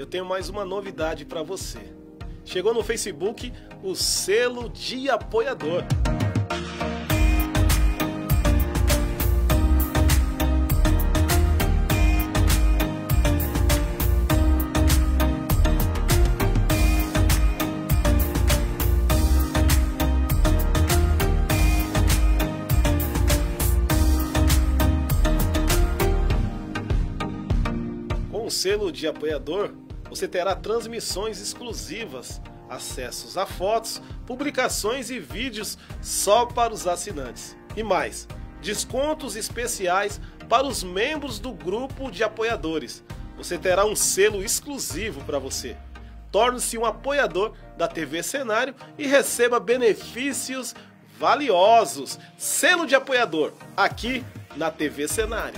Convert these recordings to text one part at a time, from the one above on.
eu tenho mais uma novidade para você. Chegou no Facebook o selo de apoiador. Com o selo de apoiador, você terá transmissões exclusivas, acessos a fotos, publicações e vídeos só para os assinantes. E mais, descontos especiais para os membros do grupo de apoiadores. Você terá um selo exclusivo para você. Torne-se um apoiador da TV Cenário e receba benefícios valiosos. Selo de apoiador, aqui na TV Cenário.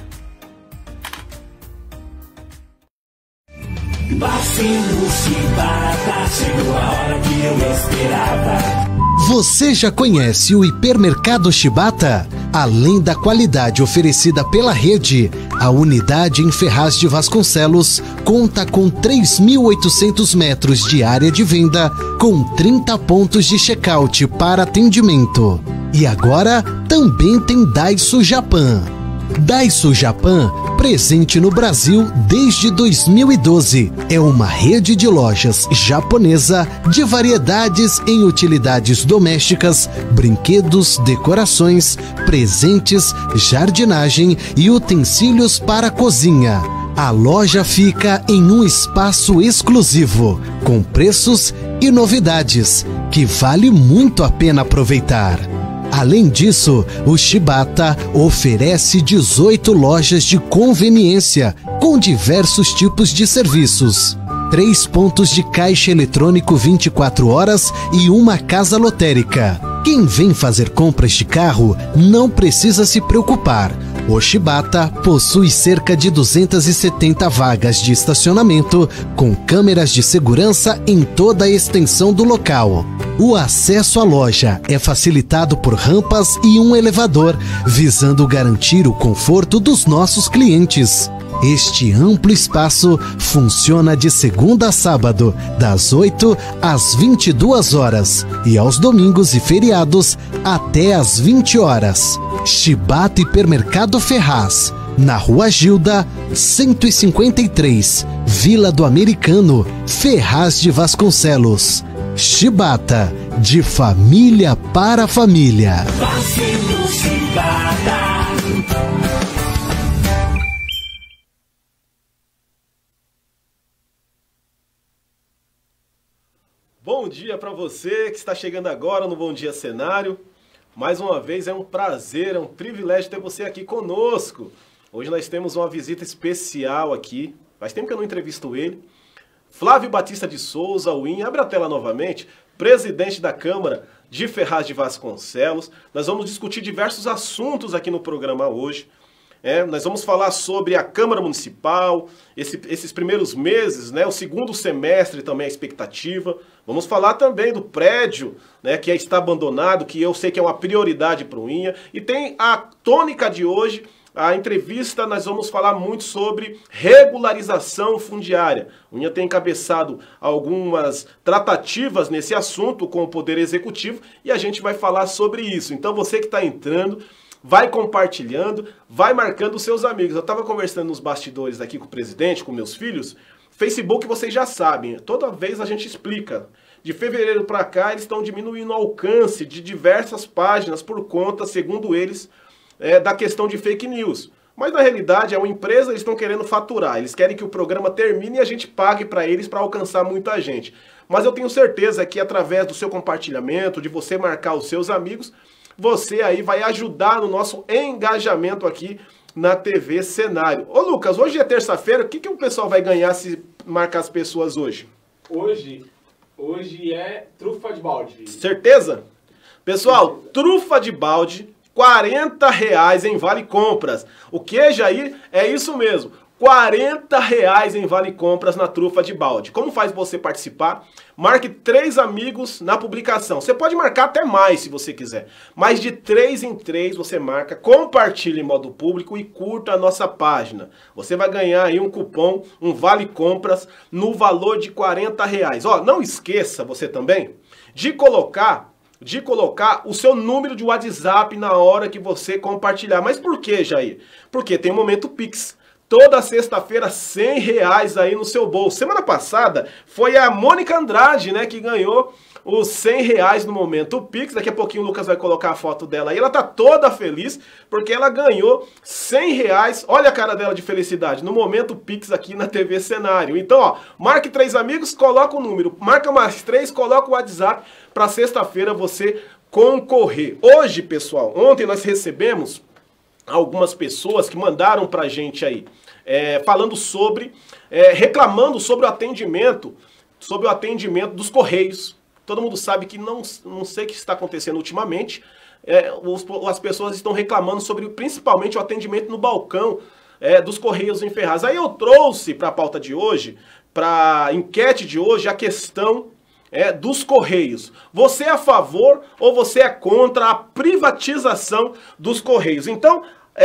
Vacilo Chibata, chegou a hora que eu esperava. Você já conhece o Hipermercado Chibata? Além da qualidade oferecida pela rede, a unidade em Ferraz de Vasconcelos conta com 3.800 metros de área de venda, com 30 pontos de check-out para atendimento. E agora também tem Daiso Japan. Daiso Japan, presente no Brasil desde 2012, é uma rede de lojas japonesa de variedades em utilidades domésticas, brinquedos, decorações, presentes, jardinagem e utensílios para a cozinha. A loja fica em um espaço exclusivo, com preços e novidades, que vale muito a pena aproveitar. Além disso, o Chibata oferece 18 lojas de conveniência com diversos tipos de serviços, 3 pontos de caixa eletrônico 24 horas e uma casa lotérica. Quem vem fazer compras de carro não precisa se preocupar. O Chibata possui cerca de 270 vagas de estacionamento com câmeras de segurança em toda a extensão do local. O acesso à loja é facilitado por rampas e um elevador, visando garantir o conforto dos nossos clientes. Este amplo espaço funciona de segunda a sábado, das 8 às 22 horas e aos domingos e feriados até às 20 horas. Chibata Hipermercado Ferraz, na Rua Gilda, 153, Vila do Americano, Ferraz de Vasconcelos. Chibata, de família para família. Vacilo Chibata. Bom dia para você que está chegando agora no Bom Dia Cenário. Mais uma vez é um prazer, é um privilégio ter você aqui conosco. Hoje nós temos uma visita especial aqui. Faz tempo que eu não entrevisto ele. Flávio Batista de Souza, o IN, abre a tela novamente, presidente da Câmara de Ferraz de Vasconcelos. Nós vamos discutir diversos assuntos aqui no programa hoje. Nós vamos falar sobre a Câmara Municipal, esses primeiros meses, né, o segundo semestre também a expectativa. Vamos falar também do prédio, né, que está abandonado, que eu sei que é uma prioridade para o INHA. E tem a tônica de hoje, a entrevista, nós vamos falar muito sobre regularização fundiária. O INHA tem encabeçado algumas tratativas nesse assunto com o Poder Executivo e a gente vai falar sobre isso. Então você que está entrando, vai compartilhando, vai marcando os seus amigos. Eu estava conversando nos bastidores aqui com o presidente, com meus filhos. Facebook vocês já sabem, toda vez a gente explica. De fevereiro para cá eles estão diminuindo o alcance de diversas páginas por conta, segundo eles, da questão de fake news. Mas na realidade é uma empresa, eles estão querendo faturar. Eles querem que o programa termine e a gente pague para eles para alcançar muita gente. Mas eu tenho certeza que através do seu compartilhamento, de você marcar os seus amigos, você aí vai ajudar no nosso engajamento aqui na TV Cenário. Ô Lucas, hoje é terça-feira, o que o pessoal vai ganhar se marcar as pessoas hoje? Hoje é trufa de balde. Certeza? Pessoal, trufa de balde, R$40 em Vale Compras. O que, Jair? É isso mesmo. R$40 em vale compras na trufa de balde. Como faz você participar? Marque 3 amigos na publicação. Você pode marcar até mais se você quiser. Mas de 3 em 3 você marca, compartilha em modo público e curta a nossa página. Você vai ganhar aí um cupom, um vale compras no valor de R$40. Ó, não esqueça você também de colocar o seu número de WhatsApp na hora que você compartilhar. Mas por que, Jair? Porque tem o Momento Pix. Toda sexta-feira, R$100 aí no seu bolso. Semana passada foi a Mônica Andrade, né, que ganhou os R$100 no Momento Pix. Daqui a pouquinho o Lucas vai colocar a foto dela aí. Ela tá toda feliz porque ela ganhou R$100. Olha a cara dela de felicidade no Momento Pix aqui na TV Cenário. Então, ó, marque 3 amigos, coloca o número. Marca mais 3, coloca o WhatsApp para sexta-feira você concorrer. Hoje, pessoal, ontem nós recebemos algumas pessoas que mandaram pra gente aí, falando sobre, reclamando sobre o atendimento dos Correios. Todo mundo sabe que não sei o que está acontecendo ultimamente, as pessoas estão reclamando sobre principalmente o atendimento no balcão dos Correios em Ferraz. Aí eu trouxe para a pauta de hoje, para a enquete de hoje, a questão dos Correios. Você é a favor ou você é contra a privatização dos Correios? Então,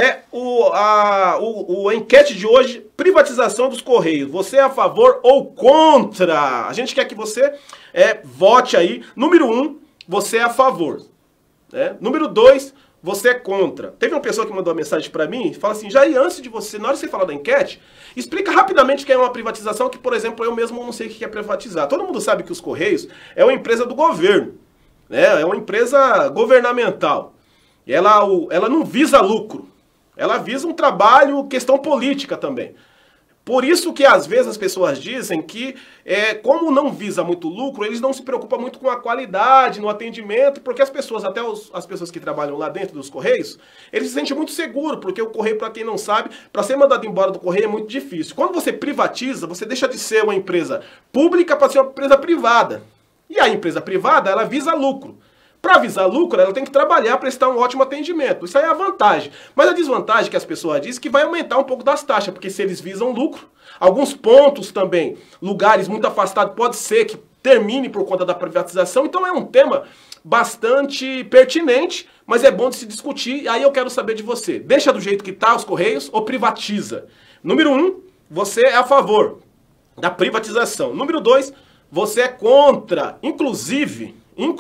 a enquete de hoje, privatização dos Correios. Você é a favor ou contra? A gente quer que você vote aí. Número 1, você é a favor. Número 2, você é contra. Teve uma pessoa que mandou uma mensagem para mim e fala assim, Jair, antes de você, na hora de você falar da enquete, explica rapidamente o que é uma privatização, que, por exemplo, eu mesmo não sei o que é privatizar. Todo mundo sabe que os Correios é uma empresa do governo, né? É uma empresa governamental. Ela não visa lucro, ela visa um trabalho, questão política também. Por isso que às vezes as pessoas dizem que, como não visa muito lucro, eles não se preocupam muito com a qualidade no atendimento, porque as pessoas, até as pessoas que trabalham lá dentro dos Correios, eles se sentem muito seguros, porque o Correio, para quem não sabe, para ser mandado embora do Correio é muito difícil. Quando você privatiza, você deixa de ser uma empresa pública para ser uma empresa privada. E a empresa privada, ela visa lucro. Para visar lucro, ela tem que trabalhar, prestar um ótimo atendimento. Isso aí é a vantagem. Mas a desvantagem que as pessoas dizem é que vai aumentar um pouco das taxas, porque se eles visam lucro, alguns pontos também, lugares muito afastados, pode ser que termine por conta da privatização. Então é um tema bastante pertinente, mas é bom de se discutir. Aí eu quero saber de você. Deixa do jeito que está os Correios ou privatiza? Número 1, você é a favor da privatização. Número 2, você é contra. Inclusive,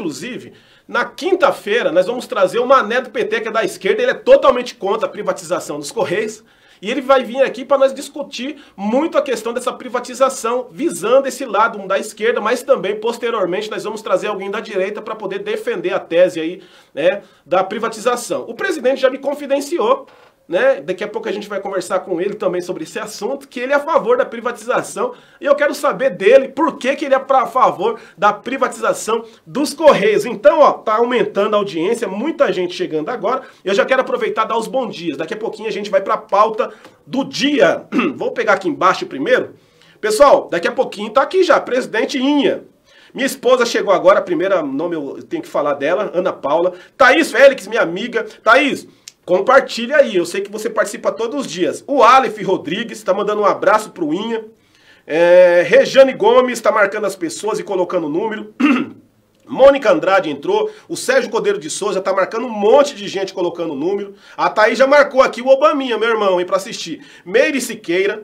na quinta-feira, nós vamos trazer o Mané do PT, que é da esquerda, ele é totalmente contra a privatização dos Correios, e ele vai vir aqui para nós discutir muito a questão dessa privatização, visando esse lado da esquerda, mas também, posteriormente, nós vamos trazer alguém da direita para poder defender a tese aí, né, da privatização. O presidente já me confidenciou, né? Daqui a pouco a gente vai conversar com ele também sobre esse assunto, que ele é a favor da privatização, e eu quero saber dele por que ele é a favor da privatização dos Correios. Então, ó, tá aumentando a audiência, muita gente chegando agora. Eu já quero aproveitar e dar os bons dias. Daqui a pouquinho a gente vai para a pauta do dia. Vou pegar aqui embaixo primeiro. Pessoal, daqui a pouquinho tá aqui já, presidente Inha. Minha esposa chegou agora, a primeira nome eu tenho que falar dela, Ana Paula. Thaís Félix, minha amiga. Thaís, compartilha aí, eu sei que você participa todos os dias. O Aleph Rodrigues está mandando um abraço pro Inha. Rejane Gomes está marcando as pessoas e colocando o número. Mônica Andrade entrou. O Sérgio Cordeiro de Souza está marcando um monte de gente colocando o número. A Thaís já marcou aqui o Obaminha, meu irmão, para assistir. Meire Siqueira.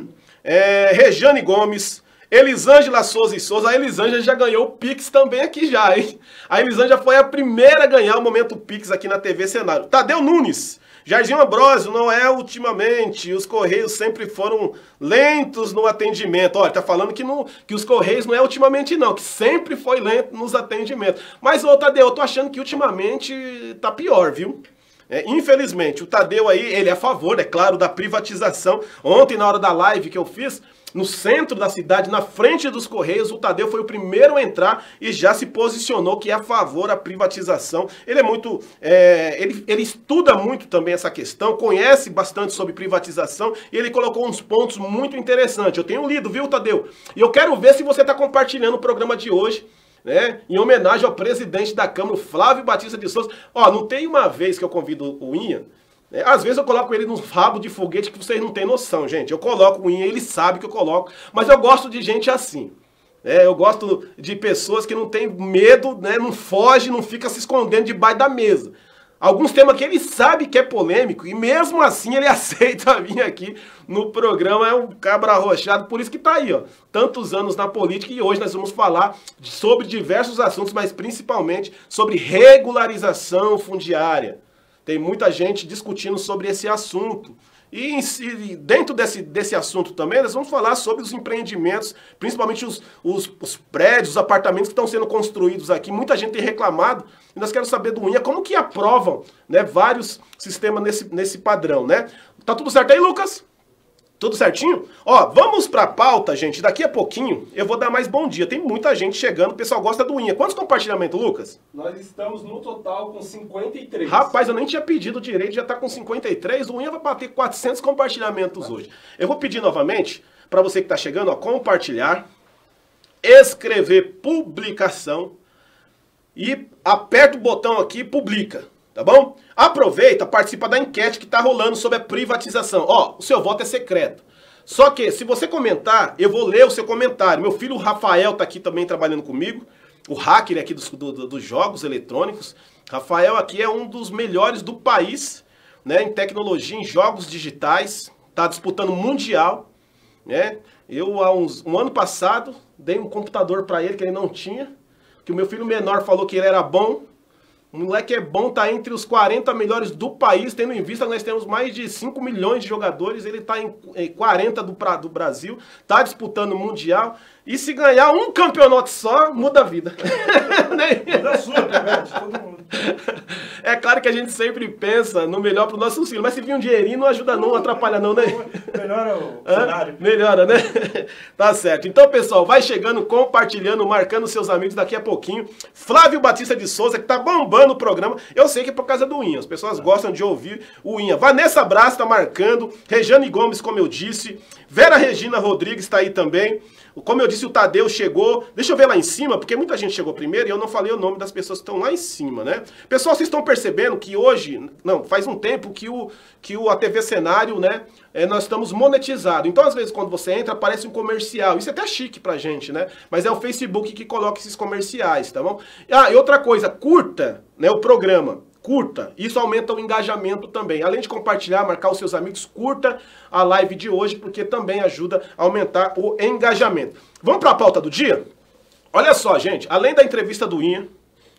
Rejane Gomes. Elisângela Souza e Souza. A Elisângela já ganhou o Pix também aqui já, hein? A Elisângela foi a primeira a ganhar o Momento Pix aqui na TV Cenário. Tadeu Nunes. Jairzinho Ambrosio, não é ultimamente. Os Correios sempre foram lentos no atendimento. Olha, tá falando que os Correios não é ultimamente não, que sempre foi lento nos atendimentos. Mas, ô Tadeu, eu tô achando que ultimamente tá pior, viu? Infelizmente, o Tadeu aí, ele é a favor, é claro, da privatização. Ontem, na hora da live que eu fiz, no centro da cidade, na frente dos Correios, o Tadeu foi o primeiro a entrar e já se posicionou que é a favor da privatização. Ele é muito, ele estuda muito também essa questão, conhece bastante sobre privatização e ele colocou uns pontos muito interessantes. Eu tenho lido, viu, Tadeu? E eu quero ver se você está compartilhando o programa de hoje, né, em homenagem ao presidente da Câmara, Flávio Batista de Souza. Ó, não tem uma vez que eu convido o Inha, Às vezes eu coloco ele num rabo de foguete que vocês não têm noção, gente. Eu coloco o Inha, ele sabe que eu coloco, mas eu gosto de gente assim. Eu gosto de pessoas que não têm medo, né, não foge, não fica se escondendo debaixo da mesa. Alguns temas que ele sabe que é polêmico e mesmo assim ele aceita vir aqui no programa, é um cabra arrochado, por isso que tá aí, ó, tantos anos na política e hoje nós vamos falar sobre diversos assuntos, mas principalmente sobre regularização fundiária. Tem muita gente discutindo sobre esse assunto. E dentro desse assunto também, nós vamos falar sobre os empreendimentos, principalmente os prédios, os apartamentos que estão sendo construídos aqui. Muita gente tem reclamado, e nós queremos saber do Inha como que aprovam, né, vários sistemas nesse padrão, né? Tá tudo certo aí, Lucas? Tudo certinho? Ó, vamos pra pauta, gente. Daqui a pouquinho eu vou dar mais bom dia. Tem muita gente chegando, o pessoal gosta do Inha. Quantos compartilhamentos, Lucas? Nós estamos no total com 53. Rapaz, eu nem tinha pedido direito, já tá com 53. O Inha vai bater 400 compartilhamentos hoje. Eu vou pedir novamente, pra você que tá chegando, ó, compartilhar, escrever publicação e aperta o botão aqui, publica. Tá bom? Aproveita, participa da enquete que tá rolando sobre a privatização. Ó, o seu voto é secreto. Só que, se você comentar, eu vou ler o seu comentário. Meu filho Rafael tá aqui também trabalhando comigo. O hacker aqui dos jogos eletrônicos. Rafael aqui é um dos melhores do país, né, em tecnologia, em jogos digitais. Tá disputando mundial, né? Eu, há um ano passado, dei um computador para ele que ele não tinha. Que o meu filho menor falou que ele era bom. O moleque é bom, tá entre os 40 melhores do país, tendo em vista que nós temos mais de 5 milhões de jogadores, ele tá em 40 do Brasil, tá disputando o Mundial, e se ganhar um campeonato só, muda a vida. Muda a sua, todo mundo. É claro que a gente sempre pensa no melhor pro nosso filho, mas se vir um dinheirinho não ajuda não, atrapalha não, né? Melhora o cenário. Melhora, né? Tá certo. Então, pessoal, vai chegando, compartilhando, marcando seus amigos daqui a pouquinho. Flávio Batista de Souza, que tá bombando o programa. Eu sei que é por causa do Inha. As pessoas gostam de ouvir o Inha. Vanessa Braz tá marcando. Rejane Gomes, como eu disse. Vera Regina Rodrigues tá aí também. Como eu disse, o Tadeu chegou. Deixa eu ver lá em cima, porque muita gente chegou primeiro e eu não falei o nome das pessoas que estão lá em cima, né? Pessoal, vocês estão percebendo que hoje, não, faz um tempo que a TV Cenário, né, nós estamos monetizados. Então, às vezes, quando você entra, aparece um comercial. Isso é até chique pra gente, né? Mas é o Facebook que coloca esses comerciais, tá bom? Ah, e outra coisa, curta, né, o programa. Curta, isso aumenta o engajamento também. Além de compartilhar, marcar os seus amigos, curta a live de hoje, porque também ajuda a aumentar o engajamento. Vamos para a pauta do dia? Olha só, gente, além da entrevista do Inha,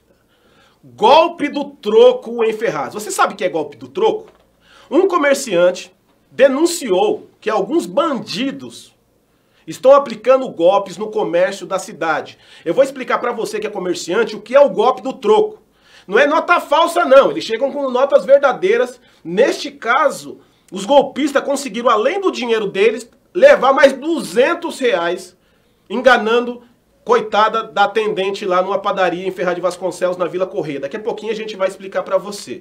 golpe do troco em Ferraz. Você sabe o que é golpe do troco? Um comerciante denunciou que alguns bandidos estão aplicando golpes no comércio da cidade. Eu vou explicar para você que é comerciante o que é o golpe do troco. Não é nota falsa, não. Eles chegam com notas verdadeiras. Neste caso, os golpistas conseguiram, além do dinheiro deles, levar mais R$200, enganando, coitada da atendente lá numa padaria em Ferraz de Vasconcelos, na Vila Correia. Daqui a pouquinho a gente vai explicar para você.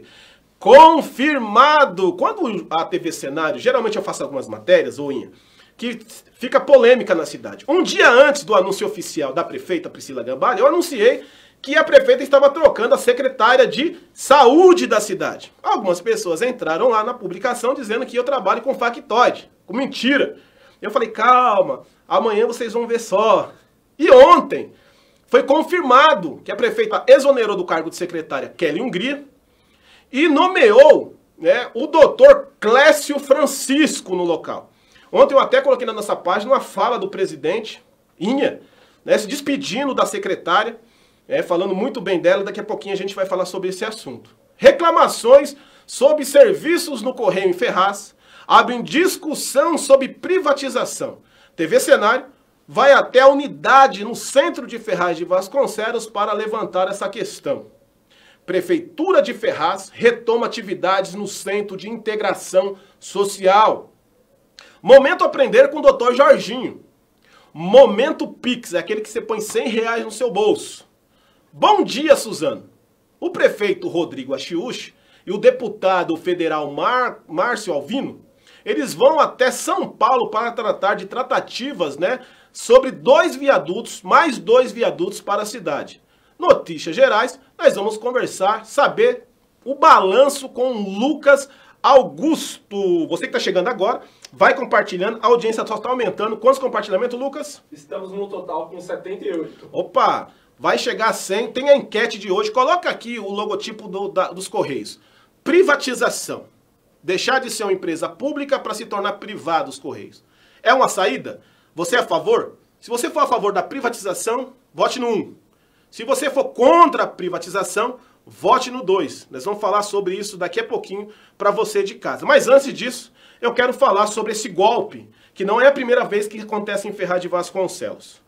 Confirmado! Quando a TV Cenário, geralmente eu faço algumas matérias, Inha, que fica polêmica na cidade. Um dia antes do anúncio oficial da prefeita Priscila Gambale, eu anunciei que a prefeita estava trocando a secretária de saúde da cidade. Algumas pessoas entraram lá na publicação dizendo que eu trabalho com factoide, com mentira. Eu falei, calma, amanhã vocês vão ver só. E ontem foi confirmado que a prefeita exonerou do cargo de secretária Kelly Hungria e nomeou, né, o doutor Clécio Francisco no local. Ontem eu até coloquei na nossa página uma fala do presidente, Inha, né, se despedindo da secretária, falando muito bem dela. Daqui a pouquinho a gente vai falar sobre esse assunto. Reclamações sobre serviços no Correio em Ferraz abrem discussão sobre privatização. TV Cenário vai até a unidade no centro de Ferraz de Vasconcelos para levantar essa questão. Prefeitura de Ferraz retoma atividades no Centro de Integração Social. Momento Aprender com o Dr. Jorginho. Momento Pix, é aquele que você põe R$100 no seu bolso. Bom dia, Suzano. O prefeito Rodrigo Achiuchi e o deputado federal Márcio Alvino, eles vão até São Paulo para tratar de tratativas, né, sobre 2 viadutos, mais 2 viadutos para a cidade. Notícias gerais, nós vamos conversar, saber o balanço com Lucas Augusto, você que está chegando agora, vai compartilhando, a audiência só está aumentando. Quantos compartilhamentos, Lucas? Estamos no total com 78. Opa, vai chegar a 100, tem a enquete de hoje, coloca aqui o logotipo dos Correios. Privatização, deixar de ser uma empresa pública para se tornar privada os Correios. É uma saída? Você é a favor? Se você for a favor da privatização, vote no 1. Se você for contra a privatização, vote no 2. Nós vamos falar sobre isso daqui a pouquinho para você de casa. Mas antes disso, eu quero falar sobre esse golpe, que não é a primeira vez que acontece em Ferraz de Vasconcelos.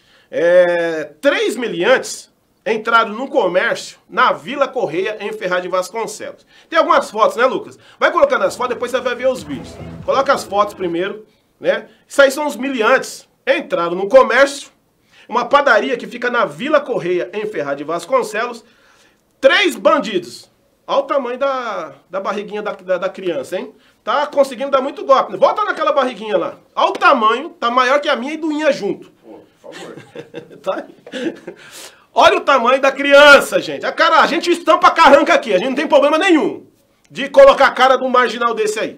3 meliantes entraram num comércio na Vila Correia, em Ferraz de Vasconcelos. Tem algumas fotos, né, Lucas? Vai colocando as fotos, depois você vai ver os vídeos. Coloca as fotos primeiro, né? Isso aí são os meliantes. Entraram no comércio, uma padaria que fica na Vila Correia, em Ferraz de Vasconcelos. 3 bandidos. Olha o tamanho da barriguinha da criança, hein? Tá conseguindo dar muito golpe. Volta naquela barriguinha lá. Olha o tamanho, tá maior que a minha e do Inha junto. Pô, por favor. Tá aí. Olha o tamanho da criança, gente. A gente estampa a carranca aqui, a gente não tem problema nenhum de colocar a cara de um marginal desse aí.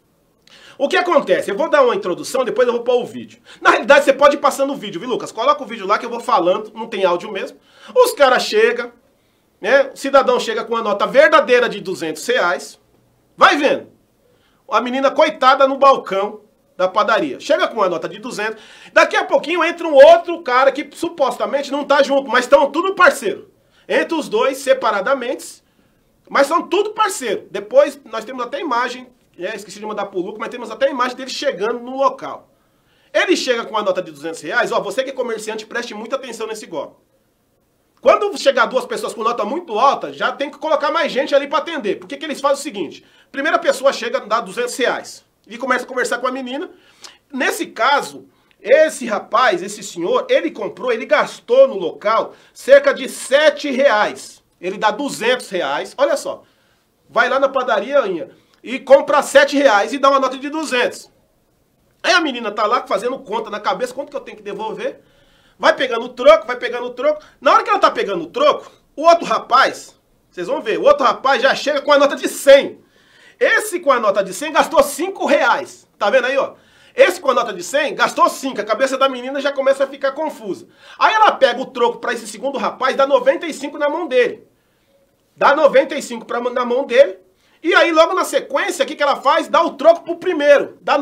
O que acontece? Eu vou dar uma introdução, depois eu vou pôr o vídeo. Na realidade, você pode ir passando o vídeo, viu, Lucas? Coloca o vídeo lá que eu vou falando, não tem áudio mesmo. Os caras chegam, né? O cidadão chega com uma nota verdadeira de R$200. Vai vendo. A menina coitada no balcão da padaria. Chega com uma nota de 200. Daqui a pouquinho entra um outro cara que supostamente não tá junto, mas estão tudo parceiro. Entra os dois separadamente, mas são tudo parceiro. Depois nós temos até imagem, esqueci de mandar pro Lucas, mas temos até a imagem dele chegando no local. Ele chega com uma nota de R$200, ó, você que é comerciante, preste muita atenção nesse golpe. Quando chegar 2 pessoas com nota muito alta, já tem que colocar mais gente ali para atender. Porque que eles fazem o seguinte, primeira pessoa chega, dá R$200 e começa a conversar com a menina. Nesse caso, esse rapaz, esse senhor, ele gastou no local cerca de R$7. Ele dá R$200, olha só. Vai lá na padaria, e compra R$7 e dá uma nota de 200. Aí a menina tá lá fazendo conta na cabeça, quanto que eu tenho que devolver? Vai pegando o troco, vai pegando o troco. Na hora que ela tá pegando o troco, o outro rapaz, vocês vão ver, o outro rapaz já chega com a nota de 100. Esse com a nota de 100 gastou R$5. Tá vendo aí, ó? Esse com a nota de 100 gastou 5. A cabeça da menina já começa a ficar confusa. Aí ela pega o troco para esse segundo rapaz, dá 95 na mão dele. Dá 95 na mão dele. E aí, logo na sequência, o que ela faz? Dá o troco pro primeiro. Dá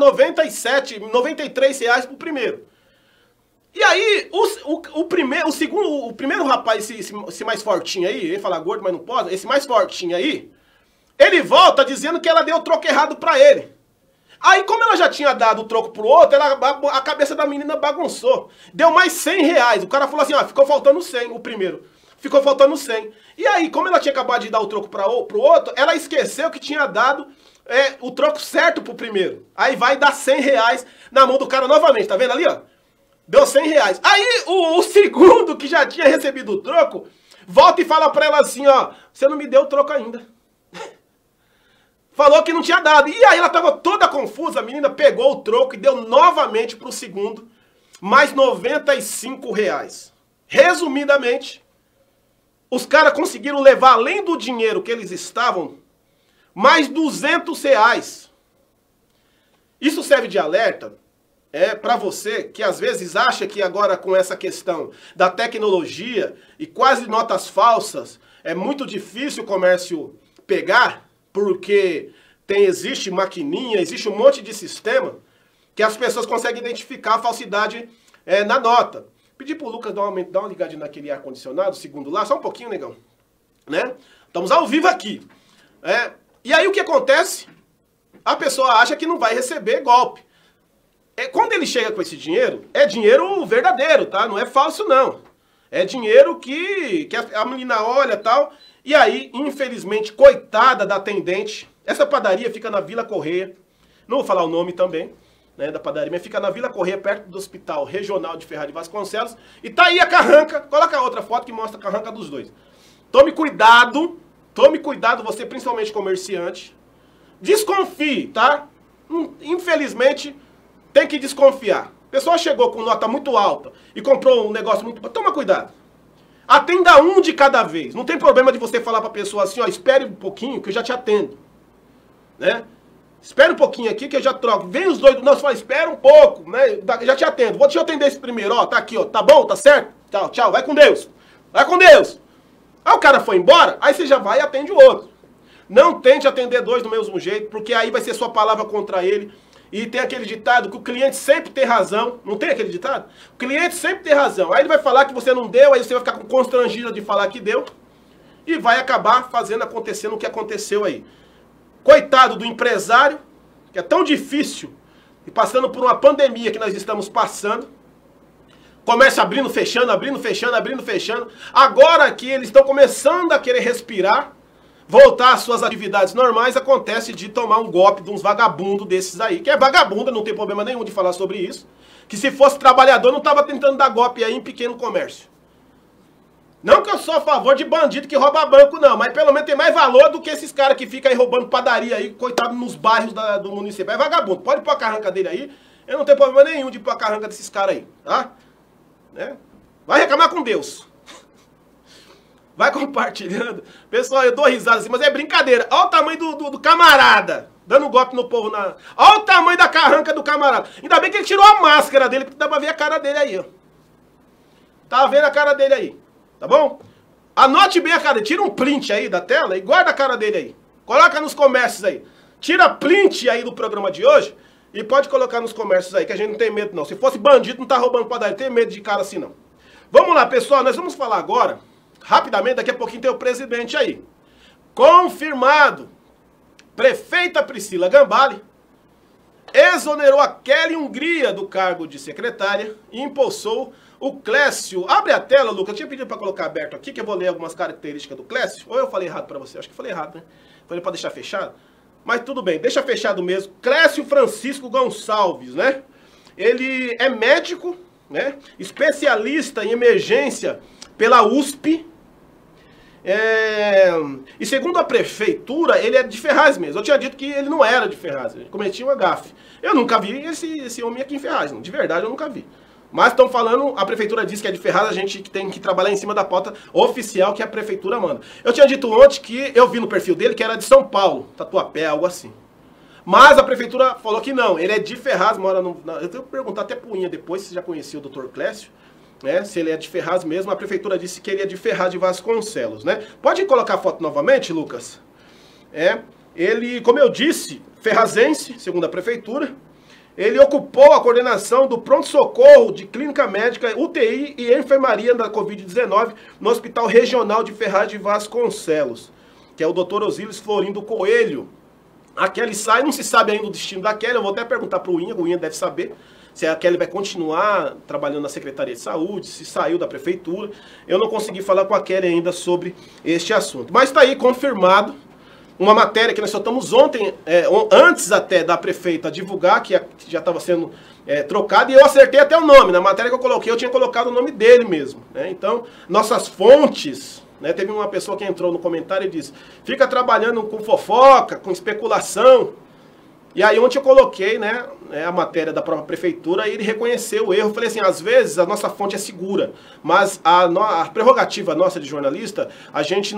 R$93 pro primeiro. E aí, o primeiro rapaz, esse mais fortinho aí, ele fala gordo, mas não pode, esse mais fortinho aí, ele volta dizendo que ela deu o troco errado pra ele. Aí, como ela já tinha dado o troco pro outro, a cabeça da menina bagunçou. Deu mais R$100. O cara falou assim, ó, ficou faltando 100, o primeiro. Ficou faltando 100. E aí, como ela tinha acabado de dar o troco pro outro, ela esqueceu que tinha dado o troco certo pro primeiro. Aí vai dar R$100 na mão do cara novamente, tá vendo ali, ó? Deu R$100. Aí o segundo, que já tinha recebido o troco, volta e fala pra ela assim, ó, você não me deu o troco ainda. Falou que não tinha dado. E aí ela tava toda confusa, a menina pegou o troco e deu novamente pro segundo, mais R$95. Resumidamente, os caras conseguiram levar, além do dinheiro que eles estavam, mais R$200. Isso serve de alerta para você que às vezes acha que agora com essa questão da tecnologia e quase notas falsas, é muito difícil o comércio pegar, porque existe maquininha, existe um monte de sistema que as pessoas conseguem identificar a falsidade na nota. Pedi pro Lucas dar uma ligadinha naquele ar-condicionado, segundo lá, só um pouquinho, negão. Né? Estamos ao vivo aqui. E aí o que acontece? A pessoa acha que não vai receber golpe. Quando ele chega com esse dinheiro, é dinheiro verdadeiro, tá? Não é falso, não. É dinheiro que a menina olha e tal. E aí, infelizmente, coitada da atendente, essa padaria fica na Vila Correia. Não vou falar o nome também, né, da padaria, mas fica na Vila Correia, perto do Hospital Regional de Ferraz de Vasconcelos. E tá aí a carranca. Coloca a outra foto que mostra a carranca dos dois. Tome cuidado, você principalmente comerciante. Desconfie, tá? Infelizmente, tem que desconfiar. A pessoa chegou com nota muito alta e comprou um negócio muito... Toma cuidado. Atenda um de cada vez. Não tem problema de você falar pra pessoa assim, ó, espere um pouquinho que eu já te atendo. Né? Espera um pouquinho aqui que eu já troco. Vem os dois. Não, você fala, espera um pouco, né? Já te atendo. Deixa eu atender esse primeiro, ó. Tá aqui, ó. Tá bom? Tá certo? Tchau, tchau. Vai com Deus. Vai com Deus. Aí o cara foi embora, aí você já vai e atende o outro. Não tente atender dois do mesmo jeito, porque aí vai ser sua palavra contra ele. E tem aquele ditado que o cliente sempre tem razão. Não tem aquele ditado? O cliente sempre tem razão. Aí ele vai falar que você não deu, aí você vai ficar constrangido de falar que deu. E vai acabar fazendo acontecer o que aconteceu aí. Coitado do empresário, que é tão difícil, e passando por uma pandemia que nós estamos passando. Começa abrindo, fechando, abrindo, fechando, abrindo, fechando. Agora que eles estão começando a querer respirar, voltar às suas atividades normais, acontece de tomar um golpe de uns vagabundos desses aí. Que é vagabundo, não tem problema nenhum de falar sobre isso. Que se fosse trabalhador não estava tentando dar golpe aí em pequeno comércio. Não que eu sou a favor de bandido que rouba banco, não. Mas pelo menos tem mais valor do que esses caras que ficam aí roubando padaria aí, coitado, nos bairros do município. É vagabundo. Pode pôr a carranca dele aí. Eu não tenho problema nenhum de pôr a carranca desses caras aí, tá? Né? Vai reclamar com Deus. Vai compartilhando. Pessoal, eu dou risada assim, mas é brincadeira. Olha o tamanho do camarada. Dando golpe no povo na... Olha o tamanho da carranca do camarada. Ainda bem que ele tirou a máscara dele, porque dá pra ver a cara dele aí, ó. Tá vendo a cara dele aí. Tá bom? Anote bem a cara, tira um print aí da tela e guarda a cara dele aí. Coloca nos comércios aí. Tira print aí do programa de hoje e pode colocar nos comércios aí, que a gente não tem medo não. Se fosse bandido, não tá roubando padaria, tem medo de cara assim não. Vamos lá, pessoal, nós vamos falar agora, rapidamente, daqui a pouquinho tem o presidente aí. Confirmado, prefeita Priscila Gambale exonerou a Kelly Hungria do cargo de secretária e impulsou o Clécio. Abre a tela, Lucas. Eu tinha pedido para colocar aberto aqui, que eu vou ler algumas características do Clécio. Ou eu falei errado para você? Acho que falei errado, né? Falei para deixar fechado. Mas tudo bem, deixa fechado mesmo. Clécio Francisco Gonçalves, né? Ele é médico, né? Especialista em emergência pela USP. E segundo a prefeitura, ele é de Ferraz mesmo. Eu tinha dito que ele não era de Ferraz, ele cometia uma gafe. Eu nunca vi esse homem aqui em Ferraz, não. De verdade eu nunca vi. Mas estão falando, a prefeitura diz que é de Ferraz, a gente tem que trabalhar em cima da pauta oficial que a prefeitura manda. Eu tinha dito ontem que eu vi no perfil dele que era de São Paulo, Tatuapé, algo assim. Mas a prefeitura falou que não, ele é de Ferraz, mora no... Eu tenho que perguntar até pro Inha depois, se você já conhecia o Dr. Clécio, né? Se ele é de Ferraz mesmo. A prefeitura disse que ele é de Ferraz de Vasconcelos, né? Pode colocar a foto novamente, Lucas? Ele, como eu disse, ferrazense, segundo a prefeitura. Ele ocupou a coordenação do pronto-socorro de clínica médica, UTI e enfermaria da Covid-19 no Hospital Regional de Ferraz de Vasconcelos, que é o Dr. Osíris Florindo Coelho. A Kelly sai, não se sabe ainda o destino da Kelly, eu vou até perguntar para o Inha deve saber se a Kelly vai continuar trabalhando na Secretaria de Saúde, se saiu da Prefeitura. Eu não consegui falar com a Kelly ainda sobre este assunto. Mas está aí confirmado. Uma matéria que nós soltamos ontem, antes até da prefeita divulgar, que já estava sendo trocada, e eu acertei até o nome. Na matéria que eu coloquei, eu tinha colocado o nome dele mesmo, né? Então, nossas fontes, né? Teve uma pessoa que entrou no comentário e disse, fica trabalhando com fofoca, com especulação. E aí ontem eu coloquei, né, a matéria da própria prefeitura e ele reconheceu o erro. Eu falei assim, às vezes a nossa fonte é segura, mas a prerrogativa nossa de jornalista, a gente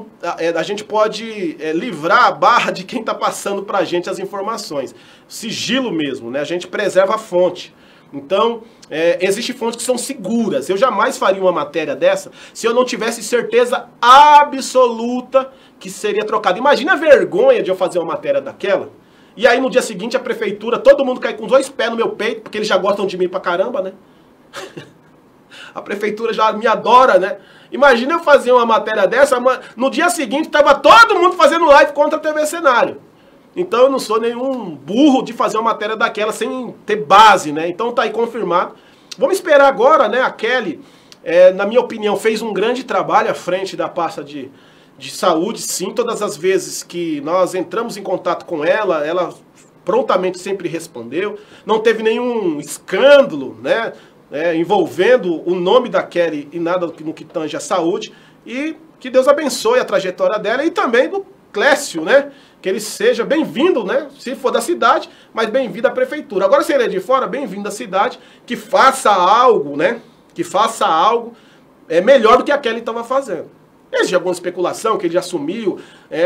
pode livrar a barra de quem está passando para a gente as informações. Sigilo mesmo, né? A gente preserva a fonte. Então, existem fontes que são seguras. Eu jamais faria uma matéria dessa se eu não tivesse certeza absoluta que seria trocada. Imagina a vergonha de eu fazer uma matéria daquela. E aí no dia seguinte a prefeitura, todo mundo cai com os dois pés no meu peito, porque eles já gostam de mim pra caramba, né? A prefeitura já me adora, né? Imagina eu fazer uma matéria dessa, no dia seguinte tava todo mundo fazendo live contra a TV Cenário. Então eu não sou nenhum burro de fazer uma matéria daquela sem ter base, né? Então tá aí confirmado. Vamos esperar agora, né? A Kelly, na minha opinião, fez um grande trabalho à frente da pasta de saúde, sim. Todas as vezes que nós entramos em contato com ela, ela prontamente sempre respondeu. Não teve nenhum escândalo, né, envolvendo o nome da Kelly e nada no que tange a saúde. E que Deus abençoe a trajetória dela e também do Clécio, né? Que ele seja bem-vindo, né? Se for da cidade, mas bem-vindo à prefeitura. Agora, se ele é de fora, bem-vindo à cidade, que faça algo, né? Que faça algo melhor do que a Kelly estava fazendo. Existe alguma especulação que ele já assumiu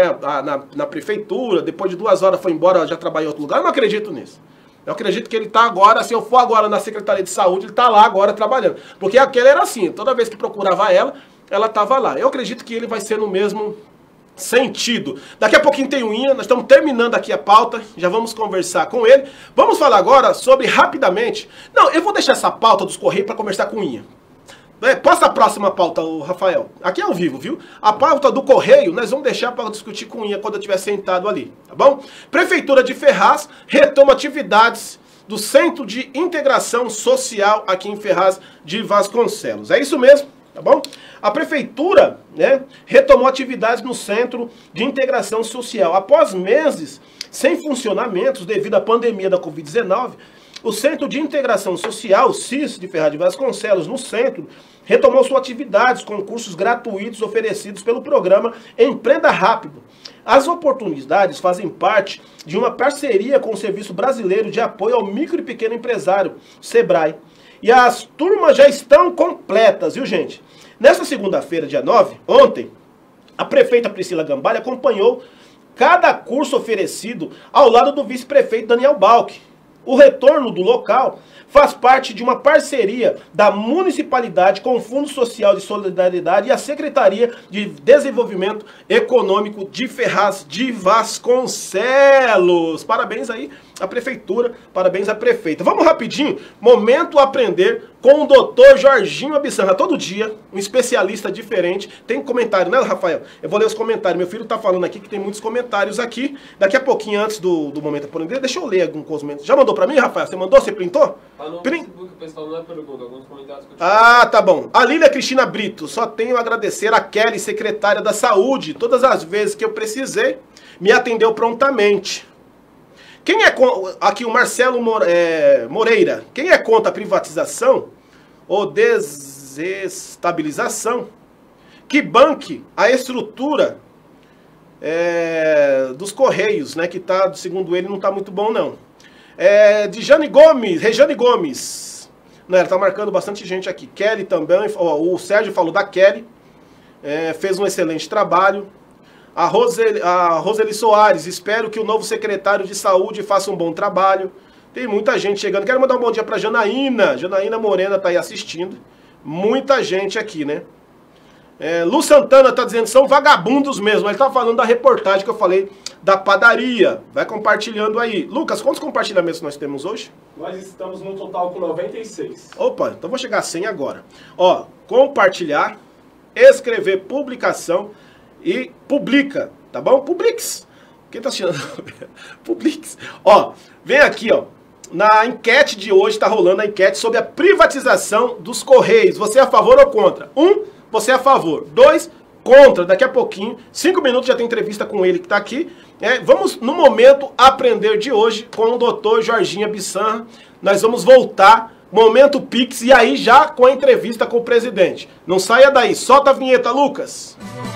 na prefeitura, depois de 2 horas foi embora, já trabalhou em outro lugar. Eu não acredito nisso. Eu acredito que ele está agora, se eu for agora na Secretaria de Saúde, ele está lá agora trabalhando. Porque aquele era assim, toda vez que procurava ela estava lá. Eu acredito que ele vai ser no mesmo sentido. Daqui a pouquinho tem o Inha, nós estamos terminando aqui a pauta, já vamos conversar com ele. Vamos falar agora sobre, rapidamente... Não, eu vou deixar essa pauta dos Correios para conversar com o Inha. Posta a próxima pauta, Rafael. Aqui é ao vivo, viu? A pauta do Correio nós vamos deixar para discutir com o Inha quando eu estiver sentado ali, tá bom? Prefeitura de Ferraz retoma atividades do Centro de Integração Social aqui em Ferraz de Vasconcelos. É isso mesmo, tá bom? A Prefeitura, né, retomou atividades no Centro de Integração Social. Após meses sem funcionamentos devido à pandemia da Covid-19, o Centro de Integração Social, CIS, de Ferraz de Vasconcelos, no centro, retomou suas atividades com cursos gratuitos oferecidos pelo programa Empreenda Rápido. As oportunidades fazem parte de uma parceria com o Serviço Brasileiro de Apoio ao Micro e Pequeno Empresário, SEBRAE. E as turmas já estão completas, viu, gente? Nesta segunda-feira, dia 9, ontem, a prefeita Priscila Gambale acompanhou cada curso oferecido ao lado do vice-prefeito Daniel Balck. O retorno do local faz parte de uma parceria da municipalidade com o Fundo Social de Solidariedade e a Secretaria de Desenvolvimento Econômico de Ferraz de Vasconcelos. Parabéns aí à prefeitura, parabéns à prefeita. Vamos rapidinho, momento aprender com o doutor Jorginho Abissanha. Todo dia, um especialista diferente. Tem comentário, né, Rafael? Eu vou ler os comentários. Meu filho tá falando aqui que tem muitos comentários aqui. Daqui a pouquinho, antes do momento aprender, deixa eu ler alguns comentários. Já mandou pra mim, Rafael? Você mandou? Você printou? No Facebook, o pessoal não é pergunta, alguns comentários que eu tá bom. A Lília Cristina Brito, só tenho a agradecer a Kelly, secretária da Saúde. Todas as vezes que eu precisei, me atendeu prontamente. Quem é aqui o Marcelo Moreira? Quem é contra a privatização ou desestabilização que banque a estrutura dos Correios, né? Que tá, segundo ele, não tá muito bom não. Rejane Gomes. Não, ela tá marcando bastante gente aqui. Kelly também. O Sérgio falou da Kelly. Fez um excelente trabalho. A Roseli Soares, espero que o novo secretário de saúde faça um bom trabalho. Tem muita gente chegando. Quero mandar um bom dia para Janaína. Janaína Morena tá aí assistindo. Muita gente aqui, né? Lu Santana tá dizendo, são vagabundos mesmo. Ele tá falando da reportagem que eu falei da padaria. Vai compartilhando aí. Lucas, quantos compartilhamentos nós temos hoje? Nós estamos no total com 96. Opa, então vou chegar a 100 agora. Ó, compartilhar, escrever publicação e publica, tá bom? Publix. Quem tá assistindo? Publix. Ó, vem aqui, ó. Na enquete de hoje tá rolando a enquete sobre a privatização dos Correios. Você é a favor ou contra? 1, você é a favor. 2, contra. Daqui a pouquinho, 5 minutos já tem entrevista com ele que tá aqui. Vamos, no momento, aprender de hoje com o doutor Jorginho Abissanha. Nós vamos voltar, momento Pix, e aí já com a entrevista com o presidente. Não saia daí. Solta a vinheta, Lucas.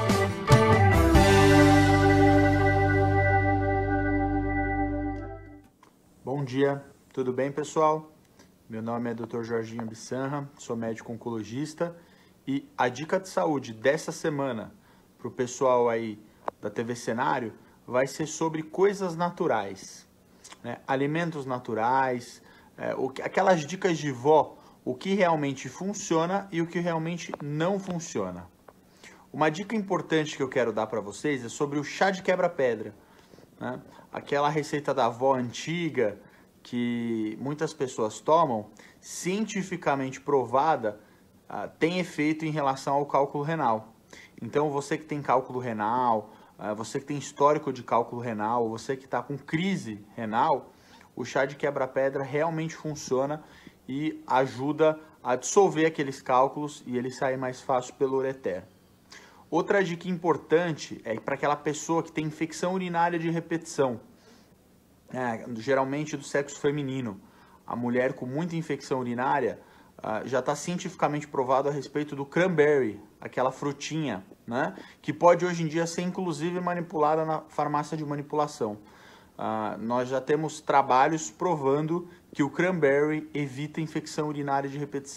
Bom dia, tudo bem, pessoal? Meu nome é Dr. Jorginho Abissanha, sou médico oncologista e a dica de saúde dessa semana para o pessoal aí da TV Cenário vai ser sobre coisas naturais, né? Alimentos naturais, aquelas dicas de vó, o que realmente funciona e o que realmente não funciona. Uma dica importante que eu quero dar para vocês é sobre o chá de quebra-pedra, né? Aquela receita da avó antiga que muitas pessoas tomam, cientificamente provada, tem efeito em relação ao cálculo renal. Então você que tem cálculo renal, você que tem histórico de cálculo renal, você que está com crise renal, o chá de quebra-pedra realmente funciona e ajuda a dissolver aqueles cálculos e ele sair mais fácil pelo ureter. Outra dica importante é para aquela pessoa que tem infecção urinária de repetição, geralmente do sexo feminino. A mulher com muita infecção urinária já está cientificamente provado a respeito do cranberry, aquela frutinha, né, que pode hoje em dia ser inclusive manipulada na farmácia de manipulação. Nós já temos trabalhos provando que o cranberry evita infecção urinária de repetição.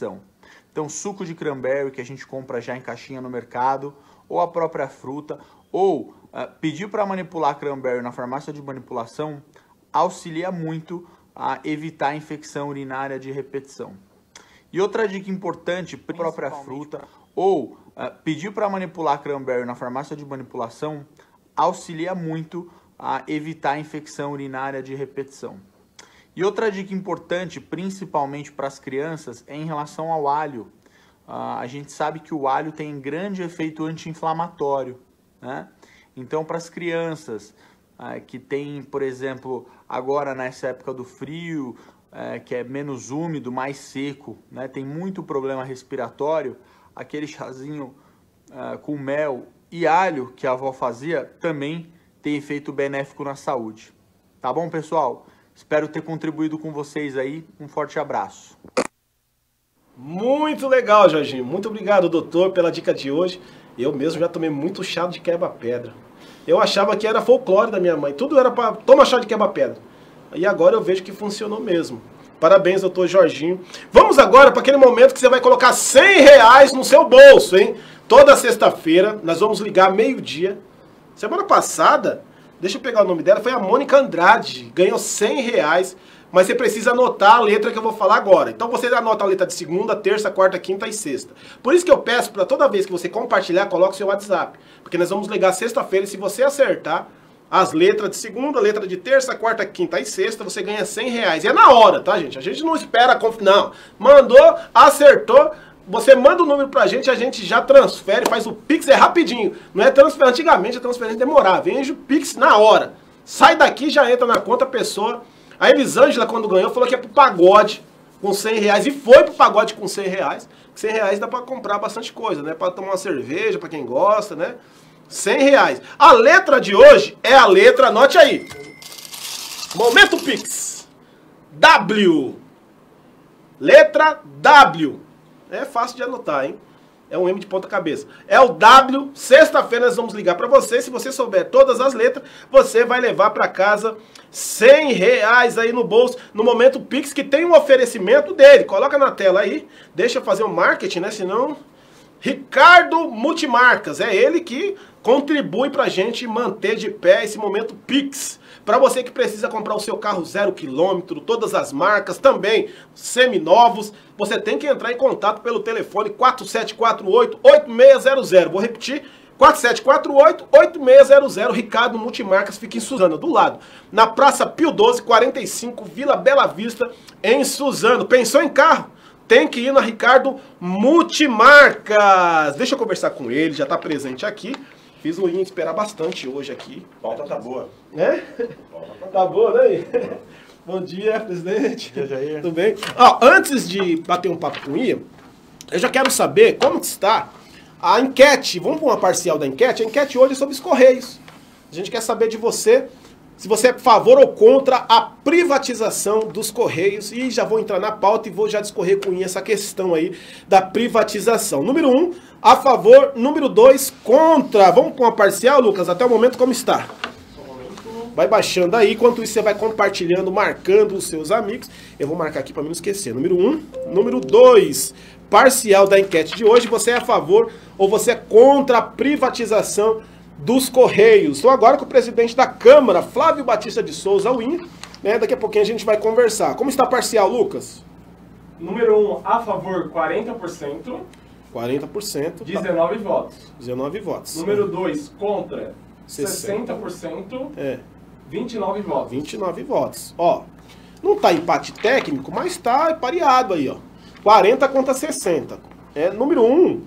Então, suco de cranberry que a gente compra já em caixinha no mercado, ou a própria fruta, ou pedir para manipular cranberry na farmácia de manipulação, auxilia muito a evitar a infecção urinária de repetição. E outra dica importante, a própria fruta, ou pedir para manipular cranberry na farmácia de manipulação, auxilia muito a evitar a infecção urinária de repetição. E outra dica importante, principalmente para as crianças, é em relação ao alho. A gente sabe que o alho tem grande efeito anti-inflamatório, né? Então, para as crianças que tem, por exemplo, agora nessa época do frio, que é menos úmido, mais seco, né? Tem muito problema respiratório, aquele chazinho com mel e alho que a avó fazia também tem efeito benéfico na saúde. Tá bom, pessoal? Espero ter contribuído com vocês aí. Um forte abraço. Muito legal, Jorginho. Muito obrigado, doutor, pela dica de hoje. Eu mesmo já tomei muito chá de quebra-pedra. Eu achava que era folclore da minha mãe. Tudo era para tomar chá de quebra-pedra. E agora eu vejo que funcionou mesmo. Parabéns, doutor Jorginho. Vamos agora para aquele momento que você vai colocar R$100 no seu bolso, hein? Toda sexta-feira, nós vamos ligar meio-dia. Semana passada, deixa eu pegar o nome dela, foi a Mônica Andrade. Ganhou R$100, mas você precisa anotar a letra que eu vou falar agora. Então você anota a letra de segunda, terça, quarta, quinta e sexta. Por isso que eu peço para toda vez que você compartilhar, coloque o seu WhatsApp. Porque nós vamos ligar sexta-feira e se você acertar as letras de segunda, letra de terça, quarta, quinta e sexta, você ganha R$100. E é na hora, tá, gente? A gente não espera, não. Mandou, acertou, você manda o número pra gente, a gente já transfere, faz o Pix, é rapidinho. Não é transferência, antigamente a transferência demorava. Vem o Pix na hora. Sai daqui, já entra na conta a pessoa. A Elisângela, quando ganhou, falou que é pro pagode com R$100. E foi pro pagode com R$100. R$100 dá pra comprar bastante coisa, né? Pra tomar uma cerveja, pra quem gosta, né? R$100. A letra de hoje é a letra, anote aí. Momento Pix. W. Letra W. É fácil de anotar, hein? É um M de ponta cabeça. É o W. Sexta-feira nós vamos ligar para você. Se você souber todas as letras, você vai levar para casa R$100 aí no bolso, no Momento Pix, que tem um oferecimento dele. Coloca na tela aí. Deixa eu fazer o marketing, né? Senão... Ricardo Multimarcas, é ele que contribui pra gente manter de pé esse Momento Pix. Para você que precisa comprar o seu carro 0 km, todas as marcas, também seminovos, você tem que entrar em contato pelo telefone 4748-8600. Vou repetir, 4748-8600. Ricardo Multimarcas, fica em Suzano, do lado. Na Praça Pio 12, 45, Vila Bela Vista, em Suzano. Pensou em carro? Tem que ir na Ricardo Multimarcas. Deixa eu conversar com ele, já está presente aqui. Fiz o Ian esperar bastante hoje aqui. Pauta tá boa. É? Tá boa, né? Bom dia, presidente. Bom dia, Jair. Tudo bem? Ó, antes de bater um papo com o Ian, eu já quero saber como está a enquete. Vamos para uma parcial da enquete? A enquete hoje é sobre os Correios. A gente quer saber de você, se você é a favor ou contra a privatização dos Correios. E já vou entrar na pauta e vou já discorrer com essa questão aí da privatização. Número 1, a favor. Número 2, contra. Vamos com a parcial, Lucas? Até o momento, como está? Vai baixando aí. Enquanto isso, você vai compartilhando, marcando os seus amigos. Eu vou marcar aqui para não esquecer. Número 1. Número 2, parcial da enquete de hoje. Você é a favor ou você é contra a privatização dos Correios? Estou agora com o presidente da Câmara, Flávio Batista de Souza, Win, né? Daqui a pouquinho a gente vai conversar. Como está a parcial, Lucas? Número 1, a favor, 40%. 40%. 19 votos. 19 votos. Número 2, contra, 60%. 60%. É. 29 votos. 29 votos. Ó, não tá empate técnico, mas tá pareado aí, ó. 40 contra 60. É, número 1,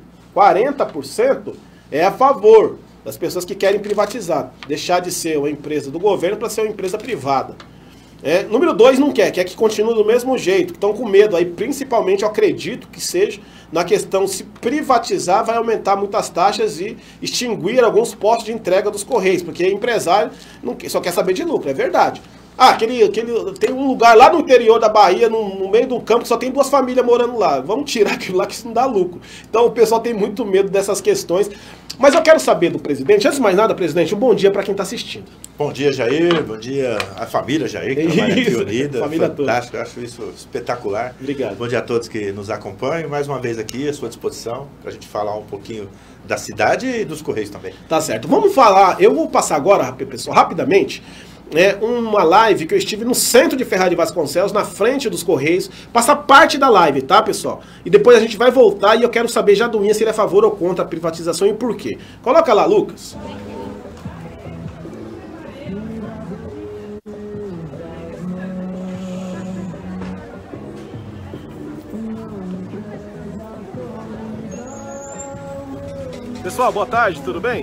40% é a favor das pessoas que querem privatizar, deixar de ser uma empresa do governo para ser uma empresa privada. Número 2 não quer que continue do mesmo jeito, estão com medo aí, principalmente eu acredito que seja na questão se privatizar vai aumentar muitas taxas e extinguir alguns postos de entrega dos Correios, porque empresário não, só quer saber de lucro, é verdade. Ah, tem um lugar lá no interior da Bahia, no meio do campo, que só tem 2 famílias morando lá. Vamos tirar aquilo lá que isso não dá lucro. Então o pessoal tem muito medo dessas questões. Mas eu quero saber do presidente, antes de mais nada, presidente, um bom dia para quem está assistindo. Bom dia, Jair. Bom dia à família Jair, que trabalha aqui unida. Família fantástico, eu acho isso espetacular. Obrigado. Bom dia a todos que nos acompanham. Mais uma vez aqui à sua disposição para a gente falar um pouquinho da cidade e dos Correios também. Tá certo. Vamos falar, eu vou passar agora, pessoal, rapidamente, uma live que eu estive no centro de Ferraz de Vasconcelos, na frente dos Correios, passar parte da live, tá, pessoal? E depois a gente vai voltar e eu quero saber já do Inha se ele é a favor ou contra a privatização e por quê. Coloca lá, Lucas. Pessoal, boa tarde, tudo bem?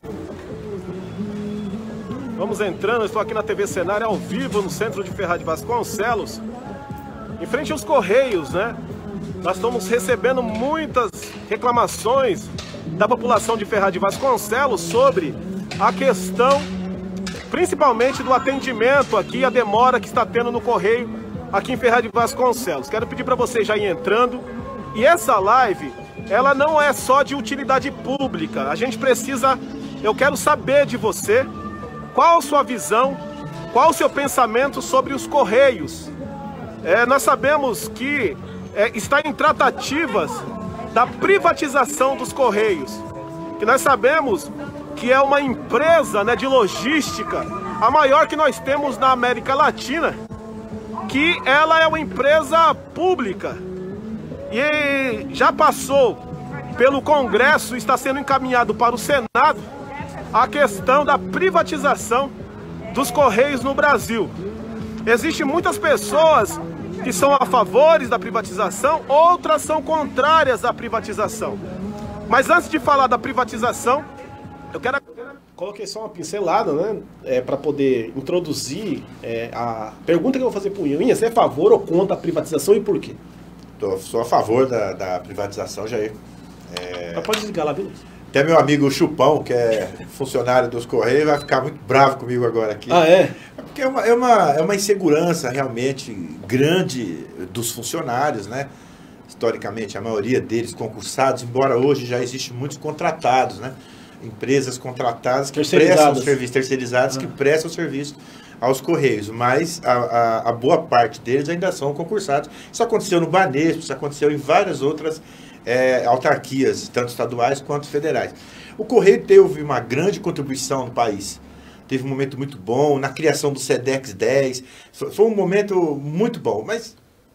Vamos entrando, eu estou aqui na TV Cenário ao vivo no centro de Ferraz de Vasconcelos, em frente aos Correios, né? Nós estamos recebendo muitas reclamações da população de Ferraz de Vasconcelos sobre a questão, principalmente do atendimento aqui, a demora que está tendo no Correio aqui em Ferraz de Vasconcelos. Quero pedir para você já ir entrando. E essa live, ela não é só de utilidade pública. A gente precisa, eu quero saber de você, qual a sua visão, qual o seu pensamento sobre os Correios. Nós sabemos que está em tratativas da privatização dos Correios, que nós sabemos que é uma empresa, né, de logística, a maior que nós temos na América Latina, que ela é uma empresa pública e já passou pelo Congresso, está sendo encaminhado para o Senado a questão da privatização dos Correios no Brasil. Existem muitas pessoas que são a favores da privatização, outras são contrárias à privatização. Mas antes de falar da privatização, eu quero... Coloquei só uma pincelada, né, para poder introduzir a pergunta que eu vou fazer para o Inha. Você é a favor ou contra a privatização e por quê? Sou a favor da privatização, Jair. Pode desligar lá, viu? Até meu amigo Chupão, que é funcionário dos Correios, vai ficar muito bravo comigo agora aqui. Ah, é? Porque é uma insegurança realmente grande dos funcionários, né? Historicamente, a maioria deles concursados, embora hoje já existem muitos contratados, né? Empresas contratadas que prestam serviço, terceirizadas que prestam serviço aos Correios, mas a boa parte deles ainda são concursados. Isso aconteceu no Banespa, isso aconteceu em várias outras autarquias, tanto estaduais quanto federais. O Correio teve uma grande contribuição no país. Teve um momento muito bom na criação do SEDEX 10. Foi um momento muito bom, mas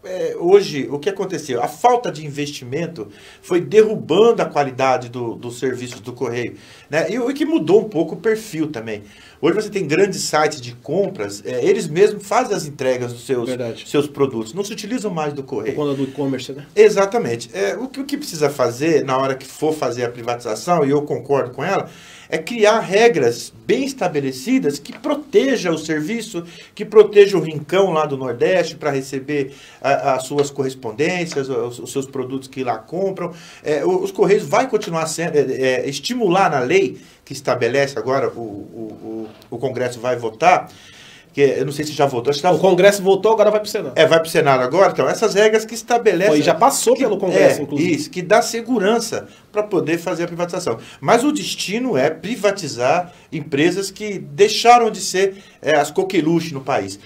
hoje o que aconteceu? A falta de investimento foi derrubando a qualidade dos serviços do Correio, né? E o que mudou um pouco o perfil também. Hoje você tem grandes sites de compras, eles mesmos fazem as entregas dos seus produtos, não se utilizam mais do Correio. Quando do e-commerce, né? Exatamente. O que precisa fazer na hora que for fazer a privatização, e eu concordo com ela, é criar regras bem estabelecidas que protejam o serviço, que protejam o rincão lá do Nordeste para receber as suas correspondências, os seus produtos que lá compram. Os Correios vai continuar sendo, estimular na lei que estabelece agora, o Congresso vai votar, que eu não sei se já votou. O Congresso votou, agora vai para o Senado. Vai para o Senado agora. Então, essas regras que estabelecem... já passou pelo Congresso, inclusive. Isso, que dá segurança para poder fazer a privatização. Mas o destino é privatizar empresas que deixaram de ser as coqueluches no país.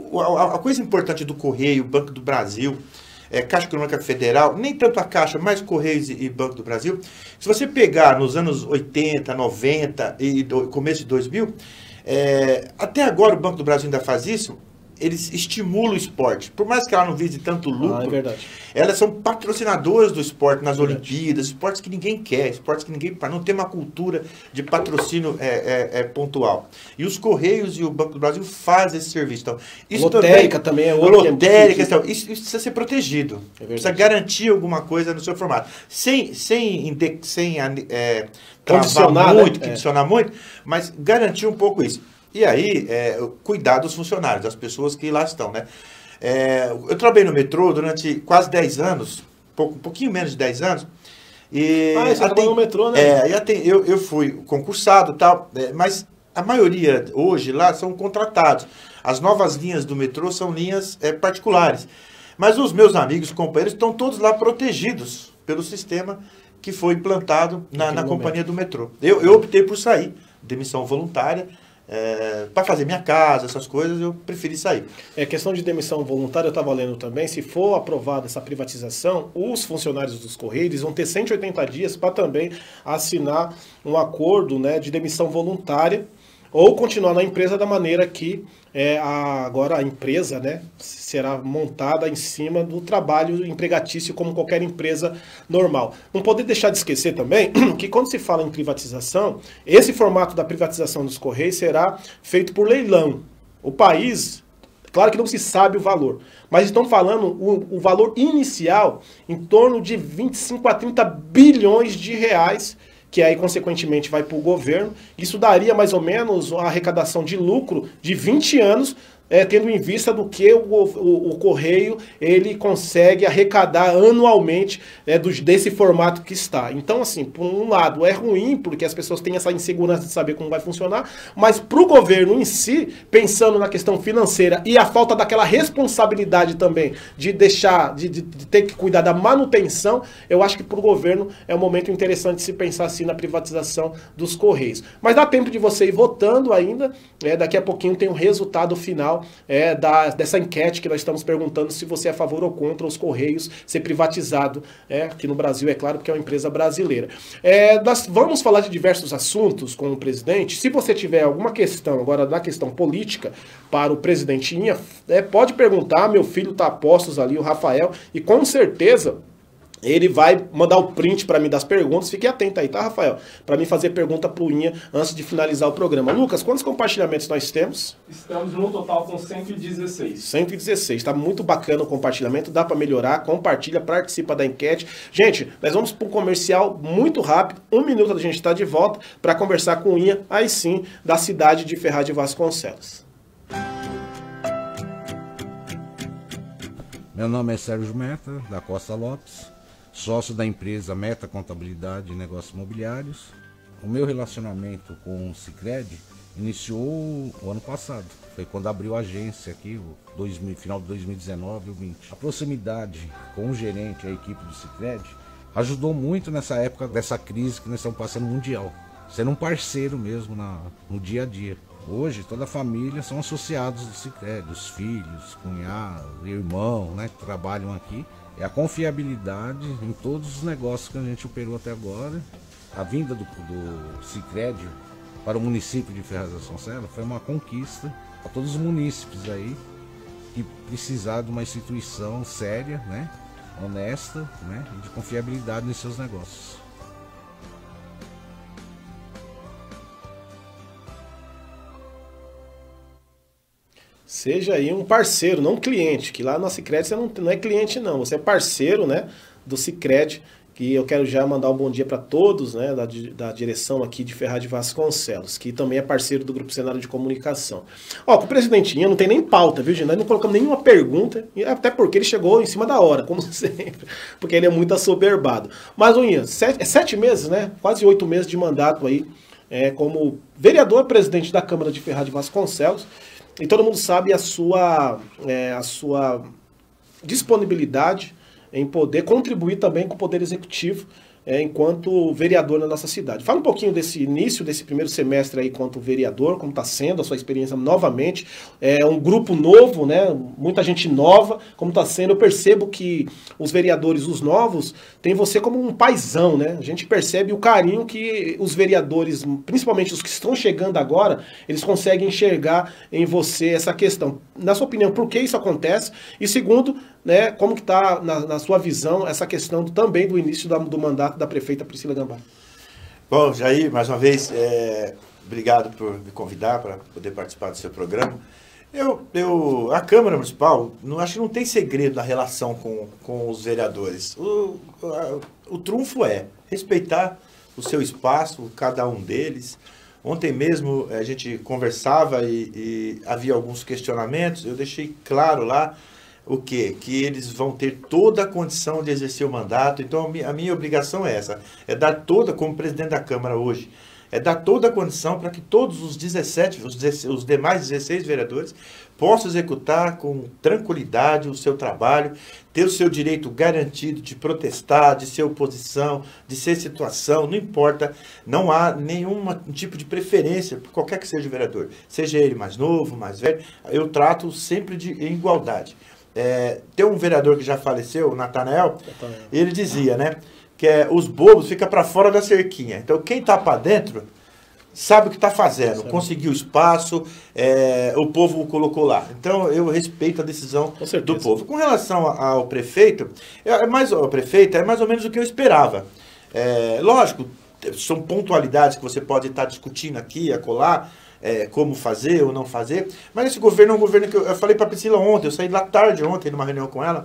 A coisa importante do Correio, Banco do Brasil, Caixa Econômica Federal, nem tanto a Caixa, mas Correios e Banco do Brasil, se você pegar nos anos 80, 90 e começo de 2000... até agora o Banco do Brasil ainda faz isso, eles estimulam o esporte. Por mais que ela não vise tanto lucro, elas são patrocinadoras do esporte nas Olimpíadas, esportes que ninguém quer, esportes que ninguém... não tem uma cultura de patrocínio pontual. E os Correios e o Banco do Brasil fazem esse serviço. Então, isso lotérica também é outra. Lotérica, então, isso precisa ser protegido. Precisa garantir alguma coisa no seu formato. Sem travar muito, condicionar muito, mas garantir um pouco isso. E aí, cuidar dos funcionários, das pessoas que lá estão, né? Eu trabalhei no metrô durante quase 10 anos, um pouquinho menos de 10 anos. E você trabalhou no metrô, né? Eu fui concursado e tal, mas a maioria hoje lá são contratados. As novas linhas do metrô são linhas particulares. Mas os meus amigos, companheiros, estão todos lá protegidos pelo sistema que foi implantado na companhia do metrô. Eu optei por sair, demissão voluntária, para fazer minha casa, essas coisas, eu preferi sair. Questão de demissão voluntária, eu estava lendo também, se for aprovada essa privatização, os funcionários dos Correios vão ter 180 dias para também assinar um acordo, né, de demissão voluntária, ou continuar na empresa da maneira que agora a empresa, né, será montada em cima do trabalho empregatício como qualquer empresa normal. Não pode deixar de esquecer também que quando se fala em privatização, esse formato da privatização dos Correios será feito por leilão. O país, claro que não se sabe o valor, mas estão falando o valor inicial em torno de 25 a 30 bilhões de reais, que aí, consequentemente, vai para o governo. Isso daria, mais ou menos, uma arrecadação de lucro de 20 anos, tendo em vista do que o Correio ele consegue arrecadar anualmente desse formato que está. Então, assim, por um lado, é ruim, porque as pessoas têm essa insegurança de saber como vai funcionar, mas para o governo em si, pensando na questão financeira e a falta daquela responsabilidade também de deixar, de ter que cuidar da manutenção, eu acho que para o governo é um momento interessante de se pensar assim na privatização dos Correios. Mas dá tempo de você ir votando ainda, daqui a pouquinho tem o resultado final dessa enquete que nós estamos perguntando se você é a favor ou contra os Correios ser privatizado aqui no Brasil, é claro, porque é uma empresa brasileira. Nós vamos falar de diversos assuntos com o presidente. Se você tiver alguma questão, agora na questão política, para o presidente Inha, pode perguntar, meu filho está a postos ali, o Rafael, e com certeza ele vai mandar o print para mim das perguntas. Fique atento aí, tá, Rafael? Para mim fazer pergunta pro Inha antes de finalizar o programa. Lucas, quantos compartilhamentos nós temos? Estamos no total com 116. 116. Está muito bacana o compartilhamento, dá para melhorar. Compartilha, participa da enquete. Gente, nós vamos para um comercial muito rápido. 1 minuto a gente está de volta para conversar com o Inha, aí sim, da cidade de Ferraz de Vasconcelos. Meu nome é Sérgio Meta, da Costa Lopes. Sócio da empresa Meta Contabilidade e Negócios Imobiliários. O meu relacionamento com o Sicredi iniciou o ano passado. Foi quando abriu a agência aqui, final de 2019 ou 2020. A proximidade com o gerente, a equipe do Sicredi, ajudou muito nessa época dessa crise que nós estamos passando mundial. Sendo um parceiro mesmo no dia a dia. Hoje, toda a família são associados do Sicredi, os filhos, cunhados, irmãos, né, que trabalham aqui. É a confiabilidade em todos os negócios que a gente operou até agora. A vinda do Sicredi para o município de Ferraz de Vasconcelos foi uma conquista para todos os munícipes aí que precisaram de uma instituição séria, né, honesta, né, e de confiabilidade nos seus negócios. Seja aí um parceiro, não um cliente, que lá no Sicredi você não é cliente não, você é parceiro, né, do Sicredi, que eu quero já mandar um bom dia para todos, né, da direção aqui de Ferraz de Vasconcelos, que também é parceiro do Grupo Cenário de Comunicação. Ó, com o presidente Inha não tem nem pauta, viu, gente? Nós não colocamos nenhuma pergunta, até porque ele chegou em cima da hora, como sempre, porque ele é muito assoberbado. Mas, Inha, 7 meses, né, quase 8 meses de mandato aí, como vereador presidente da Câmara de Ferraz de Vasconcelos, e todo mundo sabe a sua disponibilidade em poder contribuir também com o Poder Executivo enquanto vereador na nossa cidade. Fala um pouquinho desse início, desse primeiro semestre aí enquanto vereador, como está sendo a sua experiência novamente. É um grupo novo, né? Muita gente nova, como está sendo. Eu percebo que os vereadores, os novos, têm você como um paizão, né? A gente percebe o carinho que os vereadores, principalmente os que estão chegando agora, eles conseguem enxergar em você essa questão. Na sua opinião, por que isso acontece? E segundo, né, como que está, na sua visão, essa questão também do início do mandato da prefeita Priscila Gambá? Bom, Jair, mais uma vez, obrigado por me convidar para poder participar do seu programa. A Câmara Municipal, acho que não tem segredo na relação com os vereadores. O trunfo é respeitar o seu espaço, cada um deles. Ontem mesmo a gente conversava e havia alguns questionamentos, eu deixei claro lá o quê? Que eles vão ter toda a condição de exercer o mandato. Então a minha obrigação é essa, é dar toda, como presidente da Câmara hoje, é dar toda a condição para que todos os os demais 16 vereadores possam executar com tranquilidade o seu trabalho, ter o seu direito garantido de protestar, de ser oposição, de ser situação, não importa, não há nenhum tipo de preferência por qualquer que seja o vereador, seja ele mais novo, mais velho, eu trato sempre em igualdade. Tem um vereador que já faleceu, o Natanael, ele dizia, né, que os bobos ficam para fora da cerquinha. Então, quem está para dentro sabe o que está fazendo, conseguiu espaço, o povo o colocou lá. Então, eu respeito a decisão do povo. Com relação ao prefeito, é mais ou menos o que eu esperava. Lógico, são pontualidades que você pode estar discutindo aqui, acolá, como fazer ou não fazer, mas esse governo é um governo que eu falei para a Priscila ontem, eu saí lá tarde ontem numa reunião com ela,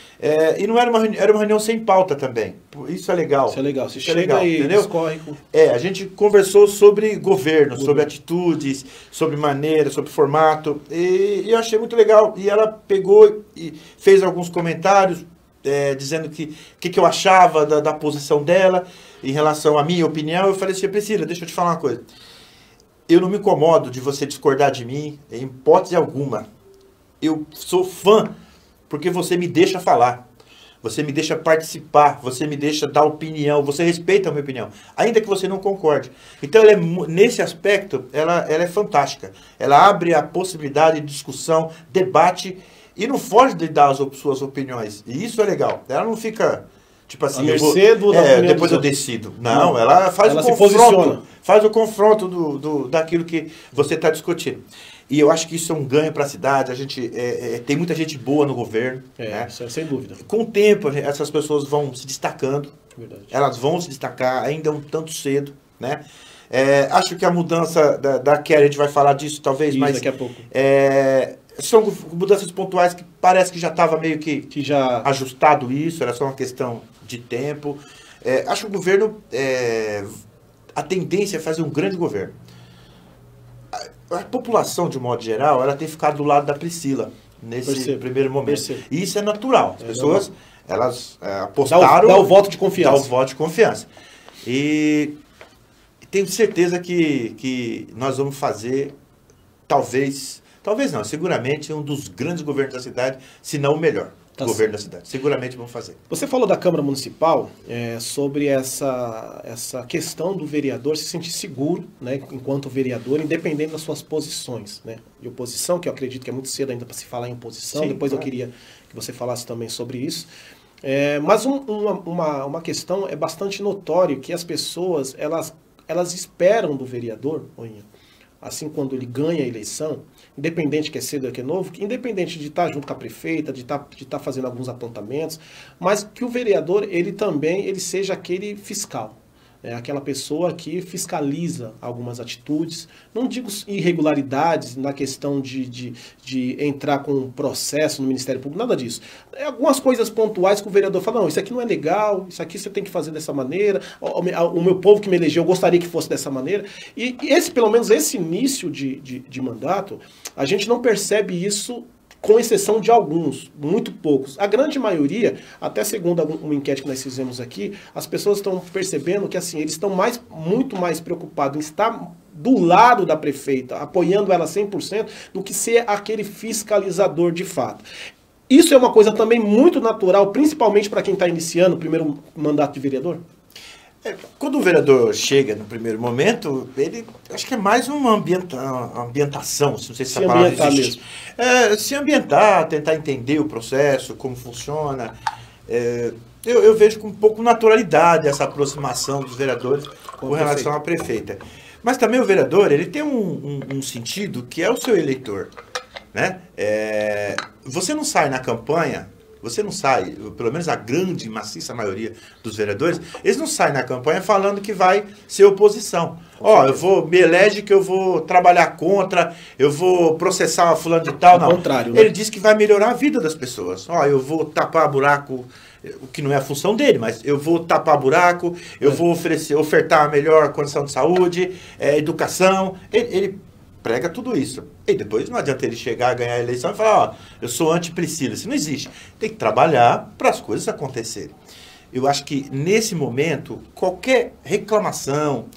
e não era era uma reunião sem pauta também. Isso é legal. Isso é legal. Você chega e entendeu? discorre com... A gente conversou sobre governo, sobre atitudes, sobre maneira, sobre formato. E eu achei muito legal. E ela pegou e fez alguns comentários dizendo o que eu achava da posição dela em relação à minha opinião. Eu falei assim, Priscila, deixa eu te falar uma coisa. Eu não me incomodo de você discordar de mim, em hipótese alguma. Eu sou fã porque você me deixa falar, você me deixa participar, você me deixa dar opinião, você respeita a minha opinião, ainda que você não concorde. Então, nesse aspecto, ela é fantástica. Ela abre a possibilidade de discussão, debate, e não foge de dar as suas opiniões. E isso é legal. Ela não fica, tipo assim, depois eu decido. Não, ela faz o confronto. Faz o confronto daquilo que você está discutindo. E eu acho que isso é um ganho para a cidade. A gente tem muita gente boa no governo. Né? Sem dúvida. Com o tempo, essas pessoas vão se destacando. Verdade. Elas vão se destacar, ainda um tanto cedo. Né? Acho que a mudança da Kelly, a gente vai falar disso talvez, mas daqui a pouco. São mudanças pontuais que parece que já estava meio que já ajustado isso, era só uma questão de tempo. Acho que o governo, a tendência é fazer um grande governo. A população, de um modo geral, ela tem ficado do lado da Priscila nesse primeiro momento. E isso é natural. As pessoas, elas apostaram... Dá o voto de confiança. Dá o voto de confiança. E tenho certeza que nós vamos fazer, talvez não, seguramente um dos grandes governos da cidade, se não o melhor governo da cidade. Seguramente vão fazer. Você falou da Câmara Municipal sobre essa questão do vereador se sentir seguro, né, enquanto vereador, independente das suas posições, né, de oposição, que eu acredito que é muito cedo ainda para se falar em oposição. Sim, depois eu queria que você falasse também sobre isso. Mas uma questão é bastante notório, que as pessoas elas esperam do vereador, assim, quando ele ganha a eleição, independente que é cedo ou que é novo, independente de estar junto com a prefeita, de estar fazendo alguns apontamentos, mas que o vereador, ele seja aquele fiscal, aquela pessoa que fiscaliza algumas atitudes, não digo irregularidades na questão de entrar com um processo no Ministério Público, nada disso. Algumas coisas pontuais que o vereador fala, não, isso aqui não é legal, isso aqui você tem que fazer dessa maneira, o meu povo que me elegeu, eu gostaria que fosse dessa maneira. E pelo menos esse início de mandato, a gente não percebe isso, com exceção de alguns, muito poucos. A grande maioria, até segundo uma enquete que nós fizemos aqui, as pessoas estão percebendo que assim, eles estão muito mais preocupados em estar do lado da prefeita, apoiando ela 100%, do que ser aquele fiscalizador de fato. Isso é uma coisa também muito natural, principalmente para quem está iniciando o primeiro mandato de vereador? Quando o vereador chega no primeiro momento, ele acho que é mais uma ambientação, não sei se essa palavra existe. Se ambientar, tentar entender o processo, como funciona. Eu vejo com um pouco naturalidade essa aproximação dos vereadores com relação à prefeita. Mas também o vereador, ele tem um sentido que é o seu eleitor. Né? Você não sai na campanha... Você não sai, pelo menos a grande, maciça maioria dos vereadores, eles não saem na campanha falando que vai ser oposição. Me elege que eu vou trabalhar contra, eu vou processar a fulano de tal. Não. Contrário, né? Ele diz que vai melhorar a vida das pessoas. Eu vou tapar buraco, o que não é a função dele, mas eu vou tapar buraco, eu vou ofertar a melhor condição de saúde, educação. Ele prega tudo isso. E depois não adianta ele chegar, ganhar a eleição e falar, eu sou anti-Priscila. Isso não existe. Tem que trabalhar para as coisas acontecerem. Eu acho que, nesse momento, qualquer reclamação,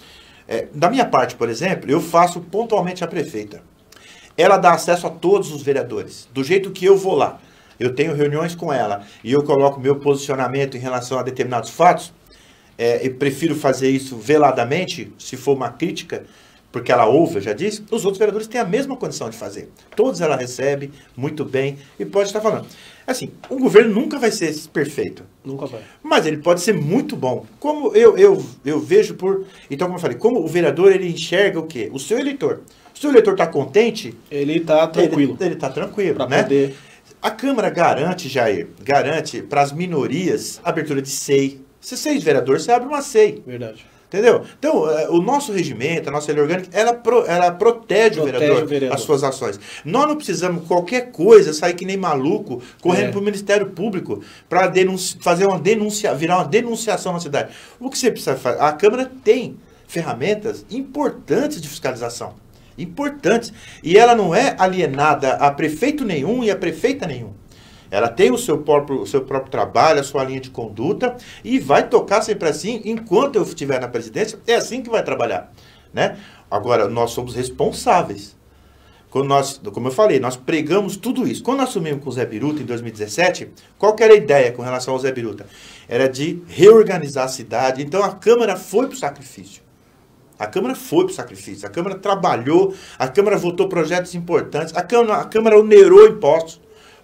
Da minha parte, por exemplo, eu faço pontualmente a prefeita. Ela dá acesso a todos os vereadores, do jeito que eu vou lá. Eu tenho reuniões com ela e eu coloco meu posicionamento em relação a determinados fatos. Eu prefiro fazer isso veladamente, se for uma crítica, porque ela ouve, eu já disse. Os outros vereadores têm a mesma condição de fazer. Todos ela recebe muito bem e pode estar falando. Assim, o governo nunca vai ser perfeito. Nunca vai. Mas ele pode ser muito bom. Como eu vejo por... Então, como eu falei, como o vereador, ele enxerga o quê? O seu eleitor. Se o eleitor está contente... Ele está tranquilo. Ele está tranquilo, pra né? Poder... A Câmara garante, Jair, garante para as minorias abertura de SEI. Se você é vereador, você abre uma SEI. Verdade. Entendeu? Então, o nosso regimento, a nossa lei orgânica, ela protege o vereador, as suas ações. Nós não precisamos, qualquer coisa, sair que nem maluco, correndo para o Ministério Público para fazer uma denúncia, virar uma denunciação na cidade. O que você precisa fazer? A Câmara tem ferramentas importantes de fiscalização. Importantes. E ela não é alienada a prefeito nenhum e a prefeita nenhum. Ela tem o seu próprio trabalho, a sua linha de conduta e vai tocar sempre assim, enquanto eu estiver na presidência, é assim que vai trabalhar, né? Agora, nós somos responsáveis. Como eu falei, nós pregamos tudo isso. Quando nós assumimos com o Zé Biruta em 2017, qual que era a ideia com relação ao Zé Biruta? Era de reorganizar a cidade. Então, a Câmara foi para o sacrifício. A Câmara foi para o sacrifício. A Câmara trabalhou, a Câmara votou projetos importantes, a Câmara onerou impostos.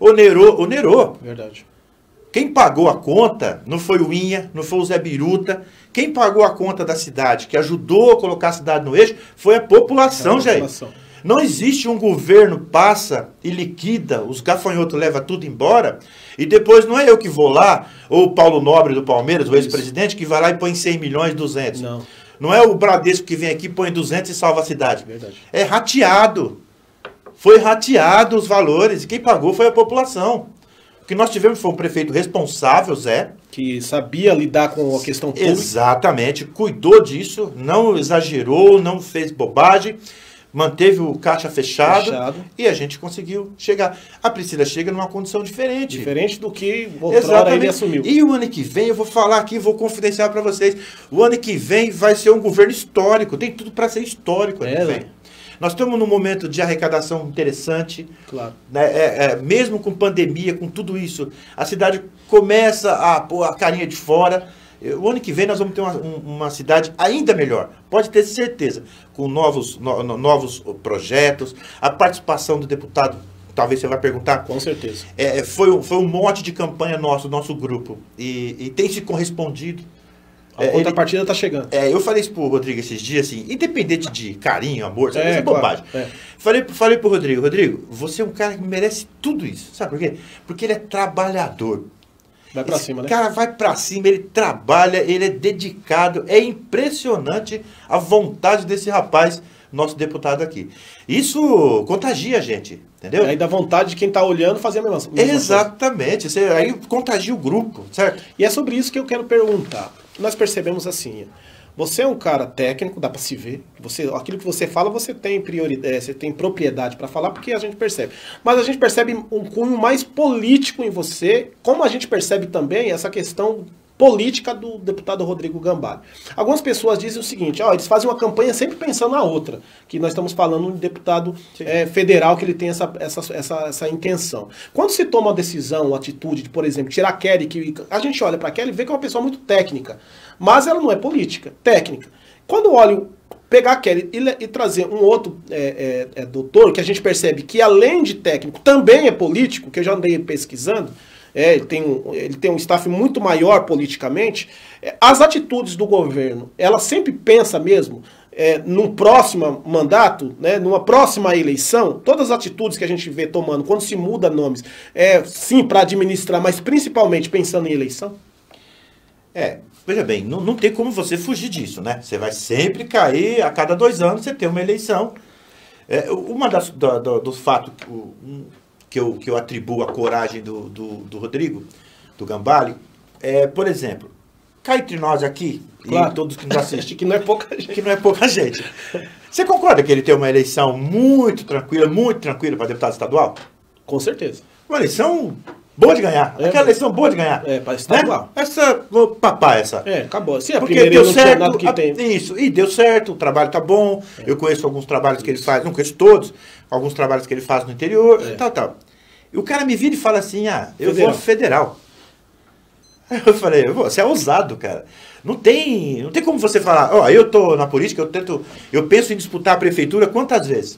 Onerou. Verdade. Quem pagou a conta não foi o Inha, não foi o Zé Biruta. Quem pagou a conta da cidade, que ajudou a colocar a cidade no eixo, foi a população, Jair. Não existe um governo passa e liquida, os gafanhotos levam tudo embora, e depois não é eu que vou lá, ou o Paulo Nobre do Palmeiras, o ex-presidente, que vai lá e põe 100 milhões, 200. Não é o Bradesco que vem aqui, põe 200 e salva a cidade. Verdade. É rateado. Foi rateado os valores e quem pagou foi a população. O que nós tivemos foi um prefeito responsável, Zé. Que sabia lidar com a questão pública. Exatamente, cuidou disso, não exagerou, não fez bobagem, manteve o caixa fechado. E a gente conseguiu chegar. A Priscila chega numa condição diferente. Diferente do que outrora ele assumiu. E o ano que vem, eu vou falar aqui, vou confidenciar para vocês, o ano que vem vai ser um governo histórico, tem tudo para ser histórico ano que vem. Nós estamos num momento de arrecadação interessante. Claro. Né? Mesmo com pandemia, com tudo isso, a cidade começa a pôr a carinha de fora. O ano que vem nós vamos ter uma cidade ainda melhor. Pode ter certeza. Com novos projetos, a participação do deputado, talvez você vai perguntar. Com certeza. Foi um monte de campanha nosso grupo. E tem se correspondido. A contrapartida está chegando. Eu falei isso pro Rodrigo esses dias, assim, independente de carinho, amor, isso é bobagem. Falei pro Rodrigo, você é um cara que merece tudo isso. Sabe por quê? Porque ele é trabalhador. Vai pra cima, né? O cara vai pra cima, ele trabalha, ele é dedicado. É impressionante a vontade desse rapaz, nosso deputado aqui. Isso contagia a gente, entendeu? Aí dá vontade de quem tá olhando fazer a mesma coisa. Exatamente. Aí contagia o grupo, certo? E é sobre isso que eu quero perguntar. Nós percebemos assim, você é um cara técnico, dá para se ver, aquilo que você fala, você tem prioridade, você tem propriedade para falar, porque a gente percebe. Mas a gente percebe um cunho mais político em você, como a gente percebe também essa questão política do deputado Rodrigo Gambale. Algumas pessoas dizem o seguinte, eles fazem uma campanha sempre pensando na outra, que nós estamos falando de deputado federal, que ele tem essa intenção. Quando se toma uma decisão, uma atitude de, por exemplo, tirar a Kelly, que a gente olha para a Kelly e vê que é uma pessoa muito técnica, mas ela não é política, técnica. Quando olho pegar a Kelly e trazer um outro doutor, que a gente percebe que além de técnico também é político, que eu já andei pesquisando, ele tem um staff muito maior politicamente, as atitudes do governo, ela sempre pensa mesmo num próximo mandato, né, numa próxima eleição, todas as atitudes que a gente vê tomando, quando se muda nomes, sim para administrar, mas principalmente pensando em eleição? Veja bem, não tem como você fugir disso, né? Você vai sempre cair, a cada 2 anos você tem uma eleição. Uma dos fatos que eu atribuo à coragem do Rodrigo, do Gambale, por exemplo, cá entre nós aqui, claro, e todos que nos assistem, que não é pouca gente. Que não é pouca gente. Você concorda que ele tem uma eleição muito tranquila para deputado estadual? Com certeza. Uma eleição Boa de ganhar. Aquela eleição boa de ganhar. Para estadual. Né? Essa, papá, essa. Acabou. Sim, a porque primeira deu não certo. tinha nada que tem. Isso, e deu certo, o trabalho tá bom. Eu conheço alguns trabalhos que ele faz, não conheço todos, alguns trabalhos que ele faz no interior, tal. E o cara me vira e fala assim, eu vou federal. Eu falei, você é ousado, cara. Não tem como você falar, eu tô na política, eu penso em disputar a prefeitura quantas vezes?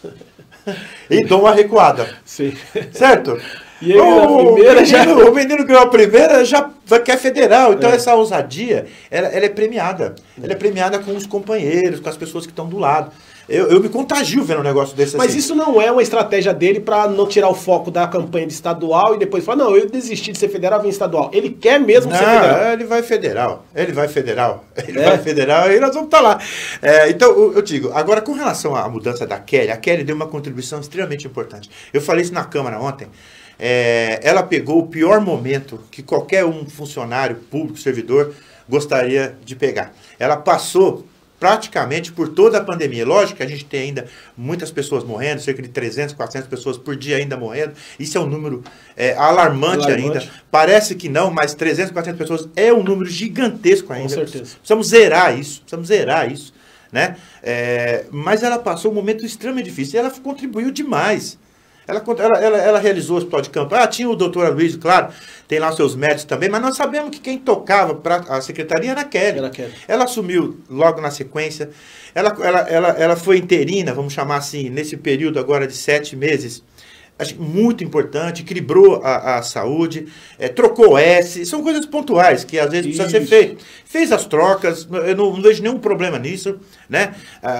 E dou uma recuada. Sim. Certo? E aí, o menino ganhou a primeira, já quer federal. Então essa ousadia, ela é premiada. Ela é premiada com os companheiros, com as pessoas que estão do lado. Eu me contagio vendo um negócio desse Mas assim. isso não é uma estratégia dele para não tirar o foco da campanha de estadual e depois falar, não, eu desisti de ser federal, vim estadual. Ele quer mesmo ser federal. Ele vai federal. Ele vai federal e nós vamos estar lá. Então, eu digo, agora com relação à mudança da Kelly, a Kelly deu uma contribuição extremamente importante. Eu falei isso na Câmara ontem. Ela pegou o pior momento que qualquer funcionário público, servidor, gostaria de pegar. Ela passou praticamente por toda a pandemia. Lógico que a gente tem ainda muitas pessoas morrendo, cerca de 300, 400 pessoas por dia ainda morrendo. Isso é um número alarmante ainda. Parece que não, mas 300, 400 pessoas é um número gigantesco ainda. Com certeza. Precisamos zerar isso. Né? Mas ela passou um momento extremamente difícil e ela contribuiu demais. Ela realizou o hospital de campo. Tinha o doutor Aloysio, claro, tem lá os seus médicos também, mas nós sabemos que quem tocava para a secretaria era a Kelly. Ela assumiu logo na sequência. Ela foi interina, vamos chamar assim, nesse período agora de 7 meses. Acho muito importante, equilibrou a saúde, trocou S, são coisas pontuais que às vezes precisa ser feito. Fez as trocas, eu não vejo nenhum problema nisso, né?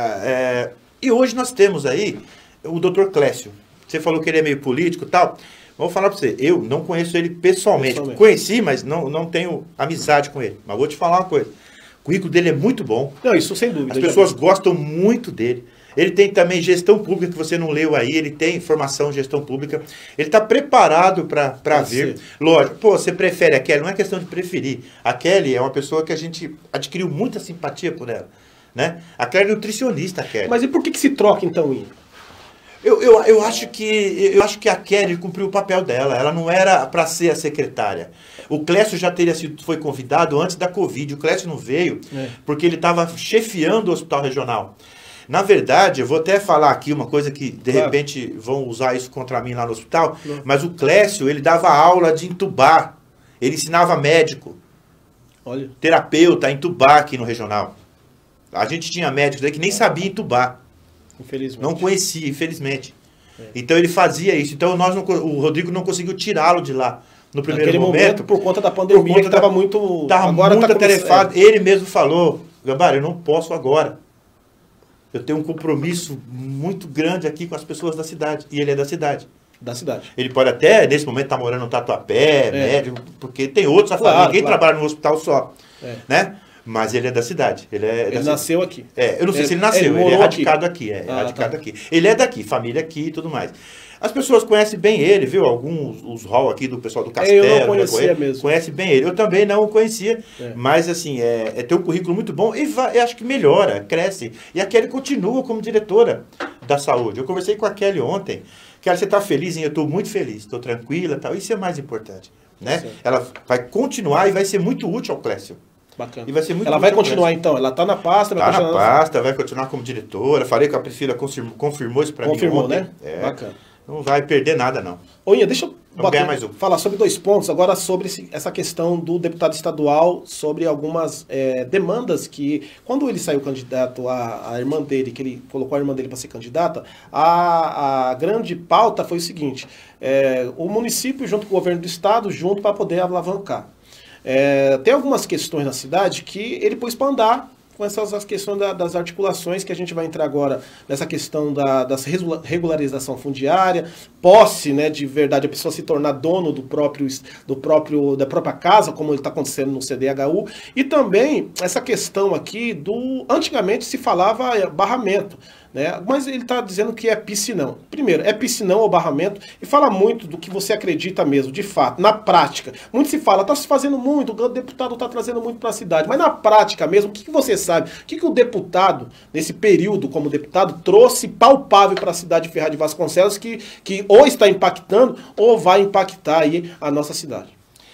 E hoje nós temos aí o doutor Clécio. Você falou que ele é meio político e tal. Vou falar para você, eu não conheço ele pessoalmente. Conheci, mas não tenho amizade com ele. Mas vou te falar uma coisa. O currículo dele é muito bom. Não, isso sem dúvida. As pessoas gostam muito dele. Ele tem também gestão pública, que você não leu aí. Ele tem formação em gestão pública. Ele está preparado para vir. Lógico, você prefere a Kelly. Não é questão de preferir. A Kelly é uma pessoa que a gente adquiriu muita simpatia por ela. Né? A Kelly é nutricionista, a Kelly. Mas e por que se troca então, Ian? Eu acho que a Kelly cumpriu o papel dela. Ela não era para ser a secretária. O Clécio já foi convidado antes da Covid. O Clécio não veio porque ele estava chefiando o hospital regional. Na verdade, eu vou até falar aqui uma coisa que de repente vão usar isso contra mim lá no hospital, mas o Clécio, ele dava aula de entubar. Ele ensinava médico, terapeuta a entubar aqui no regional. A gente tinha médicos aí que nem sabia entubar. Infelizmente. Não conhecia, infelizmente. Então ele fazia isso. Então o Rodrigo não conseguiu tirá-lo de lá no primeiro momento. Por conta da pandemia, que estava muito... Estava muito atarefado. Ele mesmo falou, Gambara, eu não posso agora. Eu tenho um compromisso muito grande aqui com as pessoas da cidade. E ele é da cidade. Ele pode até, nesse momento, estar morando no Tatuapé, médico, porque tem outros a falar. Ninguém trabalha no hospital só. Né? Mas ele é da cidade. Ele nasceu aqui. Eu não sei se ele nasceu, ele é radicado aqui. Aqui. Ele é daqui, família aqui e tudo mais. As pessoas conhecem bem ele, viu? Alguns, os hall aqui do pessoal do Castelo. Eu não conhecia mesmo. Conhece bem ele. Eu também não o conhecia, mas assim, tem um currículo muito bom e acho que melhora, cresce. E a Kelly continua como diretora da saúde. Eu conversei com a Kelly ontem. Kelly, você está feliz? Eu estou muito feliz, estou tranquila, tal. Isso é mais importante, né? Ela vai continuar e vai ser muito útil ao Clécio. Bacana. E vai ser muito ela vai continuar então? Ela está na pasta? Está na pasta, vai continuar como diretora. Falei que a Priscila confirmou isso para mim ontem. Confirmou, né? Bacana. Não vai perder nada, não. Ô, Ian, deixa eu falar sobre 2 pontos. Agora sobre essa questão do deputado estadual, sobre algumas demandas que, quando ele saiu candidato, a irmã dele, que ele colocou a irmã dele para ser candidata, a grande pauta foi o seguinte, o município junto com o governo do estado, junto para poder alavancar. Tem algumas questões na cidade que ele pôs para andar com essas questões das articulações que a gente vai entrar agora nessa questão da regularização fundiária, posse, né, de verdade, a pessoa se tornar dono da própria casa, como está acontecendo no CDHU, e também essa questão aqui antigamente se falava barramento, né? Mas ele está dizendo que é piscinão. Primeiro, é piscinão ou barramento, e fala muito do que você acredita mesmo, de fato, na prática. Muito se fala, está se fazendo muito, o deputado está trazendo muito para a cidade, mas na prática mesmo, o que você sabe? O que o deputado, nesse período como deputado, trouxe palpável para a cidade de Ferraz de Vasconcelos que ou está impactando ou vai impactar aí a nossa cidade?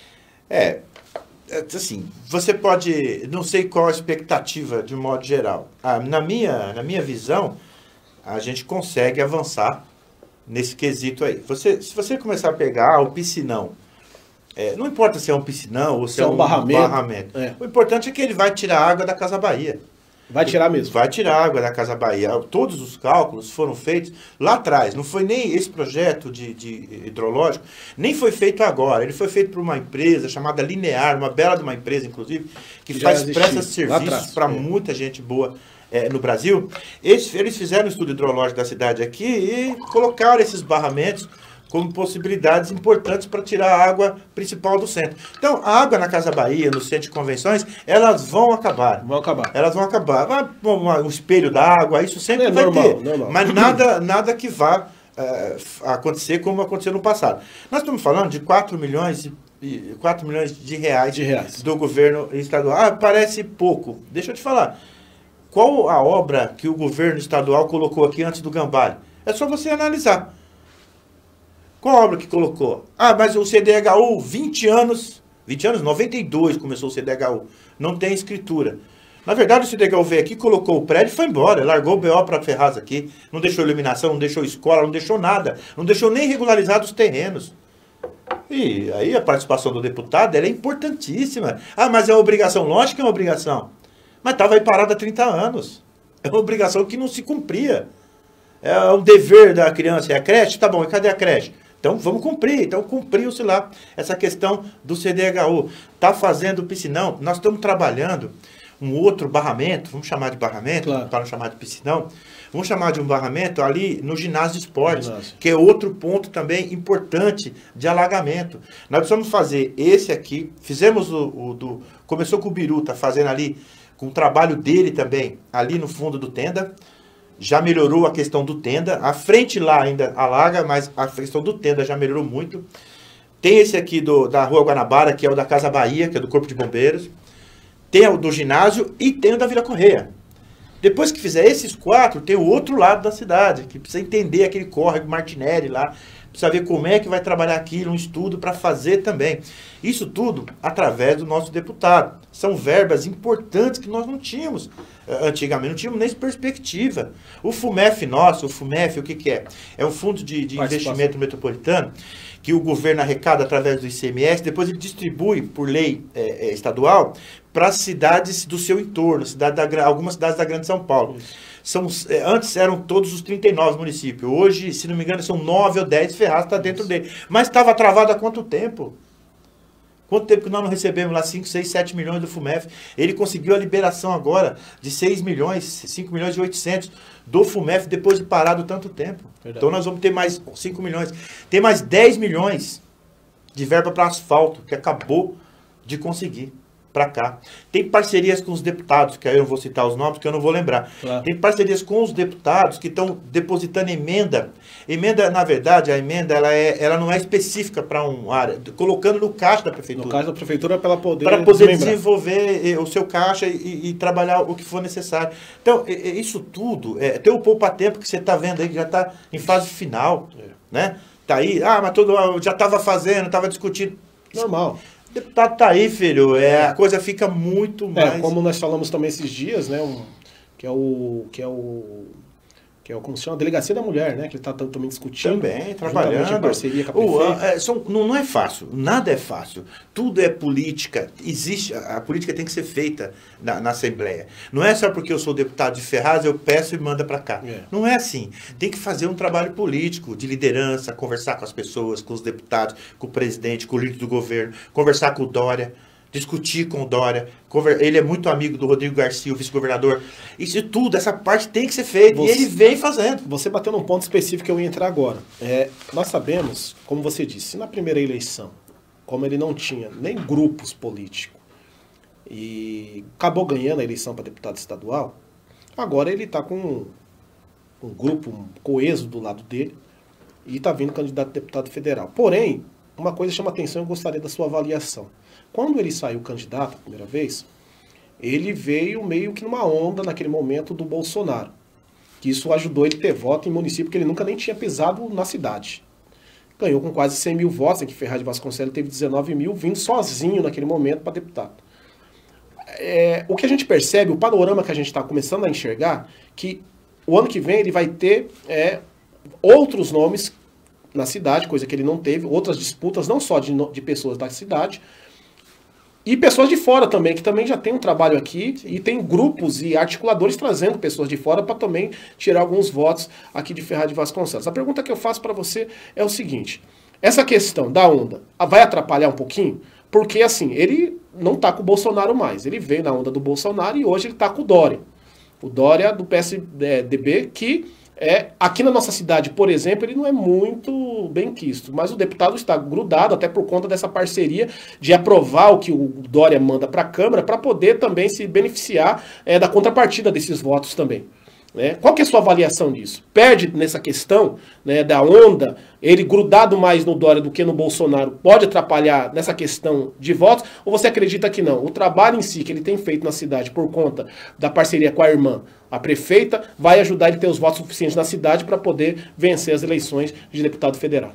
Assim, você pode, não sei qual a expectativa de um modo geral. Na minha visão, a gente consegue avançar nesse quesito aí. Se você começar a pegar o piscinão, não importa se é um piscinão ou se é um barramento. O importante é que ele vai tirar água da Casa Bahia. Vai tirar mesmo. Vai tirar água da Casa Bahia. Todos os cálculos foram feitos lá atrás. Não foi nem esse projeto de hidrológico, nem foi feito agora. Ele foi feito por uma empresa chamada Linear, uma bela de uma empresa, inclusive, que presta serviços para muita gente boa no Brasil. Eles fizeram um estudo hidrológico da cidade aqui e colocaram esses barramentos como possibilidades importantes para tirar a água principal do centro. Então, a água na Casa Bahia, no centro de convenções, elas vão acabar. Elas vão acabar. Um espelho d'água, isso sempre vai ter. Normal. Mas nada que vá acontecer como aconteceu no passado. Nós estamos falando de 4 milhões de reais do governo estadual. Parece pouco. Deixa eu te falar. Qual a obra que o governo estadual colocou aqui antes do Gambale? É só você analisar. Qual a obra que colocou? Mas o CDHU, 20 anos, 92 começou o CDHU, não tem escritura. Na verdade, o CDHU veio aqui, colocou o prédio e foi embora, largou o BO para Ferraz aqui, não deixou iluminação, não deixou escola, não deixou nada, não deixou nem regularizar os terrenos. E aí a participação do deputado ela é importantíssima. Mas é uma obrigação, lógico que é uma obrigação, mas estava aí parado há 30 anos. É uma obrigação que não se cumpria. É um dever da criança, é a creche? Tá bom, e cadê a creche? Então vamos cumprir. Então cumpriu-se lá essa questão do CDHU. Está fazendo piscinão. Nós estamos trabalhando um outro barramento, vamos chamar de barramento, para não chamar de piscinão. Vamos chamar de um barramento ali no ginásio de esportes, que é outro ponto também importante de alagamento. Nós precisamos fazer esse aqui. Fizemos começou com o Biru, está fazendo ali, com o trabalho dele também, ali no fundo do Tenda. Já melhorou a questão do Tenda. A frente lá ainda alaga, mas a questão do Tenda já melhorou muito. Tem esse aqui da Rua Guanabara, que é o da Casa Bahia, que é do Corpo de Bombeiros. Tem o do ginásio e tem o da Vila Correia. Depois que fizer esses 4, tem o outro lado da cidade, que precisa entender aquele córrego Martinelli lá. Precisa ver como é que vai trabalhar aquilo, um estudo para fazer também. Isso tudo através do nosso deputado. São verbas importantes que nós não tínhamos antigamente, não tínhamos nem perspectiva. O FUMEF nosso, o FUMEF, o que é? É um fundo de investimento metropolitano que o governo arrecada através do ICMS, depois ele distribui por lei estadual para as cidades do seu entorno, algumas cidades da Grande São Paulo. Antes eram todos os 39 municípios. Hoje, se não me engano, são 9 ou 10. Ferraz está dentro dele. Mas estava travado há quanto tempo? Quanto tempo que nós não recebemos lá 5, 6, 7 milhões do FUMEF? Ele conseguiu a liberação agora de 6 milhões, 5 milhões e 800 do FUMEF depois de parado tanto tempo. Verdade. Então nós vamos ter mais 5 milhões. Tem mais 10 milhões de verba para asfalto, que acabou de conseguir para cá. Tem parcerias com os deputados, que aí eu não vou citar os nomes, que eu não vou lembrar. Claro. Tem parcerias com os deputados que estão depositando emenda. Emenda, na verdade, a emenda ela não é específica para uma área, colocando no caixa da prefeitura. No caixa da prefeitura para poder desenvolver o seu caixa e trabalhar o que for necessário. Então, isso tudo, tem o poupa-tempo que você está vendo aí, que já está em fase final. Né? Tá aí, mas já estava fazendo, estava discutindo. Normal. O deputado tá aí, filho. A coisa fica muito mais... como nós falamos também esses dias, né? Como se chama? A Delegacia da Mulher, né? Que ele está também discutindo. Também, trabalhando. Em parceria com a prefeita. Não é fácil. Nada é fácil. Tudo é política. A política tem que ser feita na Assembleia. Não é só porque eu sou deputado de Ferraz, eu peço e manda para cá. Não é assim. Tem que fazer um trabalho político, de liderança, conversar com as pessoas, com os deputados, com o presidente, com o líder do governo, conversar com o Dória, discutir com o Dória. Ele é muito amigo do Rodrigo Garcia, o vice-governador. Isso tudo, essa parte tem que ser feita. E ele vem fazendo. Você bateu num ponto específico que eu ia entrar agora. Nós sabemos, como você disse, na primeira eleição, como ele não tinha nem grupos políticos e acabou ganhando a eleição para deputado estadual, agora ele está com um grupo coeso do lado dele, e está vindo candidato a deputado federal. Porém, uma coisa chama atenção, eu gostaria da sua avaliação. Quando ele saiu candidato a primeira vez, ele veio meio que numa onda naquele momento do Bolsonaro, que isso ajudou ele a ter voto em município que ele nunca nem tinha pisado na cidade. Ganhou com quase 100 mil votos, em que Ferraz de Vasconcelos teve 19 mil, vindo sozinho naquele momento para deputado. O que a gente percebe, o panorama que a gente está começando a enxergar, que o ano que vem ele vai ter outros nomes na cidade, coisa que ele não teve, outras disputas, não só de pessoas da cidade, e pessoas de fora também, que também já tem um trabalho aqui, e tem grupos e articuladores trazendo pessoas de fora para também tirar alguns votos aqui de Ferraz de Vasconcelos. A pergunta que eu faço para você é o seguinte, essa questão da onda vai atrapalhar um pouquinho? Porque assim, ele não está com o Bolsonaro mais, ele veio na onda do Bolsonaro e hoje ele está com o Dória. O Dória do PSDB, que aqui na nossa cidade, por exemplo, ele não é muito bem quisto, mas o deputado está grudado até por conta dessa parceria de aprovar o que o Dória manda para a Câmara para poder também se beneficiar da contrapartida desses votos também. Qual que é a sua avaliação disso? Perde nessa questão da onda, ele grudado mais no Dória do que no Bolsonaro, pode atrapalhar nessa questão de votos? Ou você acredita que não? O trabalho em si que ele tem feito na cidade por conta da parceria com a irmã, a prefeita, vai ajudar ele a ter os votos suficientes na cidade para poder vencer as eleições de deputado federal?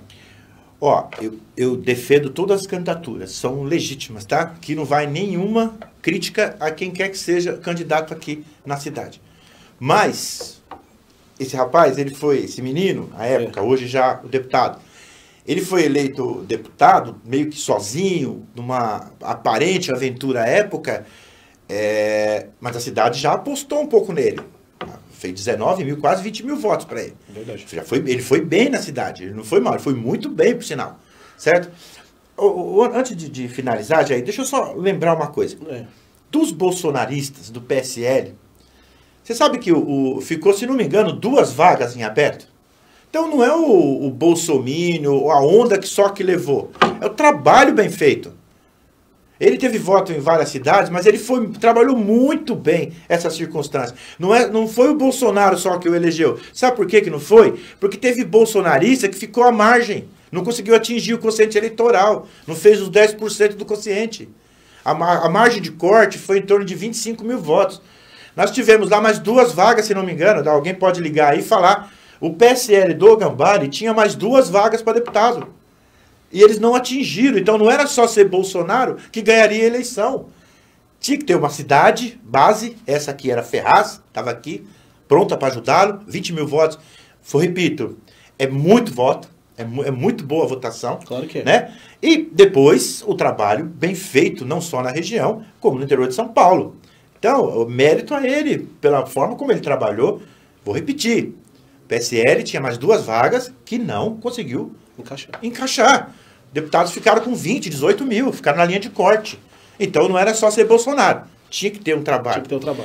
Eu defendo todas as candidaturas, são legítimas, tá? Que não vai nenhuma crítica a quem quer que seja candidato aqui na cidade. Mas, esse rapaz, esse menino, à época, hoje já o deputado, ele foi eleito deputado meio que sozinho, numa aparente aventura à época, mas a cidade já apostou um pouco nele. Fez 19 mil, quase 20 mil votos para ele. Verdade. Ele foi bem na cidade, ele não foi mal, ele foi muito bem, por sinal. Certo? Antes de finalizar, Jair, deixa eu só lembrar uma coisa. Dos bolsonaristas, do PSL, você sabe que ficou, se não me engano, 2 vagas em aberto? Então não é o bolsomínio ou a onda que levou. É o trabalho bem feito. Ele teve voto em várias cidades, mas ele trabalhou muito bem essa circunstância. Não foi o Bolsonaro só que o elegeu. Sabe por que não foi? Porque teve bolsonarista que ficou à margem. Não conseguiu atingir o quociente eleitoral. Não fez os 10% do quociente. A margem de corte foi em torno de 25 mil votos. Nós tivemos lá mais 2 vagas, se não me engano. Alguém pode ligar aí e falar. O PSL do Gambale tinha mais 2 vagas para deputado. E eles não atingiram. Então não era só ser Bolsonaro que ganharia a eleição. Tinha que ter uma cidade, base. Essa aqui era Ferraz, estava aqui, pronta para ajudá-lo. 20 mil votos. Repito, é muito voto. É muito boa a votação. Claro que é. Né? E depois o trabalho bem feito, não só na região, como no interior de São Paulo. Então, o mérito a ele, pela forma como ele trabalhou. Vou repetir. O PSL tinha mais 2 vagas que não conseguiu encaixar. Deputados ficaram com 20, 18 mil, ficaram na linha de corte. Então não era só ser Bolsonaro. Tinha que ter um trabalho.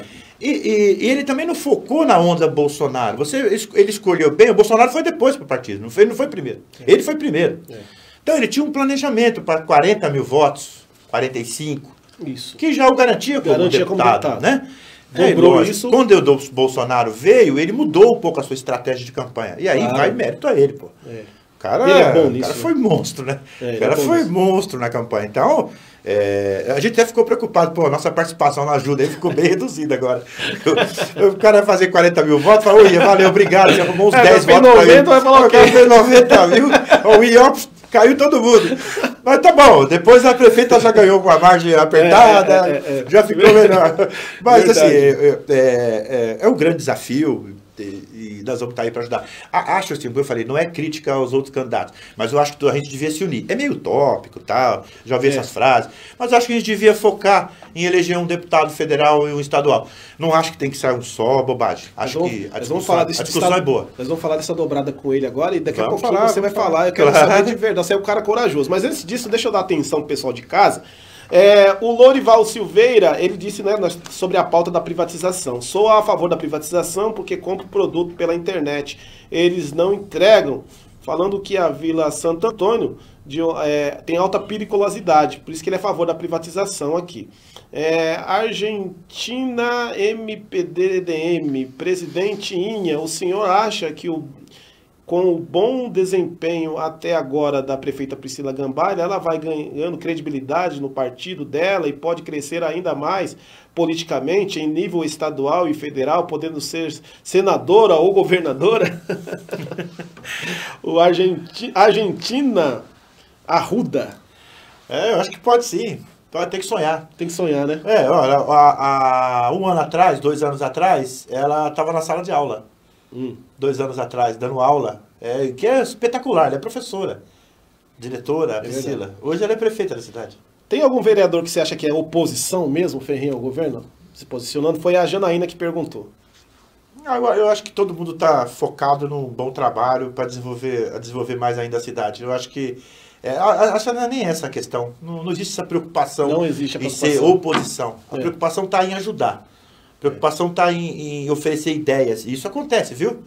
E ele também não focou na onda Bolsonaro. Ele escolheu bem, o Bolsonaro foi depois para o partido, não foi primeiro. Ele foi primeiro. Então ele tinha um planejamento para 40 mil votos, 45. Isso. Que já o garantia como deputado. Né? Isso. Quando o Bolsonaro veio, ele mudou um pouco a sua estratégia de campanha. E aí vai mérito a ele, pô. O cara, ele é bom nisso, o cara foi monstro, né? O cara foi monstro na campanha. Então, a gente até ficou preocupado. Pô, a nossa participação na ajuda aí ficou bem reduzida agora. O cara vai fazer 40 mil votos, fala, oi, valeu, obrigado, você arrumou uns 10 votos. 90, vai falar o quê? 90 mil, o IOPS caiu todo mundo. Mas tá bom, depois a prefeita já ganhou com a margem apertada, já ficou melhor. Mas verdade. Assim, é um grande desafio. E nós vamos estar aí para ajudar. Acho assim, como eu falei, não é crítica aos outros candidatos, mas eu acho que a gente devia se unir. É meio utópico, tal, já ouvi essas frases, mas acho que a gente devia focar em eleger um deputado federal e um estadual. Não acho que tem que sair um só, bobagem. Acho que a discussão é boa. Nós vamos falar dessa dobrada com ele agora e daqui a pouquinho você vai falar. Eu quero saber de verdade, você é um cara corajoso. Mas antes disso, deixa eu dar atenção pro pessoal de casa. O Lorival Silveira, ele disse sobre a pauta da privatização. Sou a favor da privatização porque compro produto pela internet. Eles não entregam. falando que a Vila Santo Antônio tem alta periculosidade, por isso que ele é a favor da privatização aqui. Argentina MPDDM, presidente Inha, o senhor acha que com o bom desempenho até agora da prefeita Priscila Gambale, ela vai ganhando credibilidade no partido dela e pode crescer ainda mais politicamente em nível estadual e federal, podendo ser senadora ou governadora? O Argentina Arruda. Eu acho que pode sim. Pode ter que sonhar. Tem que sonhar, né? Olha, um ano atrás, 2 anos atrás, ela estava na sala de aula. 2 anos atrás, dando aula, que é espetacular, ela é professora, diretora, Priscila. Hoje ela é prefeita da cidade. Tem algum vereador que você acha que é oposição mesmo, Ferrinho, ao governo? Se posicionando? Foi a Janaína que perguntou. Eu acho que todo mundo está focado num bom trabalho para desenvolver mais ainda a cidade. Eu acho que acho que não é nem essa a questão. Não existe essa preocupação, não existe a preocupação em ser oposição. A preocupação está em ajudar. A preocupação está em oferecer ideias. E isso acontece, viu?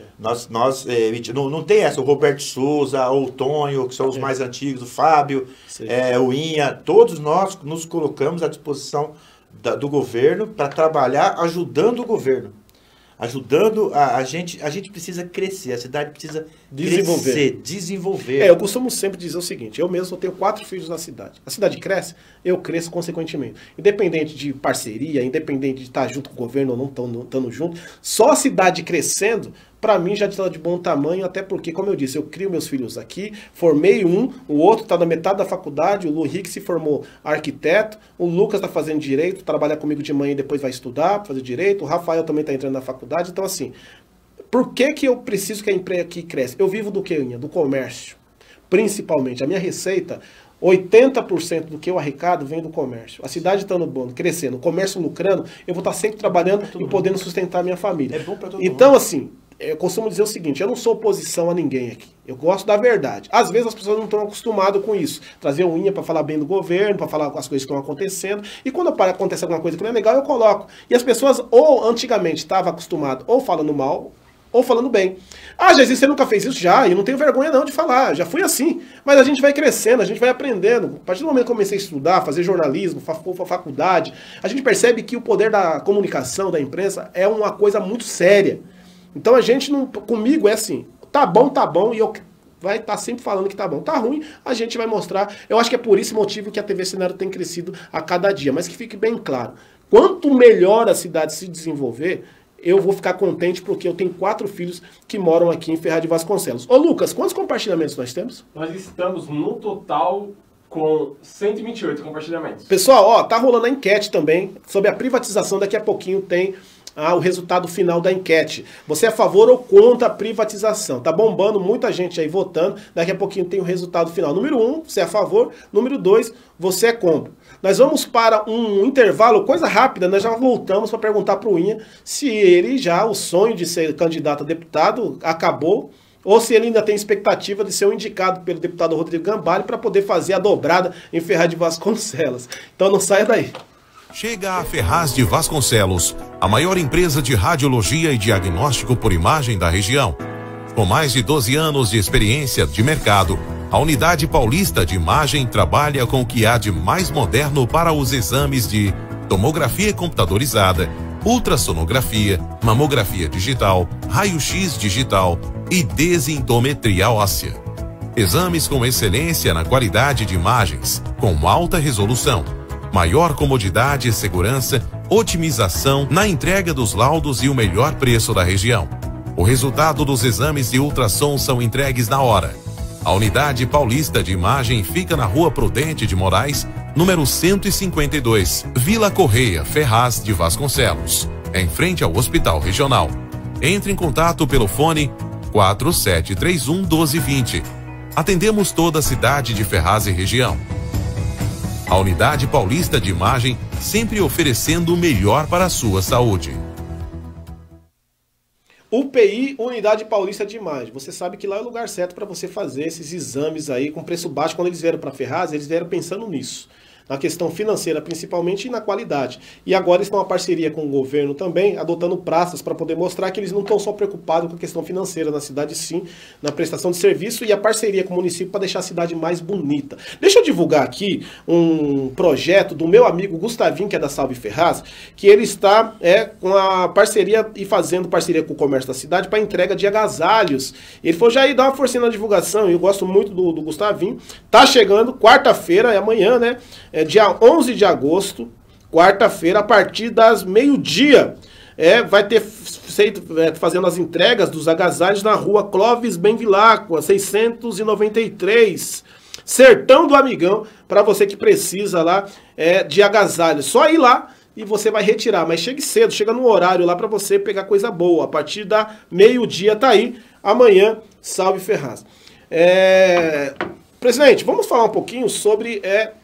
Não tem essa. O Roberto Souza, o Tonho, que são os mais antigos, o Fábio, o Inha, todos nós nos colocamos à disposição do governo para trabalhar ajudando o governo. Ajudando a gente precisa crescer, a cidade precisa desenvolver. Eu costumo sempre dizer o seguinte, eu mesmo tenho 4 filhos na cidade. A cidade cresce, eu cresço consequentemente. Independente de parceria, independente de estar junto com o governo ou não estando junto, só a cidade crescendo, para mim já está de bom tamanho, até porque, como eu disse, eu crio meus filhos aqui, formei um, o outro está na metade da faculdade, o Lu Henrique se formou arquiteto, o Lucas está fazendo direito, trabalha comigo de manhã e depois vai estudar, fazer direito, o Rafael também está entrando na faculdade, então assim, por que eu preciso que a empresa aqui cresça? Eu vivo do que, Inha? Do comércio, principalmente. A minha receita, 80% do que eu arrecado vem do comércio. A cidade estando bom, crescendo, o comércio lucrando, eu vou estar sempre trabalhando e podendo sustentar a minha família. É bom para todo mundo. Então, assim, eu costumo dizer o seguinte, eu não sou oposição a ninguém aqui. Eu gosto da verdade. Às vezes as pessoas não estão acostumadas com isso. Trazer um Inha para falar bem do governo, para falar as coisas que estão acontecendo. E quando acontece alguma coisa que não é legal, eu coloco. E as pessoas, ou antigamente estavam acostumadas ou falando mal, ou falando bem. Jesus, você nunca fez isso? Já, eu não tenho vergonha não de falar, já fui assim. Mas a gente vai crescendo, a gente vai aprendendo. A partir do momento que eu comecei a estudar, fazer jornalismo, faculdade, a gente percebe que o poder da comunicação, da imprensa, é uma coisa muito séria. Então a gente não, comigo é assim, tá bom, e eu vai estar sempre falando que tá bom. Tá ruim, a gente vai mostrar. Eu acho que é por esse motivo que a TV Cenário tem crescido a cada dia. Mas que fique bem claro, quanto melhor a cidade se desenvolver, eu vou ficar contente porque eu tenho 4 filhos que moram aqui em Ferraz de Vasconcelos. Ô Lucas, quantos compartilhamentos nós temos? Nós estamos no total com 128 compartilhamentos. Pessoal, tá rolando a enquete também sobre a privatização. Daqui a pouquinho tem o resultado final da enquete. Você é a favor ou contra a privatização? Tá bombando, muita gente aí votando. Daqui a pouquinho tem o resultado final. Número 1, você é a favor. Número 2, você é contra. Nós vamos para um intervalo, coisa rápida, nós já voltamos para perguntar para o Inha se ele já, o sonho de ser candidato a deputado acabou, ou se ele ainda tem expectativa de ser um indicado pelo deputado Rodrigo Gambale para poder fazer a dobrada em Ferraz de Vasconcelos. Então não saia daí. Chega a Ferraz de Vasconcelos, a maior empresa de radiologia e diagnóstico por imagem da região. Com mais de 12 anos de experiência de mercado, a Unidade Paulista de Imagem trabalha com o que há de mais moderno para os exames de tomografia computadorizada, ultrassonografia, mamografia digital, raio-x digital e densitometria óssea. Exames com excelência na qualidade de imagens, com alta resolução, maior comodidade e segurança, otimização na entrega dos laudos e o melhor preço da região. O resultado dos exames de ultrassom são entregues na hora. A Unidade Paulista de Imagem fica na Rua Prudente de Moraes, número 152, Vila Correia, Ferraz de Vasconcelos, em frente ao Hospital Regional. Entre em contato pelo fone 4731-1220. Atendemos toda a cidade de Ferraz e região. A Unidade Paulista de Imagem sempre oferecendo o melhor para a sua saúde. UPI, Unidade Paulista de Imagem. Você sabe que lá é o lugar certo para você fazer esses exames aí com preço baixo. Quando eles vieram para Ferraz, eles vieram pensando nisso. na questão financeira principalmente e na qualidade. E agora eles estão uma parceria com o governo também, adotando praças para poder mostrar que eles não estão só preocupados com a questão financeira na cidade, sim, na prestação de serviço e a parceria com o município para deixar a cidade mais bonita. Deixa eu divulgar aqui um projeto do meu amigo Gustavinho, que é da Salve Ferraz, que ele está com a parceria e fazendo parceria com o comércio da cidade para entrega de agasalhos. Ele foi já aí dar uma forcinha na divulgação, e eu gosto muito do Gustavinho. Tá chegando quarta-feira, é amanhã, né? É dia 11 de agosto, quarta-feira, a partir das meio-dia. Vai ter fazendo as entregas dos agasalhos na rua Clóvis Benvilacqua, 693, Sertão do Amigão, para você que precisa lá de agasalhos. Só ir lá e você vai retirar, mas chegue cedo, chega no horário lá para você pegar coisa boa. A partir da meio-dia tá aí, amanhã, Salve Ferraz. Presidente, vamos falar um pouquinho sobre,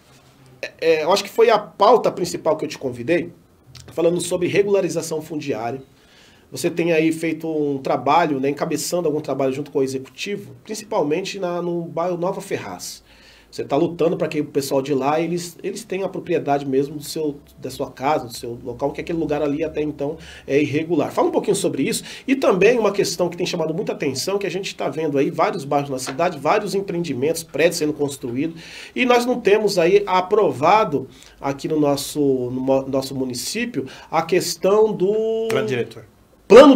eu acho que foi a pauta principal que eu te convidei, falando sobre regularização fundiária. Você tem aí feito um trabalho, né, encabeçando algum trabalho junto com o executivo, principalmente no bairro Nova Ferraz. Você está lutando para que o pessoal de lá, eles tenham a propriedade mesmo da sua casa, do seu local, que aquele lugar ali até então é irregular. Fala um pouquinho sobre isso. E também uma questão que tem chamado muita atenção, que a gente está vendo aí vários bairros na cidade, vários empreendimentos, prédios sendo construídos, e nós não temos aí aprovado aqui no nosso município a questão do... Plano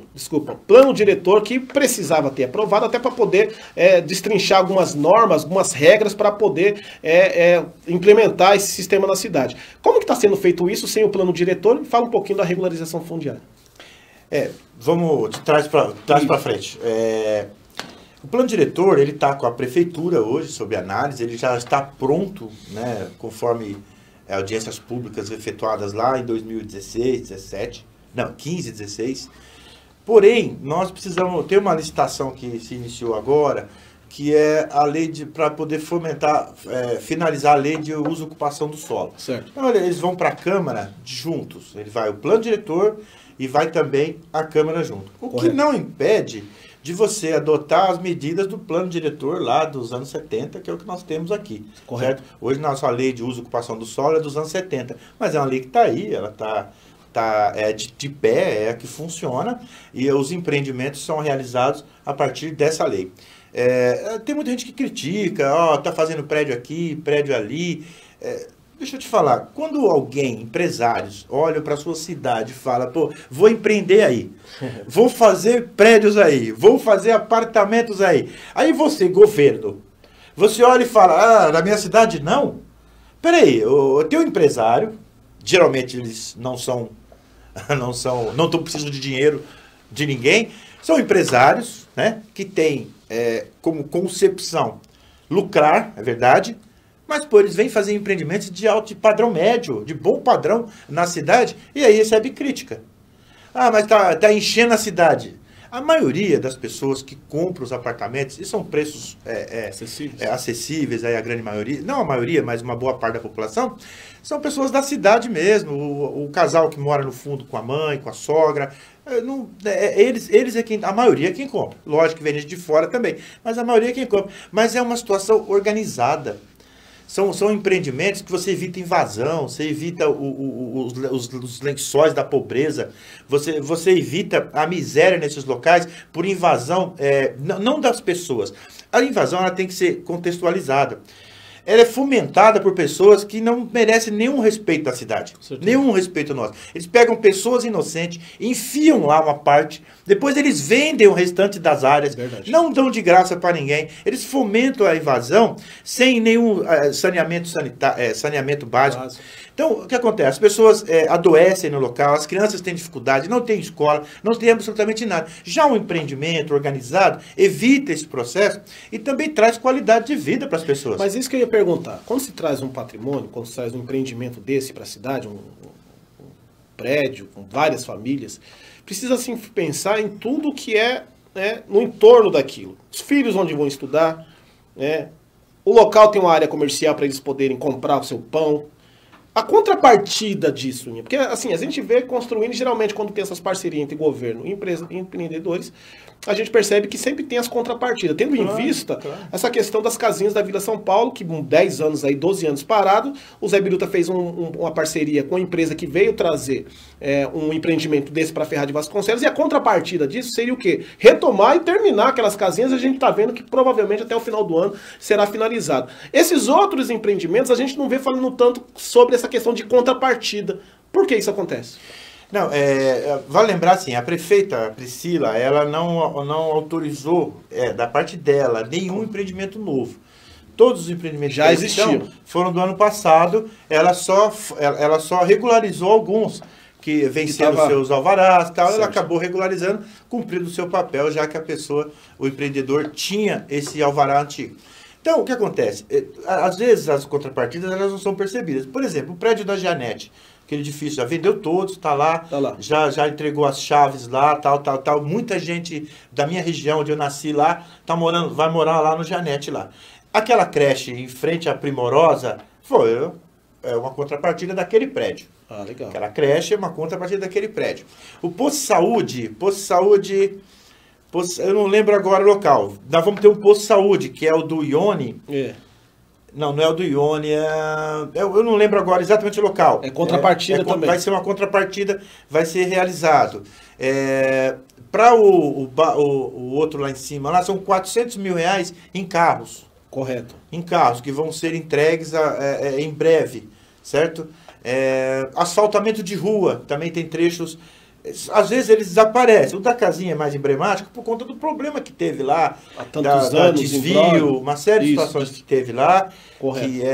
diretor que precisava ter aprovado até para poder destrinchar algumas normas, algumas regras para poder implementar esse sistema na cidade. Como que está sendo feito isso sem o plano diretor? Fala um pouquinho da regularização fundiária. Vamos de trás para frente. O plano diretor, ele está com a prefeitura hoje sob análise, ele já está pronto, né, conforme audiências públicas efetuadas lá em 2016, 17. Não, 15, 16. Porém, nós precisamos ter uma licitação que se iniciou agora, que é a lei para poder fomentar, finalizar a lei de uso e ocupação do solo. Certo. Então, eles vão para a Câmara juntos. Ele vai o plano diretor e vai também a Câmara junto. O Correto. Que não impede de você adotar as medidas do plano diretor lá dos anos 70, que é o que nós temos aqui. Correto. Certo? Hoje, nossa lei de uso e ocupação do solo é dos anos 70, mas é uma lei que está aí, ela está de pé, é a que funciona, e os empreendimentos são realizados a partir dessa lei. Tem muita gente que critica, tá fazendo prédio aqui, prédio ali. Deixa eu te falar, quando alguém, empresários, olham para a sua cidade e falam, pô, vou empreender aí, vou fazer prédios aí, vou fazer apartamentos aí. Aí você, governo, você olha e fala, na minha cidade não? Peraí, eu tenho um empresário, geralmente eles não precisam de dinheiro de ninguém, são empresários, né, que têm como concepção lucrar, é verdade, mas pô, eles vêm fazer empreendimentos de padrão médio, de bom padrão na cidade, e aí recebe crítica. Mas tá enchendo a cidade. A maioria das pessoas que compram os apartamentos, e são preços acessíveis, aí a grande maioria, não a maioria, mas uma boa parte da população, são pessoas da cidade mesmo, o casal que mora no fundo com a mãe, com a sogra, eles é quem, a maioria é quem compra. Lógico que vem gente de fora também, mas a maioria é quem compra. Mas é uma situação organizada. São empreendimentos que você evita invasão, você evita os lençóis da pobreza, você evita a miséria nesses locais por invasão, não das pessoas. A invasão ela tem que ser contextualizada. Ela é fomentada por pessoas que não merecem nenhum respeito da cidade. Nenhum respeito nosso. Eles pegam pessoas inocentes, enfiam lá uma parte, depois eles vendem o restante das áreas, não dão de graça para ninguém. Eles fomentam a invasão sem nenhum saneamento básico. Então, o que acontece? As pessoas adoecem no local, as crianças têm dificuldade, não tem escola, não tem absolutamente nada. Já um empreendimento organizado evita esse processo e também traz qualidade de vida para as pessoas. Mas isso que eu ia perguntar, quando se traz um patrimônio, quando se traz um empreendimento desse para a cidade, um prédio com várias famílias, precisa assim pensar em tudo que é no entorno daquilo. Os filhos onde vão estudar, o local tem uma área comercial para eles poderem comprar o seu pão, A contrapartida disso, porque assim, a gente vê construindo, geralmente quando tem essas parcerias entre governo e empreendedores, a gente percebe que sempre tem as contrapartidas. Tendo em vista essa questão das casinhas da Vila São Paulo, que 10 anos aí, 12 anos parado, o Zé Biruta fez uma parceria com a empresa que veio trazer um empreendimento desse para Ferraz de Vasconcelos, e a contrapartida disso seria o quê? Retomar e terminar aquelas casinhas, a gente está vendo que provavelmente até o final do ano será finalizado. Esses outros empreendimentos, a gente não vê falando tanto sobre essa questão de contrapartida. Por que isso acontece? Não, vale lembrar assim, a prefeita Priscila, ela não autorizou, da parte dela, nenhum empreendimento novo. Todos os empreendimentos já existiam, foram do ano passado, ela só regularizou alguns que venceram seus alvarás, tal, ela acabou regularizando, cumprindo o seu papel, já que o empreendedor tinha esse alvará antigo. Então, o que acontece? Às vezes as contrapartidas elas não são percebidas. Por exemplo, o prédio da Janete, aquele edifício já vendeu todos, está lá, já entregou as chaves lá, tal. Muita gente da minha região, onde eu nasci lá, vai morar lá no Janete lá. Aquela creche em frente à Primorosa foi uma contrapartida daquele prédio. Ah, legal. Aquela creche é uma contrapartida daquele prédio. O posto de saúde, eu não lembro agora o local. Nós vamos ter um posto de saúde, que é o do Ione. Não é o do Ione, eu não lembro agora exatamente o local. É contrapartida também. Vai ser uma contrapartida, vai ser realizado. Para o outro lá em cima, lá são 400 mil reais em carros. Correto. Em carros, que vão ser entregues em breve, certo? Asfaltamento de rua, também tem trechos. Às vezes eles desaparecem. O da casinha é mais emblemático por conta do problema que teve lá. Há tantos anos, desvio, uma série de situações que teve lá. Correto. Que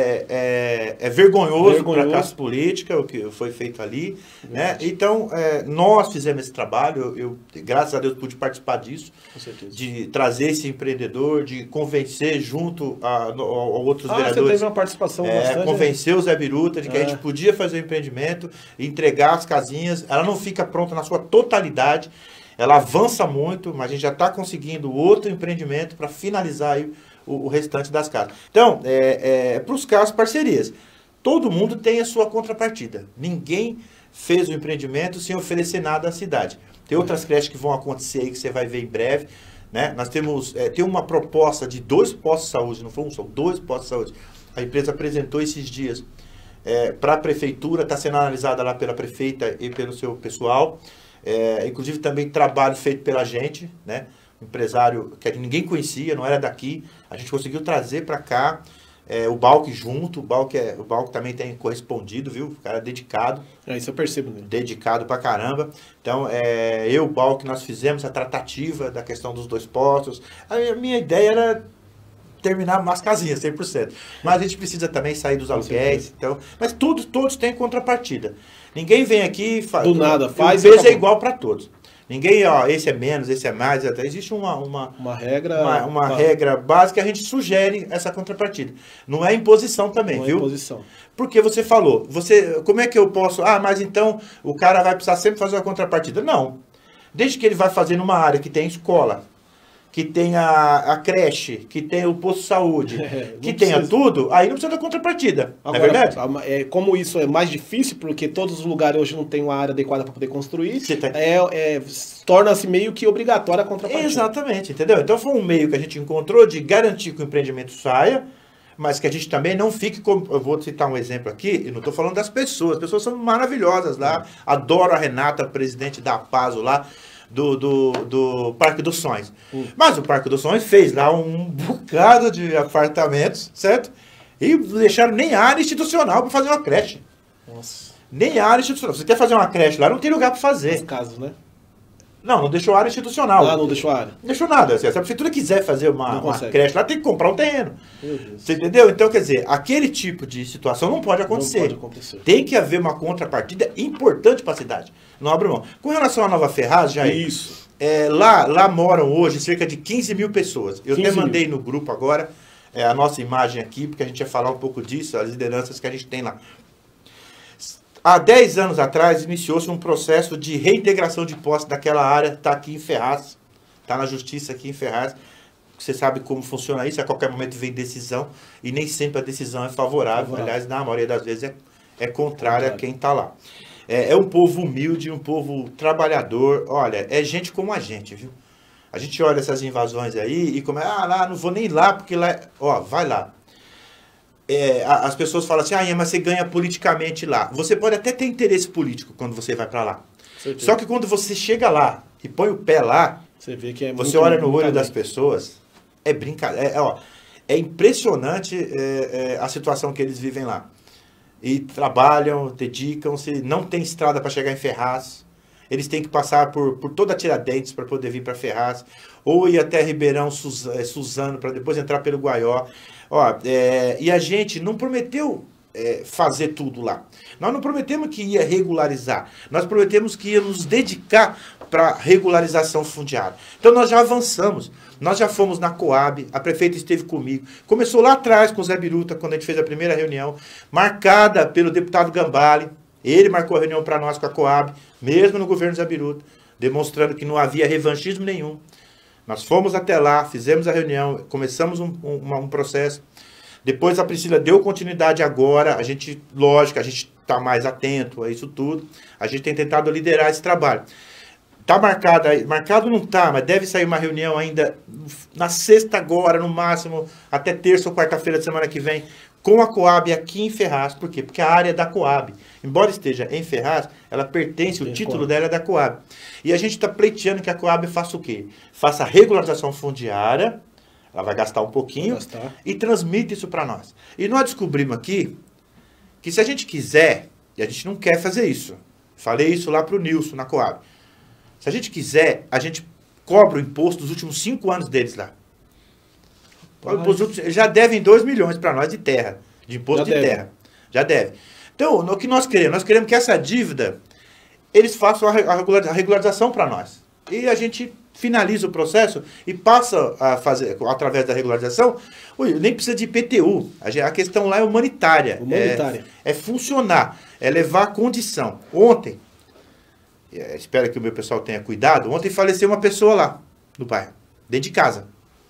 é vergonhoso para a classe política, o que foi feito ali. Né? Então, nós fizemos esse trabalho. Eu, graças a Deus, pude participar disso. Com certeza. De trazer esse empreendedor, de convencer junto a outros vereadores. Você teve uma participação bastante. Convencer o Zé Biruta de que a gente podia fazer o empreendimento, entregar as casinhas. Ela não fica pronta na sua totalidade, ela avança muito, mas a gente já está conseguindo outro empreendimento para finalizar aí o restante das casas. Então, para os casos, parcerias. Todo mundo tem a sua contrapartida. Ninguém fez o empreendimento sem oferecer nada à cidade. Tem outras creches que vão acontecer aí que você vai ver em breve. Né? Nós temos tem uma proposta de 2 postos de saúde, não foi um só, 2 postos de saúde. A empresa apresentou esses dias para a prefeitura, está sendo analisada lá pela prefeita e pelo seu pessoal. Inclusive também trabalho feito pela gente, né? Um empresário que ninguém conhecia, não era daqui. A gente conseguiu trazer para cá o Balk junto. O Balk também tem correspondido, viu? O cara é dedicado. Isso eu percebo, né? Dedicado pra caramba. Então, eu e o Balk, nós fizemos a tratativa da questão dos 2 postos. A minha ideia era terminar umas casinhas, 100%. Mas a gente precisa também sair dos aluguéis. Então, mas todos têm contrapartida. Ninguém vem aqui... Do nada, faz... O peso é igual para todos. Ninguém, esse é menos, esse é mais. Existe uma regra... Uma regra básica, a gente sugere essa contrapartida. Não é imposição também, não viu? É imposição. Porque você falou, como é que eu posso... mas então o cara vai precisar sempre fazer uma contrapartida. Não. Desde que ele vai fazer numa área que tem escola, que tenha a creche, que tenha o posto de saúde, que tenha tudo, aí não precisa da contrapartida. Agora, não é verdade? Como isso é mais difícil, porque todos os lugares hoje não tem uma área adequada para poder construir, torna-se meio que obrigatória a contrapartida. Exatamente, entendeu? Então foi um meio que a gente encontrou de garantir que o empreendimento saia, mas que a gente também não fique como... Eu vou citar um exemplo aqui, eu não estou falando das pessoas, as pessoas são maravilhosas lá, adoro a Renata, presidente da Apaso lá, do Parque dos Sonhos. Mas o Parque dos Sonhos fez lá um bocado de apartamentos, certo? E não deixaram nem área institucional para fazer uma creche. Nossa. Nem área institucional. Você quer fazer uma creche lá, não tem lugar para fazer. Nesse caso, né? Não deixou área institucional. Não deixou área. Não deixou nada. Se a prefeitura quiser fazer uma creche lá, tem que comprar um terreno. Você entendeu? Então, quer dizer, aquele tipo de situação não pode acontecer. Não pode acontecer. Tem que haver uma contrapartida importante para a cidade. Não abre mão. Com relação à Nova Ferraz, Jair, isso. Lá moram hoje cerca de 15 mil pessoas. Eu até mandei no grupo agora a nossa imagem aqui, porque a gente ia falar um pouco disso, as lideranças que a gente tem lá. Há 10 anos atrás, iniciou-se um processo de reintegração de posse daquela área, está aqui em Ferraz, está na justiça aqui em Ferraz. Você sabe como funciona isso, a qualquer momento vem decisão, e nem sempre a decisão é favorável. Aliás, na maioria das vezes é contrária a quem está lá. É um povo humilde, um povo trabalhador. Olha, é gente como a gente, viu? A gente olha essas invasões aí e começa, lá, não vou nem lá, porque lá... Ó, vai lá. As pessoas falam assim, mas você ganha politicamente lá. Você pode até ter interesse político quando você vai para lá. Só que quando você chega lá e põe o pé lá, você vê que você olha no olho das pessoas, é brincadeira. É impressionante a situação que eles vivem lá. E trabalham, dedicam-se, não tem estrada para chegar em Ferraz. Eles têm que passar por toda a Tiradentes para poder vir para Ferraz. Ou ir até Ribeirão Suzano para depois entrar pelo Guaió. E a gente não prometeu fazer tudo lá. Nós não prometemos que ia regularizar. Nós prometemos que ia nos dedicar para regularização fundiária. Então nós já avançamos. Nós já fomos na Coab, a prefeita esteve comigo. Começou lá atrás com o Zé Biruta, quando a gente fez a primeira reunião, marcada pelo deputado Gambale. Ele marcou a reunião para nós com a Coab, mesmo no governo Zé Biruta, demonstrando que não havia revanchismo nenhum. Nós fomos até lá, fizemos a reunião, começamos um processo. Depois a Priscila deu continuidade agora, a gente está mais atento a isso tudo. A gente tem tentado liderar esse trabalho. Está marcado não está, mas deve sair uma reunião ainda na sexta agora, no máximo, até terça ou quarta-feira da semana que vem, com a Coab aqui em Ferraz. Por quê? Porque a área é da Coab. Embora esteja em Ferraz, ela pertence, o título dela é da Coab. E a gente está pleiteando que a Coab faça o quê? Faça a regularização fundiária, ela vai gastar um pouquinho, e transmite isso para nós. E nós descobrimos aqui que se a gente quiser, e a gente não quer fazer isso, falei isso lá para o Nilson, na Coab, se a gente quiser, a gente cobra o imposto dos últimos 5 anos deles lá. Eles já devem 2 milhões para nós de terra, de imposto de terra. Já deve. Então, o que nós queremos? Nós queremos que essa dívida, eles façam a regularização para nós. E a gente finaliza o processo e passa a fazer, através da regularização, nem precisa de IPTU. A questão lá é humanitária. É funcionar, é levar a condição. Ontem, espero que o meu pessoal tenha cuidado, ontem faleceu uma pessoa lá, no bairro, dentro de casa.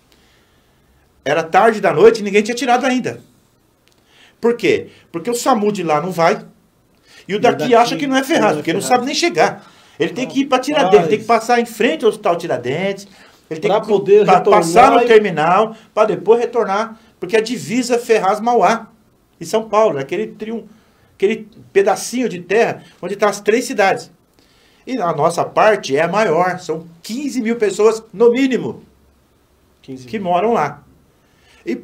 Era tarde da noite e ninguém tinha tirado ainda. Por quê? Porque o SAMU de lá não vai. E o daqui acha que não é Ferraz, porque ele não sabe nem chegar. Ele tem que ir para Tiradentes, ele tem que passar em frente ao Hospital Tiradentes, ele tem que poder passar no terminal, para depois retornar, porque a divisa Ferraz-Mauá, em São Paulo, aquele pedacinho de terra onde estão as 3 cidades. E a nossa parte é a maior, são 15 mil pessoas, no mínimo, que moram lá. E,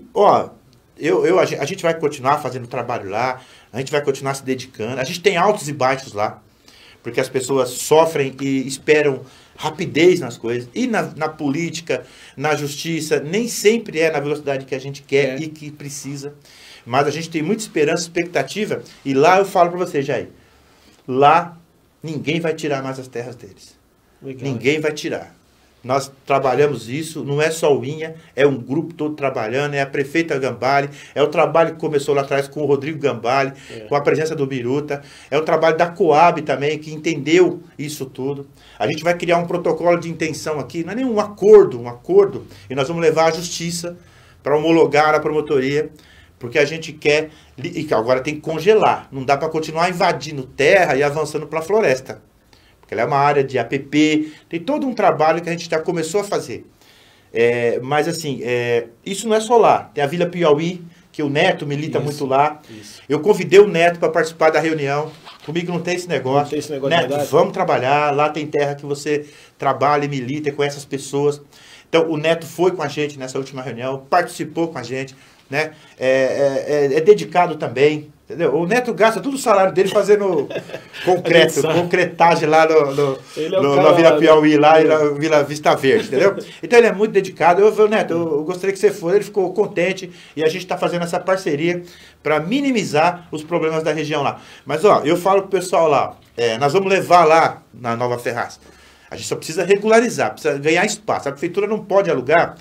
a gente vai continuar fazendo trabalho lá, a gente vai continuar se dedicando, a gente tem altos e baixos lá, porque as pessoas sofrem e esperam rapidez nas coisas. E na política, na justiça, nem sempre é na velocidade que a gente quer e que precisa. Mas a gente tem muita esperança, expectativa, e lá eu falo para você, Jair, lá ninguém vai tirar mais as terras deles. Legal. Ninguém vai tirar. Nós trabalhamos isso, não é só o INHA, é um grupo todo trabalhando, é a prefeita Gambale, é o trabalho que começou lá atrás com o Rodrigo Gambale, com a presença do Biruta, é o trabalho da Coab também, que entendeu isso tudo. A gente vai criar um protocolo de intenção aqui, não é nenhum acordo, e nós vamos levar à justiça para homologar a promotoria, porque a gente quer, e agora tem que congelar, não dá para continuar invadindo terra e avançando para a floresta. Ela é uma área de APP, tem todo um trabalho que a gente já começou a fazer. Mas assim, isso não é só lá. Tem a Vila Piauí, que o Neto milita muito lá. Isso. Eu convidei o Neto para participar da reunião. Comigo não tem esse negócio. Não tem esse negócio. Neto, vamos trabalhar. Lá tem terra que você trabalha e milita e conhece as pessoas. Então, o Neto foi com a gente nessa última reunião, participou com a gente, né? É dedicado também. Entendeu? O Neto gasta todo o salário dele fazendo concretagem lá na Vila Piauí, lá e na Vila Vista Verde, entendeu? Então ele é muito dedicado. Eu falei, Neto, eu gostaria que você fosse. Ele ficou contente e a gente está fazendo essa parceria para minimizar os problemas da região lá. Mas, eu falo pro pessoal lá, nós vamos levar lá na Nova Ferraz. A gente só precisa regularizar, precisa ganhar espaço. A prefeitura não pode alugar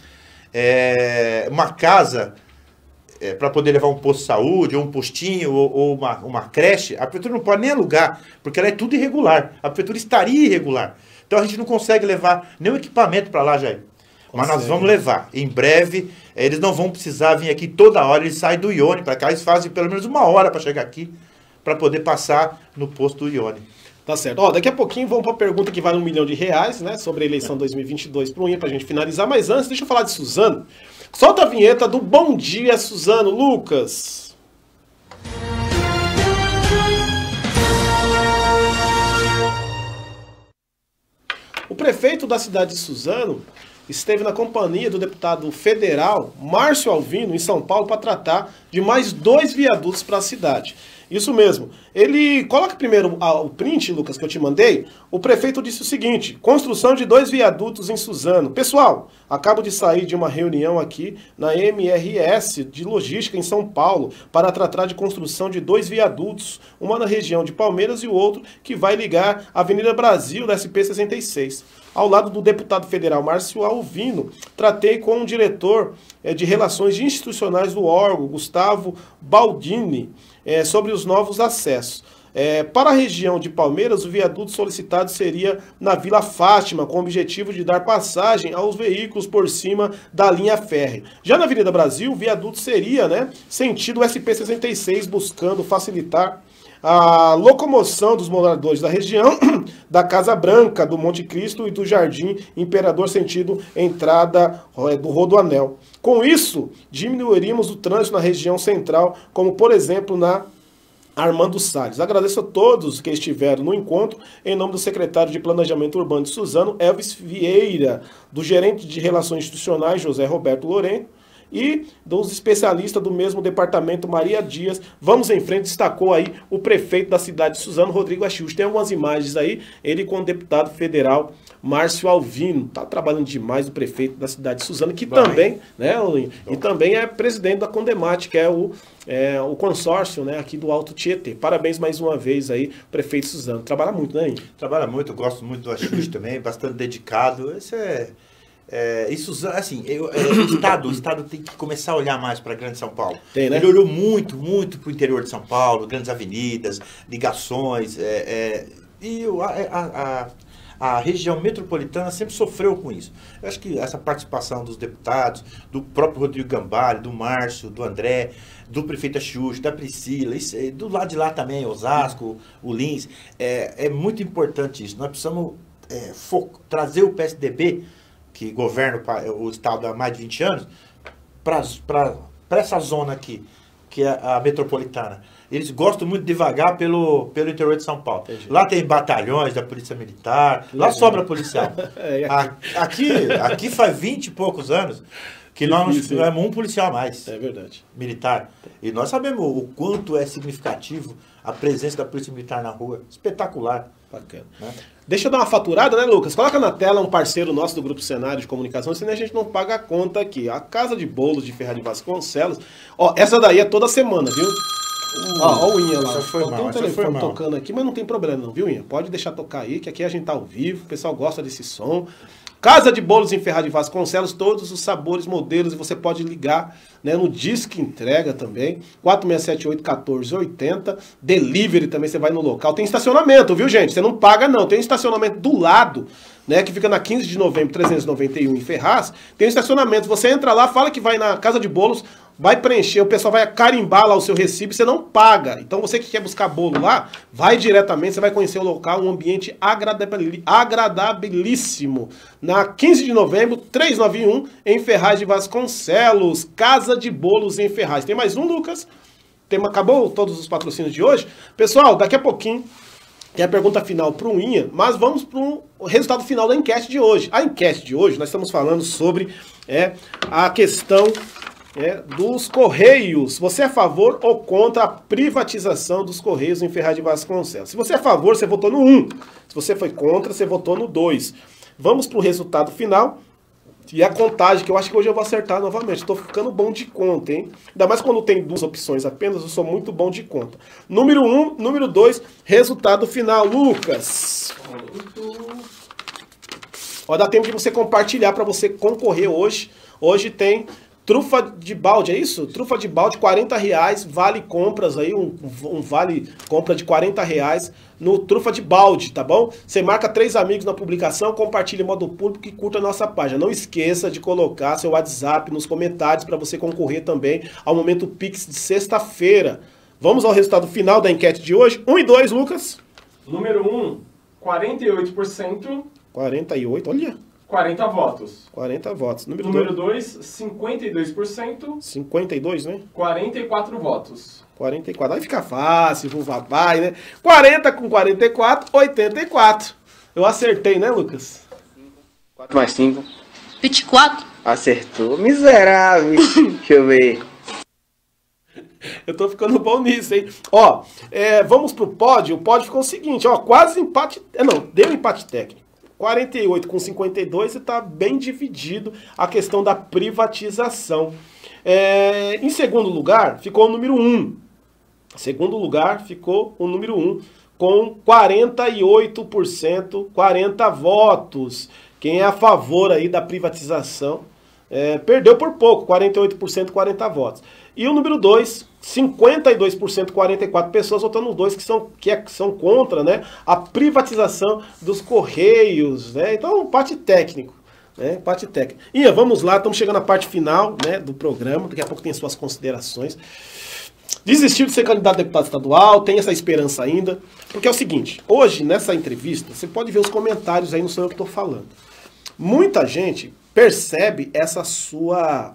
uma casa para poder levar um posto de saúde, ou um postinho, ou uma creche. A prefeitura não pode nem alugar, porque ela é tudo irregular. A prefeitura estaria irregular. Então a gente não consegue levar nenhum equipamento para lá, Jair. Mas nós vamos levar. Em breve, eles não vão precisar vir aqui toda hora. Eles saem do Ione para cá, eles fazem pelo menos 1 hora para chegar aqui, para poder passar no posto do Ione. Tá certo. Ó, daqui a pouquinho vamos para a pergunta que vale R$1 milhão, né? Sobre a eleição 2022 para o Unha, para a gente finalizar. Mas antes, deixa eu falar de Suzano. Solta a vinheta do Bom Dia, Suzano. Lucas. O prefeito da cidade de Suzano esteve na companhia do deputado federal Márcio Alvino, em São Paulo, para tratar de mais 2 viadutos para a cidade. Isso mesmo. Ele coloca primeiro o print, Lucas, que eu te mandei. O prefeito disse o seguinte: construção de 2 viadutos em Suzano. Pessoal, acabo de sair de uma reunião aqui na MRS de Logística em São Paulo para tratar de construção de 2 viadutos, uma na região de Palmeiras e o outro que vai ligar a Avenida Brasil da SP-66. Ao lado do deputado federal Márcio Alvino, tratei com o diretor de Relações Institucionais do órgão, Gustavo Baldini, sobre os novos acessos. Para a região de Palmeiras, o viaduto solicitado seria na Vila Fátima, com o objetivo de dar passagem aos veículos por cima da linha férrea. Já na Avenida Brasil, o viaduto seria, sentido SP-66, buscando facilitar a locomoção dos moradores da região da Casa Branca, do Monte Cristo e do Jardim Imperador, sentido entrada do Rodoanel. Com isso, diminuiríamos o trânsito na região central, como por exemplo na Armando Salles. Agradeço a todos que estiveram no encontro, em nome do secretário de Planejamento Urbano de Suzano, Elvis Vieira, do gerente de Relações Institucionais, José Roberto Lourenço, e dos especialistas do mesmo departamento, Maria Dias. Vamos em frente, destacou aí o prefeito da cidade de Suzano, Rodrigo Achius. Tem algumas imagens aí, ele com o deputado federal Márcio Alvino. Tá trabalhando demais o prefeito da cidade de Suzano, que também, e também é presidente da Condemate, que é o consórcio, aqui do Alto Tietê. Parabéns mais uma vez aí, prefeito Suzano. Trabalha muito, né, Inho? Trabalha muito, eu gosto muito do Achius também, bastante dedicado. Esse isso, assim, o Estado tem que começar a olhar mais para a Grande São Paulo. Tem, né? Ele olhou muito para o interior de São Paulo, grandes avenidas, ligações, e a região metropolitana sempre sofreu com isso. Eu acho que essa participação dos deputados, do próprio Rodrigo Gambale, do Márcio, do André, do prefeito Achius, da Priscila, do lado de lá também, Osasco, o Lins, é muito importante isso. Nós precisamos trazer o PSDB, que governa o estado há mais de 20 anos, para essa zona aqui, que é a metropolitana. Eles gostam muito de devagar pelo interior de São Paulo. Entendi. Lá tem batalhões da Polícia Militar, lá sobra policial. Aqui faz 20 e poucos anos que nós não tivemos um policial a mais. É verdade. Militar. E nós sabemos o quanto é significativo a presença da Polícia Militar na rua. Espetacular. Bacana. Né? Deixa eu dar uma faturada, né, Lucas? Coloca na tela um parceiro nosso do Grupo Cenário de Comunicação, senão a gente não paga a conta aqui. A Casa de Bolos de Ferraz de Vasconcelos. Ó, essa daí é toda semana, viu? Ó o Inha lá. Tem um telefone tocando aqui, mas não tem problema não, viu, Inha? Pode deixar tocar aí, que aqui a gente tá ao vivo, o pessoal gosta desse som. Casa de Bolos em Ferraz de Vasconcelos, todos os sabores, modelos, e você pode ligar, no Disque Entrega também, 4678-1480, Delivery também, você vai no local. Tem estacionamento, viu, gente? Você não paga não, tem estacionamento do lado, que fica na 15 de novembro, 391 em Ferraz, tem um estacionamento, você entra lá, fala que vai na Casa de Bolos, vai preencher, o pessoal vai carimbar lá o seu recibo, você não paga. Então você que quer buscar bolo lá, vai diretamente, você vai conhecer o local, um ambiente agradabilíssimo. Na 15 de novembro, 391, em Ferraz de Vasconcelos, Casa de Bolos em Ferraz. Tem mais um, Lucas? Acabou todos os patrocínios de hoje? Pessoal, daqui a pouquinho tem a pergunta final para o Inha, mas vamos para o resultado final da enquete de hoje. A enquete de hoje, nós estamos falando sobre a questão dos Correios. Você é a favor ou contra a privatização dos Correios em Ferraz de Vasconcelos? Se você é a favor, você votou no 1. Se você foi contra, você votou no 2. Vamos para o resultado final e a contagem, que eu acho que hoje eu vou acertar novamente. Estou ficando bom de conta, hein? Ainda mais quando tem 2 opções apenas, eu sou muito bom de conta. Número 1, número 2, resultado final. Lucas. Ó, dá tempo de você compartilhar para você concorrer hoje. Hoje tem trufa de balde, é isso? Trufa de balde, R$40, vale compras aí, um vale compra de R$40 no trufa de balde, tá bom? Você marca 3 amigos na publicação, compartilha em modo público e curta a nossa página. Não esqueça de colocar seu WhatsApp nos comentários para você concorrer também ao Momento Pix de sexta-feira. Vamos ao resultado final da enquete de hoje. 1 e 2, Lucas. Número 1, 48%. 48, olha. 40 votos. 40 votos. Número 2, 52%. 52, né? 44 votos. 44. Vai ficar fácil pro papai, né? 40 com 44, 84. Eu acertei, né, Lucas? 4 mais 5. 24. Acertou. Miserável. Deixa eu ver. Eu tô ficando bom nisso, hein? Ó, vamos pro pódio. O pódio ficou o seguinte, ó, quase empate... Não, deu empate técnico. 48 com 52 e tá bem dividido a questão da privatização. Em segundo lugar, ficou o número 1. Segundo lugar, ficou o número 1, com 48%, 40 votos. Quem é a favor aí da privatização perdeu por pouco, 48%, 40 votos. E o número 2, 52%, 44 pessoas votando nos dois que são contra, né, a privatização dos Correios, né? Então, empate técnico. Empate técnico. Ian, vamos lá, estamos chegando na parte final, né, do programa, daqui a pouco tem suas considerações. Desistiu de ser candidato a deputado estadual, tem essa esperança ainda, porque é o seguinte, hoje, nessa entrevista, você pode ver os comentários aí, não sou eu que estou falando. Muita gente percebe essa sua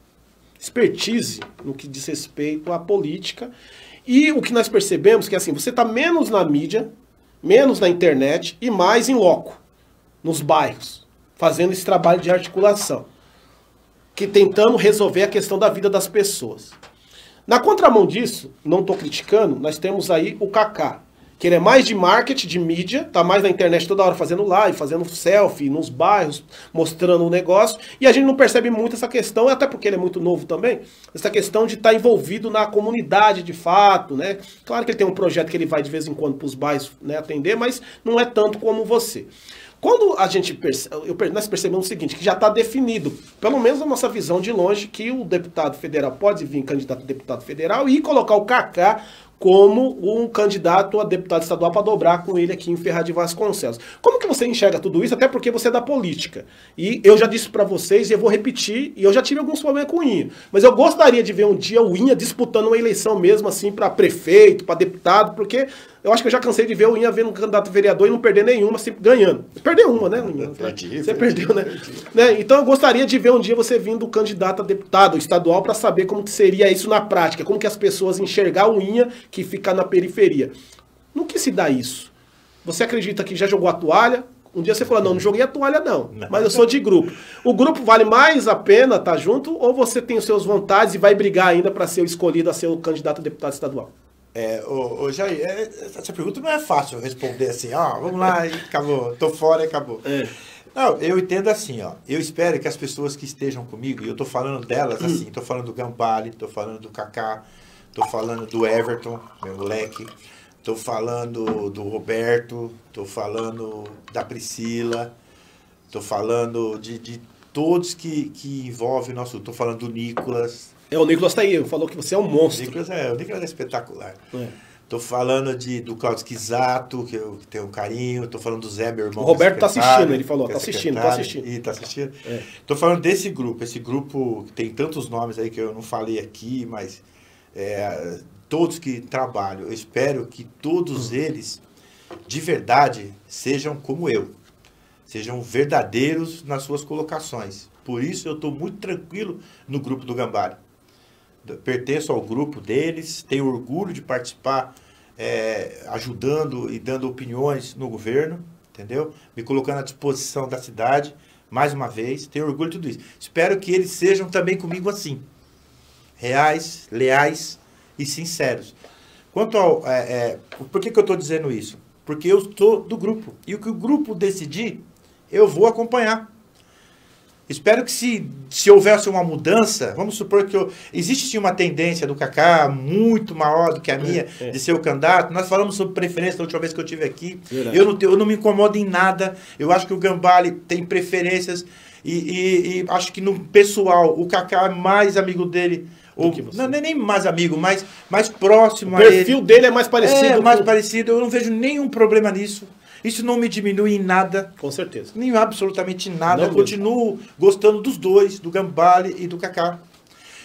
expertise no que diz respeito à política, e o que nós percebemos que assim, você está menos na mídia, menos na internet e mais em loco, nos bairros, fazendo esse trabalho de articulação, que tentando resolver a questão da vida das pessoas. Na contramão disso, não estou criticando, nós temos aí o Kaká, que ele é mais de marketing, de mídia, tá mais na internet toda hora fazendo live, fazendo selfie nos bairros, mostrando o negócio, e a gente não percebe muito essa questão, até porque ele é muito novo também, essa questão de estar envolvido na comunidade de fato, né? Claro que ele tem um projeto que ele vai de vez em quando para os bairros, né, atender, mas não é tanto como você. Quando a gente nós percebemos o seguinte, que já está definido, pelo menos a nossa visão de longe, que o deputado federal pode vir candidato a deputado federal e colocar o Kaká como um candidato a deputado estadual para dobrar com ele aqui em Ferraz de Vasconcelos. Como que você enxerga tudo isso? Até porque você é da política. E eu já disse para vocês, e eu vou repetir, e eu já tive alguns problemas com o Inha. Mas eu gostaria de ver um dia o Inha disputando uma eleição mesmo assim para prefeito, para deputado, porque eu acho que eu já cansei de ver o Inha vendo um candidato a vereador e não perder nenhuma, sempre ganhando. Perdeu uma, né, Inha? Você perdeu, né? Então eu gostaria de ver um dia você vindo candidato a deputado estadual para saber como que seria isso na prática, como que as pessoas enxergar o Inha que fica na periferia. No que se dá isso? Você acredita que já jogou a toalha? Um dia você falou, não joguei a toalha não, mas eu sou de grupo. O grupo vale mais a pena estar junto ou você tem os seus vontades e vai brigar ainda para ser o escolhido a ser o candidato a deputado estadual? Jair, essa pergunta não é fácil responder assim, vamos lá e acabou, tô fora e acabou. Não, eu entendo assim, eu espero que as pessoas que estejam comigo, e eu tô falando delas assim, tô falando do Gambale, tô falando do Kaká, tô falando do Everton, meu moleque, tô falando do Roberto, tô falando da Priscila, tô falando de todos que envolvem o nosso... Tô falando do Nicolas. O Nicolas tá aí, falou que você é um monstro. O Nicolas é espetacular. Tô falando do Claudio Schisato, que eu tenho um carinho. Tô falando do Zé, meu irmão. O Roberto tá assistindo, ele falou, tá assistindo. Tá assistindo. Tô falando desse grupo. Esse grupo tem tantos nomes aí que eu não falei aqui, mas todos que trabalham, eu espero que todos eles, de verdade, sejam como eu. Sejam verdadeiros nas suas colocações. Por isso eu tô muito tranquilo no grupo do Gambale. Pertenço ao grupo deles, tenho orgulho de participar, ajudando e dando opiniões no governo, entendeu? Me colocando à disposição da cidade, mais uma vez, tenho orgulho de tudo isso. Espero que eles sejam também comigo assim, reais, leais e sinceros. Quanto ao... por que eu estou dizendo isso? Porque eu estou do grupo, e o que o grupo decidir, eu vou acompanhar. Espero que se houvesse uma mudança, vamos supor que existe sim uma tendência do Kaká muito maior do que a minha, de ser o candidato. Nós falamos sobre preferência da última vez que eu estive aqui. Eu não me incomodo em nada. Eu acho que o Gambale tem preferências e acho que no pessoal, o Kaká é mais amigo dele. Não é nem mais amigo, mais próximo a ele. O perfil dele é mais parecido. Mais parecido. Eu não vejo nenhum problema nisso. Isso não me diminui em nada. Com certeza. Nem absolutamente nada. Eu continuo gostando dos dois, do Gambale e do Kaká.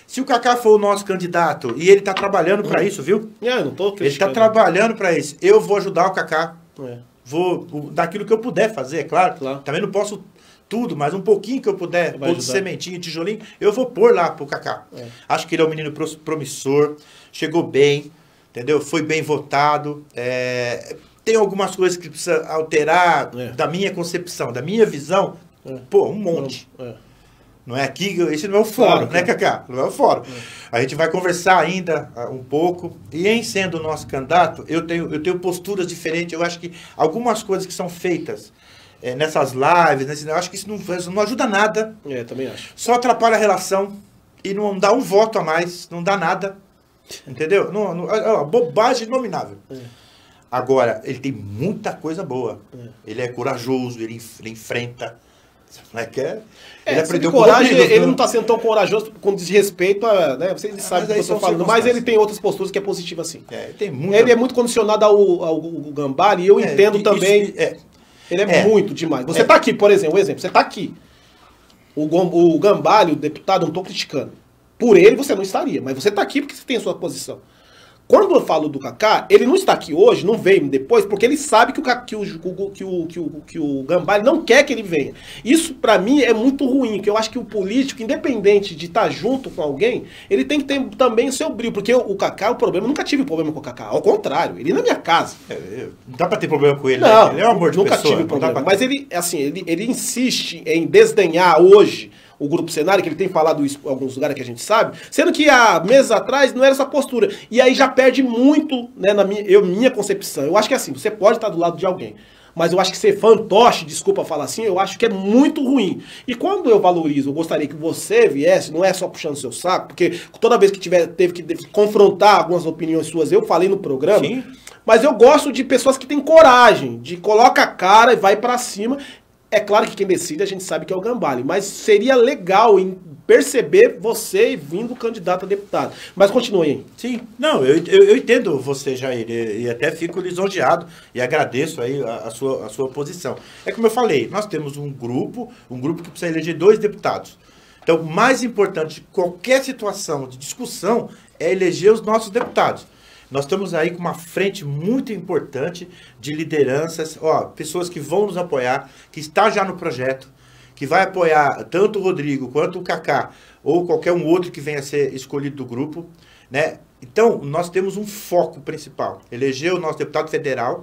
Se o Kaká for o nosso candidato, e ele está trabalhando para isso, viu? Não tô ele está trabalhando para isso. Eu vou ajudar o Kaká. Vou, daquilo que eu puder fazer, é claro. Também não posso tudo, mas um pouquinho que eu puder, pôr de sementinha, tijolinho, eu vou pôr lá pro Kaká. Acho que ele é um menino promissor, chegou bem, entendeu? Foi bem votado. Tem algumas coisas que precisa alterar da minha concepção, da minha visão. Pô, um monte. Não é aqui, esse não é o fórum, né, Kaká? Não é o fórum. A gente vai conversar ainda um pouco. E em sendo o nosso candidato, eu tenho posturas diferentes. Eu acho que algumas coisas que são feitas nessas lives, eu acho que isso não ajuda nada. Também acho. Só atrapalha a relação e não dá um voto a mais, não dá nada. Entendeu? Bobagem inominável. Agora, ele tem muita coisa boa. Ele é corajoso, ele enfrenta. Não é que ele aprendeu coragem, ele não está sendo tão corajoso com desrespeito a, né? Vocês sabem do que eu estou falando, mas ele tem outras posturas que é positiva assim. Ele é muito condicionado ao Gambale, e eu entendo também. Ele é muito demais. Você está aqui, por exemplo, você está aqui. O Gambale, o deputado, não estou criticando. Por ele você não estaria, mas você está aqui porque você tem a sua posição. Quando eu falo do Kaká, ele não está aqui hoje, não veio depois, porque ele sabe que o Gambale não quer que ele venha. Isso, pra mim, é muito ruim, porque eu acho que o político, independente de estar junto com alguém, ele tem que ter também o seu brilho, porque o Kaká, o problema, eu nunca tive problema com o Kaká, ao contrário, ele na minha casa. Não dá pra ter problema com ele, não, né? Ele é um amor de nunca pessoa. Tive problema, mas ele insiste em desdenhar hoje o Grupo Cenário, que ele tem falado isso em alguns lugares que a gente sabe, sendo que há meses atrás não era essa postura. E aí já perde muito, né, na minha concepção. Eu acho que assim, você pode estar do lado de alguém, mas eu acho que ser fantoche, desculpa falar assim, eu acho que é muito ruim. E quando eu valorizo, eu gostaria que você viesse, não é só puxando seu saco, porque toda vez que teve que confrontar algumas opiniões suas, eu falei no programa, sim, mas eu gosto de pessoas que têm coragem, de coloca a cara e vai pra cima. É claro que quem decide a gente sabe que é o Gambale, mas seria legal em perceber você vindo candidato a deputado. Mas continue aí. Sim, não, eu entendo você, Jair, e até fico lisonjeado e agradeço aí a sua posição. É como eu falei, nós temos um grupo que precisa eleger 2 deputados. Então, o mais importante de qualquer situação de discussão é eleger os nossos deputados. Nós estamos aí com uma frente muito importante de lideranças, pessoas que vão nos apoiar, que está já no projeto, que vai apoiar tanto o Rodrigo quanto o Kaká, ou qualquer um outro que venha a ser escolhido do grupo, né? Então, nós temos um foco principal, eleger o nosso deputado federal.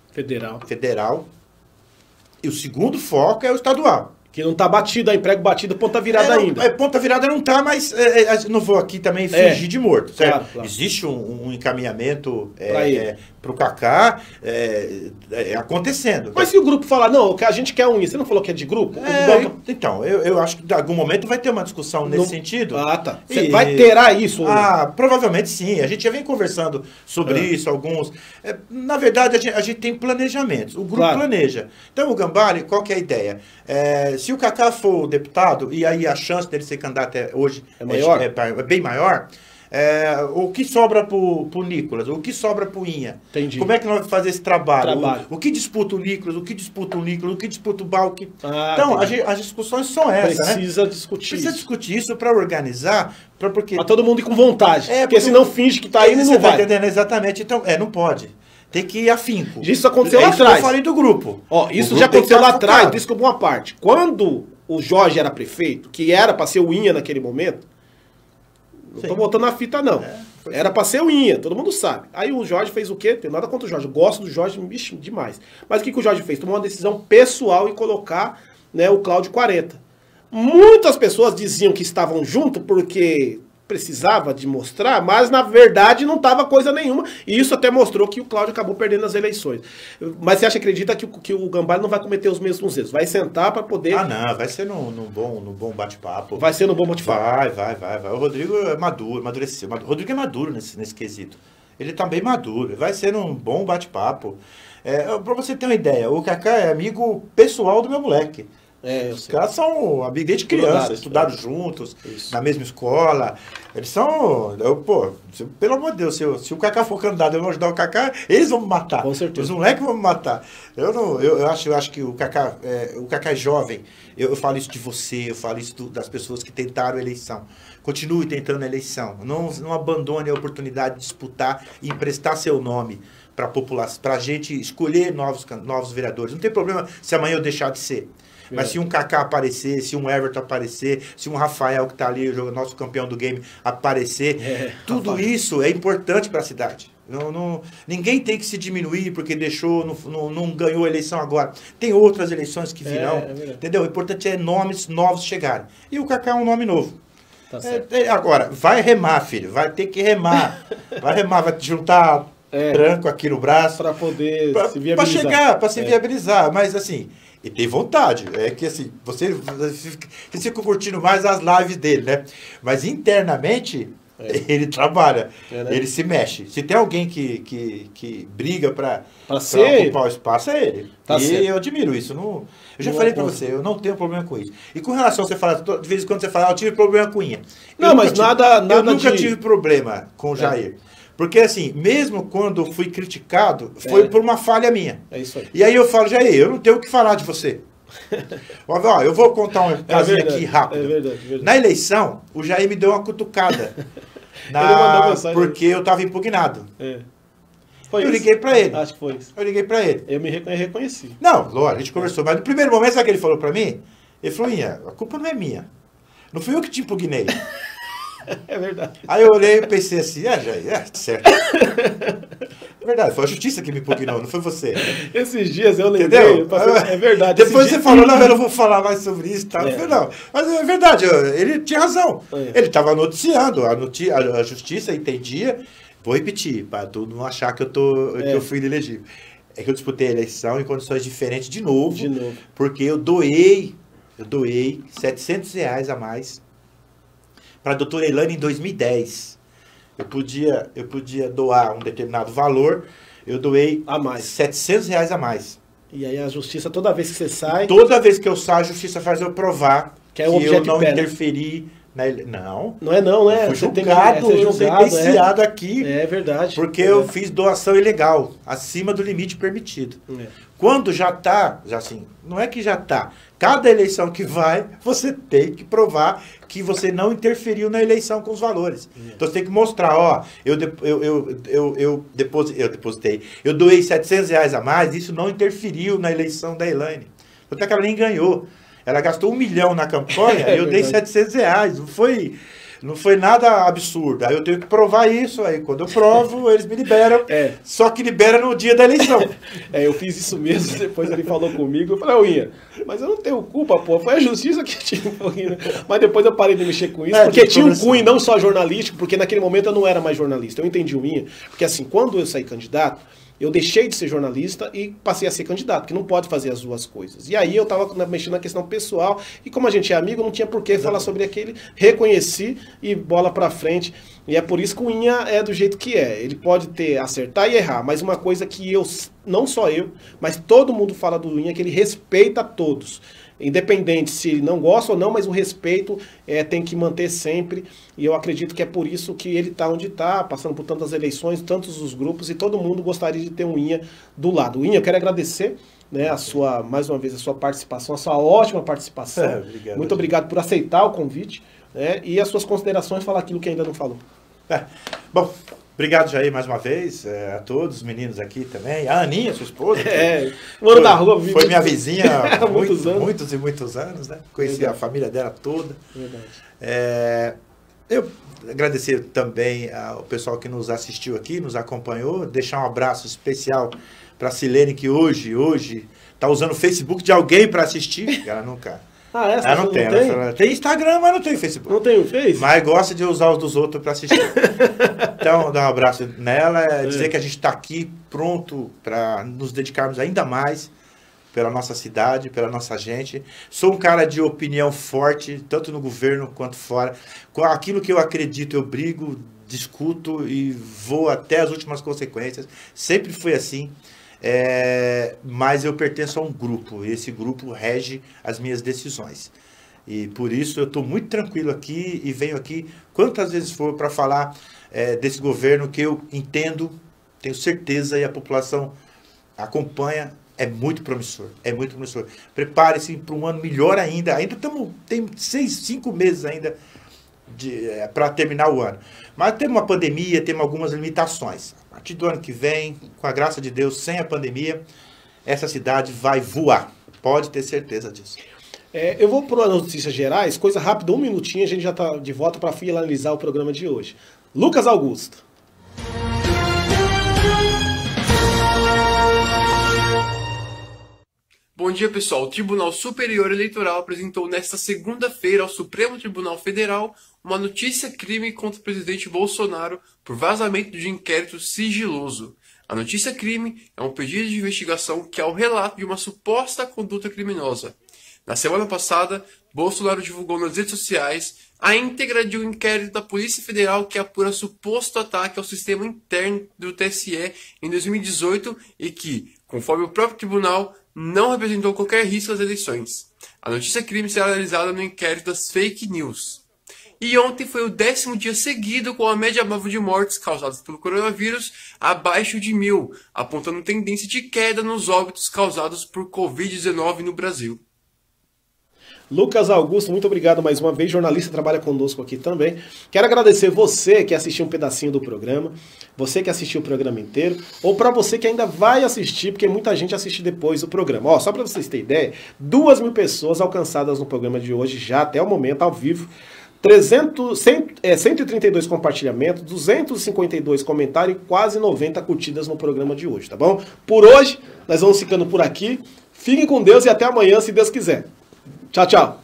E o segundo foco é o estadual. Que não está batido, a emprego batido, ponta virada ainda. Ponta virada não está, mas não vou aqui também fingir de morto, certo? Claro. Existe um encaminhamento para o Kaká acontecendo. Mas se o grupo falar, não, a gente quer você não falou que é de grupo? Então, eu acho que em algum momento vai ter uma discussão nesse sentido. Tá. Você vai ter isso? Provavelmente sim. A gente já vem conversando sobre isso, alguns. Na verdade, a gente tem planejamentos. O grupo planeja. Então, o Gambale, qual que é a ideia? Se o Kaká for o deputado, e aí a chance dele ser candidato hoje é bem maior, o que sobra pro Nicolas? O que sobra pro Inha? Entendi. Como é que nós vamos fazer esse trabalho? O que disputa o Nicolas? O que disputa o Nicolas? O que disputa o Balque? Então, as discussões são essas, Precisa discutir isso para organizar, porque... Pra todo mundo ir com vontade, porque senão finge que tá indo e não vai. Tá entendendo exatamente? Então, não pode. Tem que ir afinco. Isso aconteceu lá atrás. Eu falei do grupo. Isso já aconteceu lá atrás, desculpa uma parte. Quando o Jorge era prefeito, que era para ser o Inha naquele momento, não tô botando na fita não. Era para ser o Inha, todo mundo sabe. Aí o Jorge fez o quê? Tem nada contra o Jorge. Eu gosto do Jorge demais. Mas o que o Jorge fez? Tomou uma decisão pessoal em colocar, né, o Cláudio 40. Muitas pessoas diziam que estavam junto porque precisava de mostrar, mas na verdade não estava coisa nenhuma, e isso até mostrou que o Cláudio acabou perdendo as eleições. Mas você acredita que o Gambale não vai cometer os mesmos erros? Vai sentar para poder... não, vai ser num bom bate-papo. Vai ser no bom bate-papo. Vai. O Rodrigo é maduro, amadureceu. O Rodrigo é maduro nesse quesito. Ele tá bem maduro, vai ser num bom bate-papo. Para você ter uma ideia, o Kaká é amigo pessoal do meu moleque. Os caras são amigos desde criança, estudaram juntos, na mesma escola. Eles são... pelo amor de Deus, se o Kaká for candidato, eu vou ajudar o Kaká, eles vão me matar. Com certeza. Os moleques vão me matar. Eu acho que o Kaká é jovem. Eu falo isso de você, eu falo isso das pessoas que tentaram a eleição. Continue tentando a eleição. Não abandone a oportunidade de disputar e emprestar seu nome para a população, para a gente escolher novos vereadores. Não tem problema se amanhã eu deixar de ser. Mas se um Kaká aparecer, se um Everton aparecer, se um Rafael que está ali, o nosso campeão do game, aparecer, tudo Rafael. Isso é importante para a cidade. Ninguém tem que se diminuir porque não ganhou a eleição agora. Tem outras eleições que virão, entendeu? O importante é nomes novos chegarem. E o Kaká é um nome novo. Tá agora, vai remar, filho. Vai ter que remar. Vai remar, vai te juntar tranco aqui no braço. Para poder se viabilizar. Para chegar, para se viabilizar. Mas assim... E tem vontade, é que assim, você fica curtindo mais as lives dele, né? Mas internamente, ele trabalha, ele se mexe. Se tem alguém que briga para ocupar o espaço, é ele. Eu admiro isso. Eu já falei para você, eu não tenho problema com isso. E com relação a você falar, de vez em quando você fala, eu tive problema com Inha. Não, mas nada eu nunca tive problema com o Jair. Porque assim, mesmo quando fui criticado, foi por uma falha minha. É isso aí. E aí eu falo, Jair, eu não tenho o que falar de você. Ó, eu vou contar um casinho aqui rápido. É verdade. Na eleição, o Jair me deu uma cutucada. Porque eu estava impugnado. Eu liguei para ele. Acho que foi isso. Eu liguei para ele. Eu me reconheci. Não, lógico, a gente conversou. Mas no primeiro momento, sabe o que ele falou para mim? Ele falou, Inha, a culpa não é minha. Não fui eu que te impugnei. É verdade. Aí eu olhei e pensei assim, Jair, certo. É verdade, foi a justiça que me impugnou, não foi você. Esses dias eu lembrei, é verdade. Depois você falou, não, eu não vou falar mais sobre isso, tá? Eu falei, não, mas é verdade, ele tinha razão. Ele estava noticiando, a justiça entendia. Vou repetir, para tu não achar que eu fui inelegível. É que eu disputei a eleição em condições diferentes de novo. Porque eu doei R$700 a mais para a doutora Elaine em 2010. Eu podia doar um determinado valor, eu doei a mais. R$700 a mais. E aí a justiça, toda vez que você sai... Toda vez que eu saio, a justiça faz eu provar que eu não interferi na eleição. Não. Não é não, né? Eu fui julgado, eu fui sentenciado aqui. É verdade. Porque eu fiz doação ilegal, acima do limite permitido. Quando já está, assim, não é que já está. Cada eleição que vai, você tem que provar que você não interferiu na eleição com os valores. Então você tem que mostrar, ó, eu depositei, eu doei R$700 a mais, isso não interferiu na eleição da Elaine. Até que ela nem ganhou. Ela gastou R$1 milhão na campanha e eu dei R$700. Não foi nada absurdo. Aí eu tenho que provar isso. Aí quando eu provo, eles me liberam. Só que libera no dia da eleição. Eu fiz isso mesmo. Depois ele falou comigo. Eu falei, Inha, mas eu não tenho culpa, pô. Foi a justiça que tinha um pouquinho. Né? Mas depois eu parei de mexer com isso. Porque tinha um cunho não só jornalístico, porque naquele momento eu não era mais jornalista. Eu entendi o Inha. Porque assim, quando eu saí candidato, eu deixei de ser jornalista e passei a ser candidato, porque não pode fazer as duas coisas. E aí eu estava mexendo na questão pessoal, e como a gente é amigo, não tinha por que falar sobre aquele, reconheci e bola pra frente. E é por isso que o Inha é do jeito que é. Ele pode acertar e errar, mas uma coisa que não só eu, mas todo mundo fala do Inha, é que ele respeita todos. Independente se não gosta ou não, mas o respeito tem que manter sempre. E eu acredito que é por isso que ele está onde está, passando por tantas eleições, tantos os grupos, e todo mundo gostaria de ter um Inha do lado. Inha, eu quero agradecer, né, mais uma vez, a sua participação, a sua ótima participação. Obrigado, muito obrigado por aceitar o convite, né, e as suas considerações, falar aquilo que ainda não falou. Bom, obrigado, Jair, mais uma vez, a todos os meninos aqui também. A Aninha, sua esposa. Foi minha vizinha há muitos e muitos anos, né? Conheci a família dela toda. Verdade. Eu agradecer também ao pessoal que nos assistiu aqui, nos acompanhou. Deixar um abraço especial para a Silene, que hoje está usando o Facebook de alguém para assistir. Ela nunca... ela não tem. Ela tem Instagram, mas não tem Facebook. Não tem o Face? Mas gosta de usar os dos outros para assistir. Então, dar um abraço nela, dizer que a gente está aqui pronto para nos dedicarmos ainda mais pela nossa cidade, pela nossa gente. Sou um cara de opinião forte, tanto no governo quanto fora. Com aquilo que eu acredito, eu brigo, discuto e vou até as últimas consequências. Sempre foi assim. mas eu pertenço a um grupo. Esse grupo rege as minhas decisões. E por isso eu estou muito tranquilo aqui e venho aqui quantas vezes for para falar desse governo que eu entendo, tenho certeza, e a população acompanha. É muito promissor, é muito promissor. Prepare-se para um ano melhor ainda. Ainda tem 5 meses ainda para terminar o ano. Mas temos uma pandemia, temos algumas limitações. A partir do ano que vem, com a graça de Deus, sem a pandemia, essa cidade vai voar. Pode ter certeza disso. Eu vou para as notícias gerais, coisa rápida, 1 minutinho, a gente já está de volta para finalizar o programa de hoje. Lucas Augusto. Bom dia, pessoal. O Tribunal Superior Eleitoral apresentou nesta segunda-feira ao Supremo Tribunal Federal uma notícia-crime contra o presidente Bolsonaro por vazamento de inquérito sigiloso. A notícia-crime é um pedido de investigação que é o relato de uma suposta conduta criminosa. Na semana passada, Bolsonaro divulgou nas redes sociais a íntegra de um inquérito da Polícia Federal que apura suposto ataque ao sistema interno do TSE em 2018 e que, conforme o próprio tribunal, não representou qualquer risco às eleições. A notícia-crime será analisada no inquérito das fake news. E ontem foi o 10º dia seguido com a média móvel de mortes causadas pelo coronavírus abaixo de 1.000, apontando tendência de queda nos óbitos causados por Covid-19 no Brasil. Lucas Augusto, muito obrigado mais uma vez, jornalista, trabalha conosco aqui também. Quero agradecer você que assistiu um pedacinho do programa, você que assistiu o programa inteiro, ou para você que ainda vai assistir, porque muita gente assiste depois do programa. Só para vocês terem ideia, 2.000 pessoas alcançadas no programa de hoje, já até o momento, ao vivo, 132 compartilhamentos, 252 comentários e quase 90 curtidas no programa de hoje, tá bom? Por hoje, nós vamos ficando por aqui. Fiquem com Deus e até amanhã, se Deus quiser. Tchau, tchau.